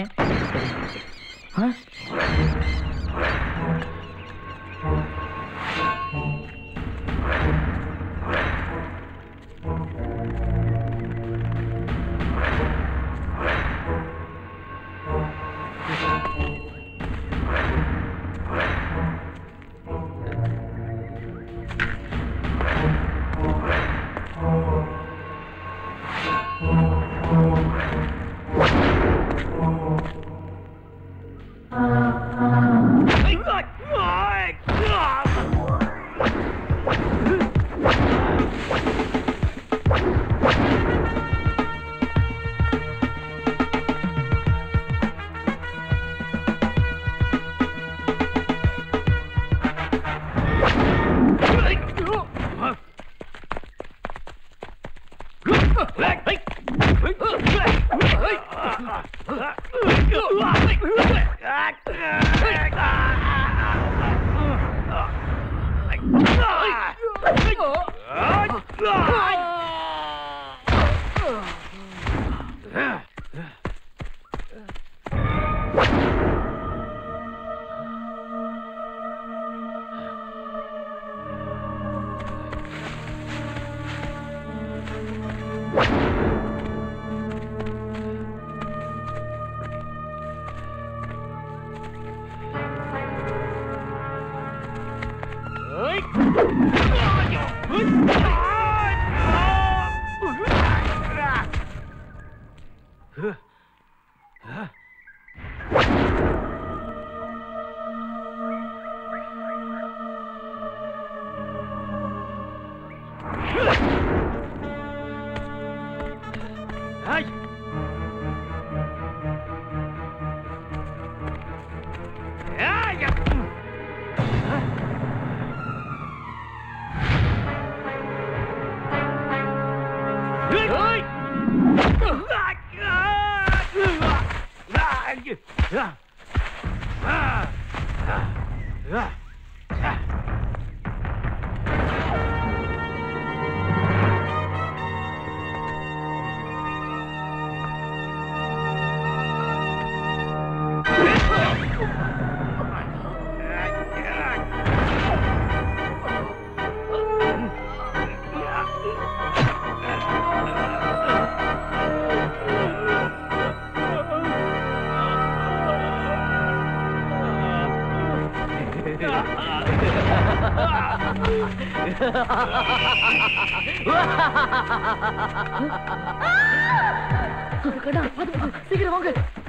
சீக்கிரம் வாங்க.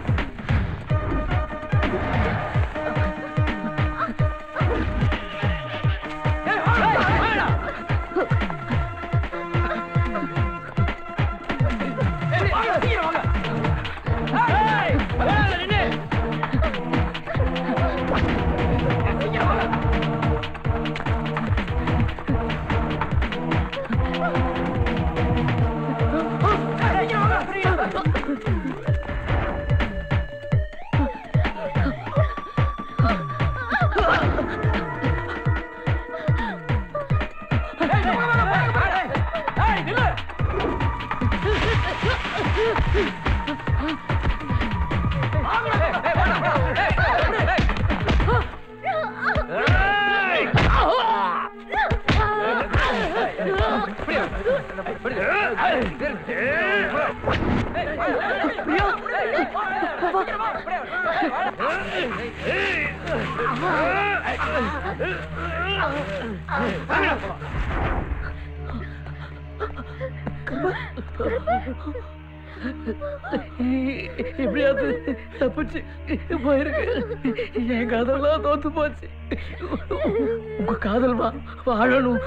எப்படியாவது தப்பிச்சு போயிருக்கு. என் காதல்லாம் தோத்து போச்சு. உங்க காதல் வா வாழணும்.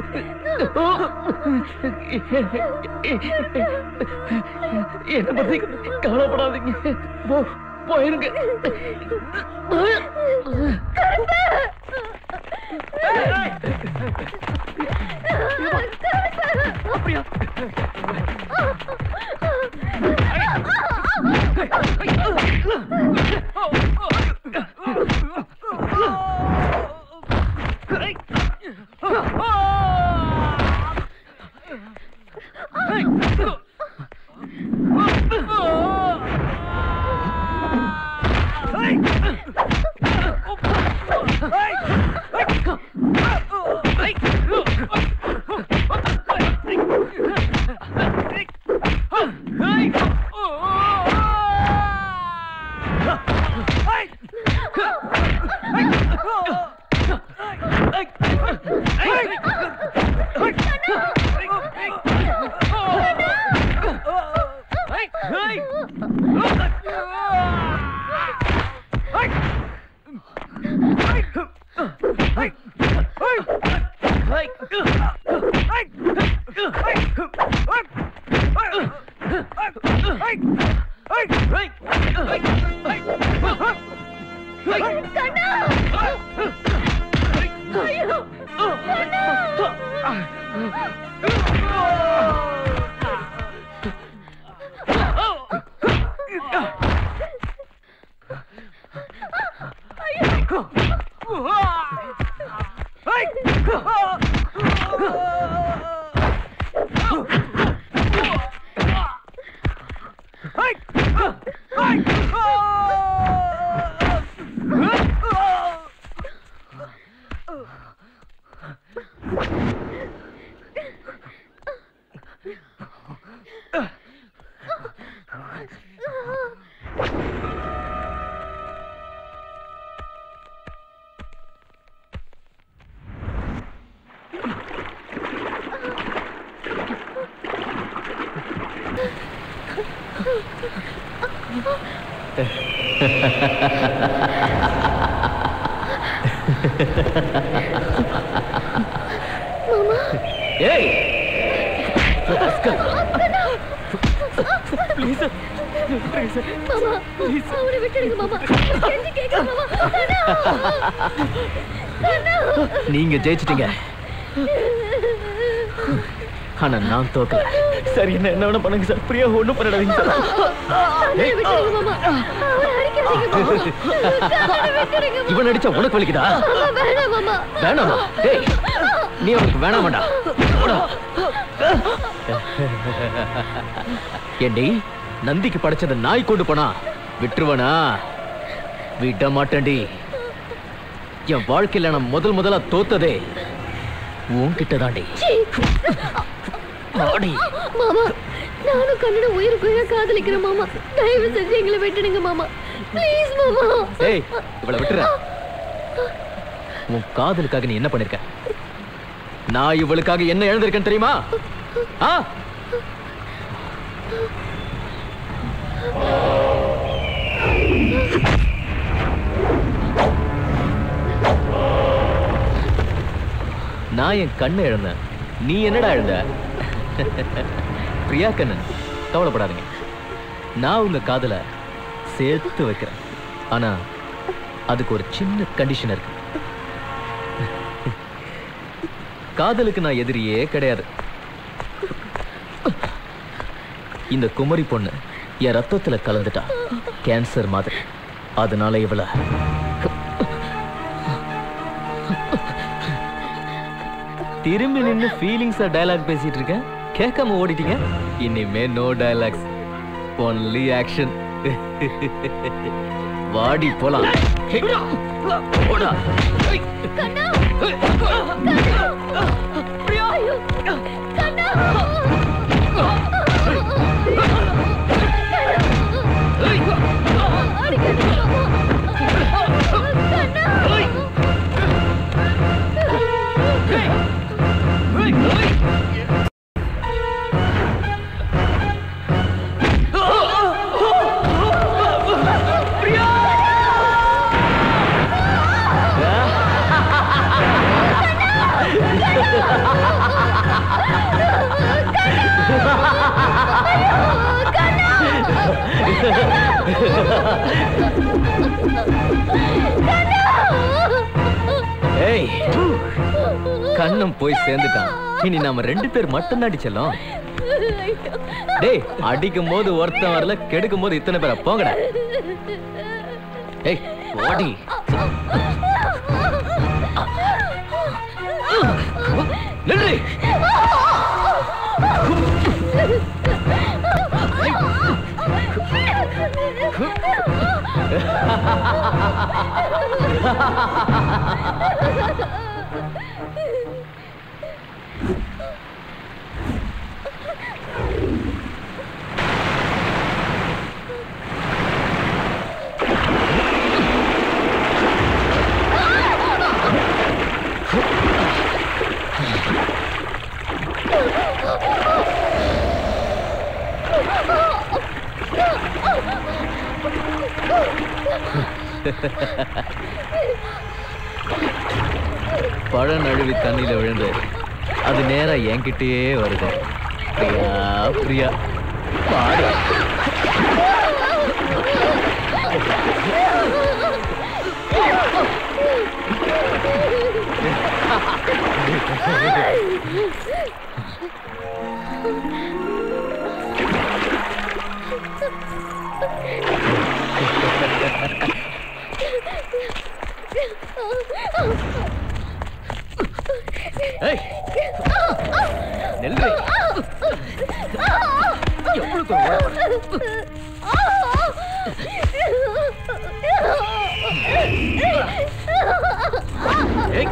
என்ன பத்தி கவலைப்படாதீங்க. போ போயிருங்க. அப்படியா? மாமா. ஏய். ப்ளீஸ். மாமா, அவனை விட்டுடுங்க மாமா. கெஞ்சி கேக்குறேன் மாமா. கண்ணா. கண்ணா. நீங்க ஜெயிச்சிட்டீங்க. ஆனா நான் தோக்கல. சார் என்ன என்ன வேணா பண்ணுங்க சார். பிரியா ஒண்ணும் பண்ணிடாதீங்க சார். இவன் அடிச்சா உனக்கு வலிக்குதா? வேணாமா? டேய் நீ அவனுக்கு வேணாமாடா. ஏண்டி நந்திக்கு படைச்சத நாய் கொண்டு போனா விட்டுருவனா? விட மாட்டேன்டி. என் வாழ்க்கையில நான் முதல் முதலா தோத்ததே உன்கிட்ட தாண்டி. மாமா நானும் கண்ணனை உயிருக்குள்ள காதலிக்கிறேன் மாமா. தயவு செஞ்சு எங்களை விட்டுடுங்க மாமா. ப்ளீஸ் மாமா. ஏய் இவளை விட்டுற. உன் காதலுக்காக நீ என்ன பண்ணிருக்க? நான் இவளுக்காக என்ன எழுந்திருக்கேன்னு தெரியுமா? ஆ நான் என் கண்ணை இழந்தேன். நீ என்னடா இழந்த? பிரியா கண்ணன் கவலைப்படாதீங்க. நான் உங்க காதல சேர்த்து வைக்கிறேன். ஆனா அதுக்கு ஒரு சின்ன கண்டிஷன் இருக்கு. காதலுக்கு நான் எதிரியே கிடையாது. இந்த குமரி பொண்ணு என் ரத்தத்துல கலந்துட்டா கேன்சர் மாதிரி. அதனால இவள திரும்பி நின்று ஃபீலிங்ஸா டயலாக் பேசிட்டு இருக்கேன். கேட்காம ஓடிட்டீங்க. இனிமே நோ டயலாக்ஸ், ஒன்லி ஆக்ஷன். வாடி போலாம். ஓடா. கண்ணா பிரியா கண்ணா ஏய் கண்ணம் போய் சேர்ந்துட்டான். இனி நாம ரெண்டு பேர் மட்டும் தான் அடிச்சலாம். டேய் அடிக்கும் போது ஒருத்தன் வரல, கெடுக்கும் போது இத்தனை பேரை போங்கடா. ஏய் ஓடி. நில்லு. பழம் நழுவி தண்ணியில விழுந்து அது நேரா என்கிட்டயே வருது. பிரியா பிரியா பாடு. ஏய் நெல்லை எவ்வளவு தூரம் ஏய்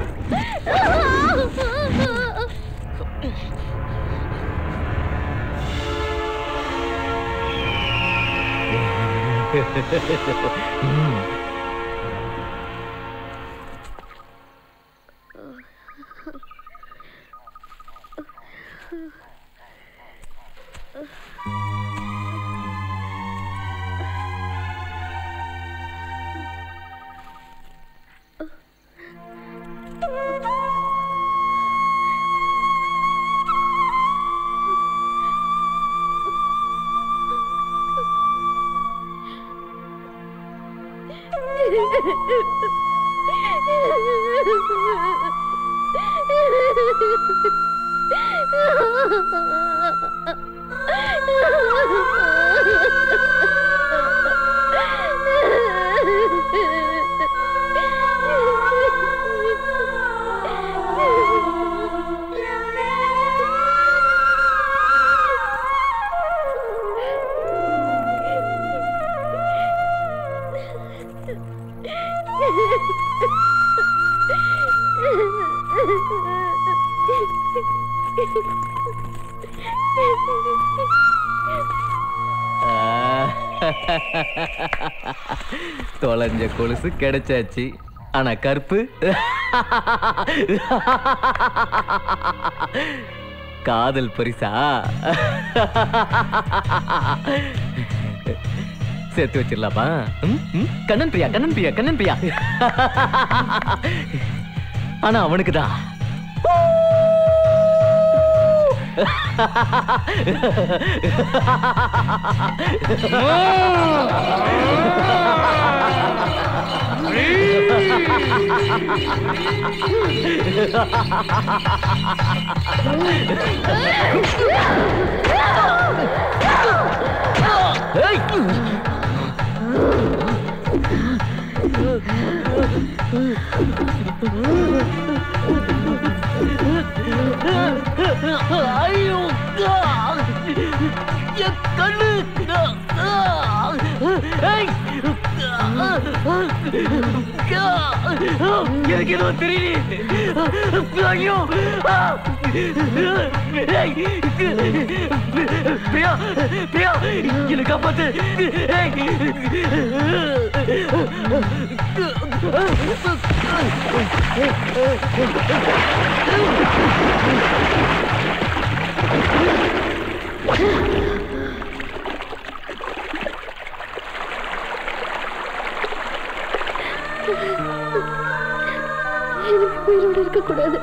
Ha ha ha ha! தொலைஞ்ச கொலுசு கிடைச்சாச்சு. ஆனா கருப்பு காதல் பரிசா சேர்த்து வச்சிடலாமா? கண்ணன் பிரியா கண்ணன் பிரியா கண்ணன் பிரியா. ஆனா அவனுக்கு தான் ஐயோ என் கண்ணு. எனக்கு ஏதோ தெரியல. ஐயோ பிரியா பிரியா என்னை காப்பாத்து. எனக்கு உயிரோடு இருக்கக்கூடாது.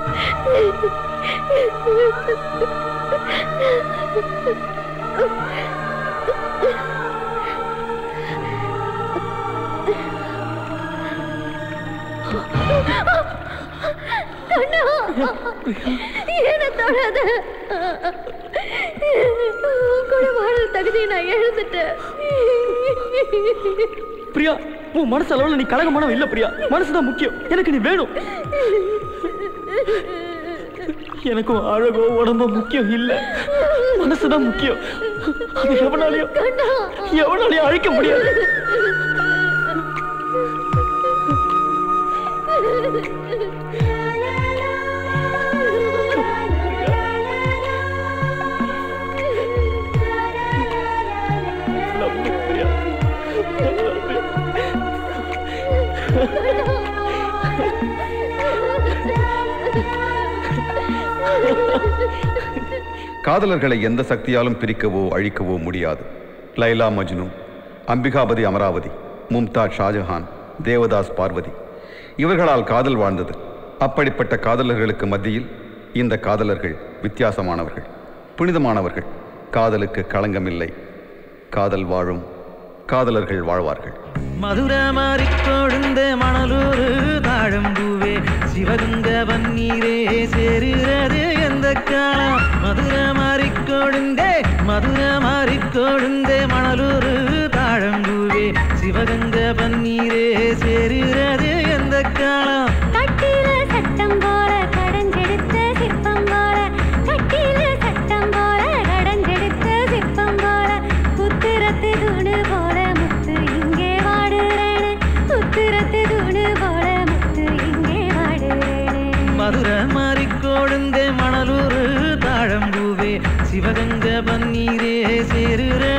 என்ன தொடாத. கூட வாழ தகுதியை நான் எழுந்துட்டேன். பிரியா, உன் மனசு அளவுல நீ கலகமானவ இல்ல பிரியா. மனசுதான் முக்கியம். எனக்கு நீ வேணும். எனக்கும் அழகோ உடம்போ முக்கியம் இல்ல, மனசுதான் முக்கியம். அது எவனாலையும் எவனாலையும் அழிக்க முடியாது. காதலர்களை எந்த சக்தியாலும் பிரிக்கவோ அழிக்கவோ முடியாது. லைலா மஜ்னு, அம்பிகாபதி அமராவதி, மும்தாஜ் ஷாஜஹான், தேவதாஸ் பார்வதி, இவர்களால் காதல் வாழ்ந்தது. அப்படிப்பட்ட காதலர்களுக்கு மத்தியில் இந்த காதலர்கள் வித்தியாசமானவர்கள், புனிதமானவர்கள். காதலுக்கு களங்கமில்லை. காதல் வாழும், காதலர்கள் வாழ்வார்கள். மதுரை மாறி கொழுந்த மணலூரு தாழம்பூவே சிவகங்க பன்னீரே சேருகிறது எந்த காலம். மதுரை மாறி கொழுந்தே மதுரை மாறி கொழுந்தே மணலூரு தாழம்பூவே சிவகங்க பன்னீரே சேருகிறது எந்த காலம். கட்டில சட்டம் போல கடஞ்செடுத்த சிற்பம் போல, கட்டில சட்டம் போல கடஞ்செடுத்த சிற்பம் போல, புத்திரத்து தூணு போல முத்து இங்கே வாடுறேனே, புத்திரத்து தூணு போல முத்து இங்கே வாடுறேனே. மதுரை மாறி கொழுந்தே மணலூரு தாழம்பூவே சிவகங்க பன்னீரே சேருற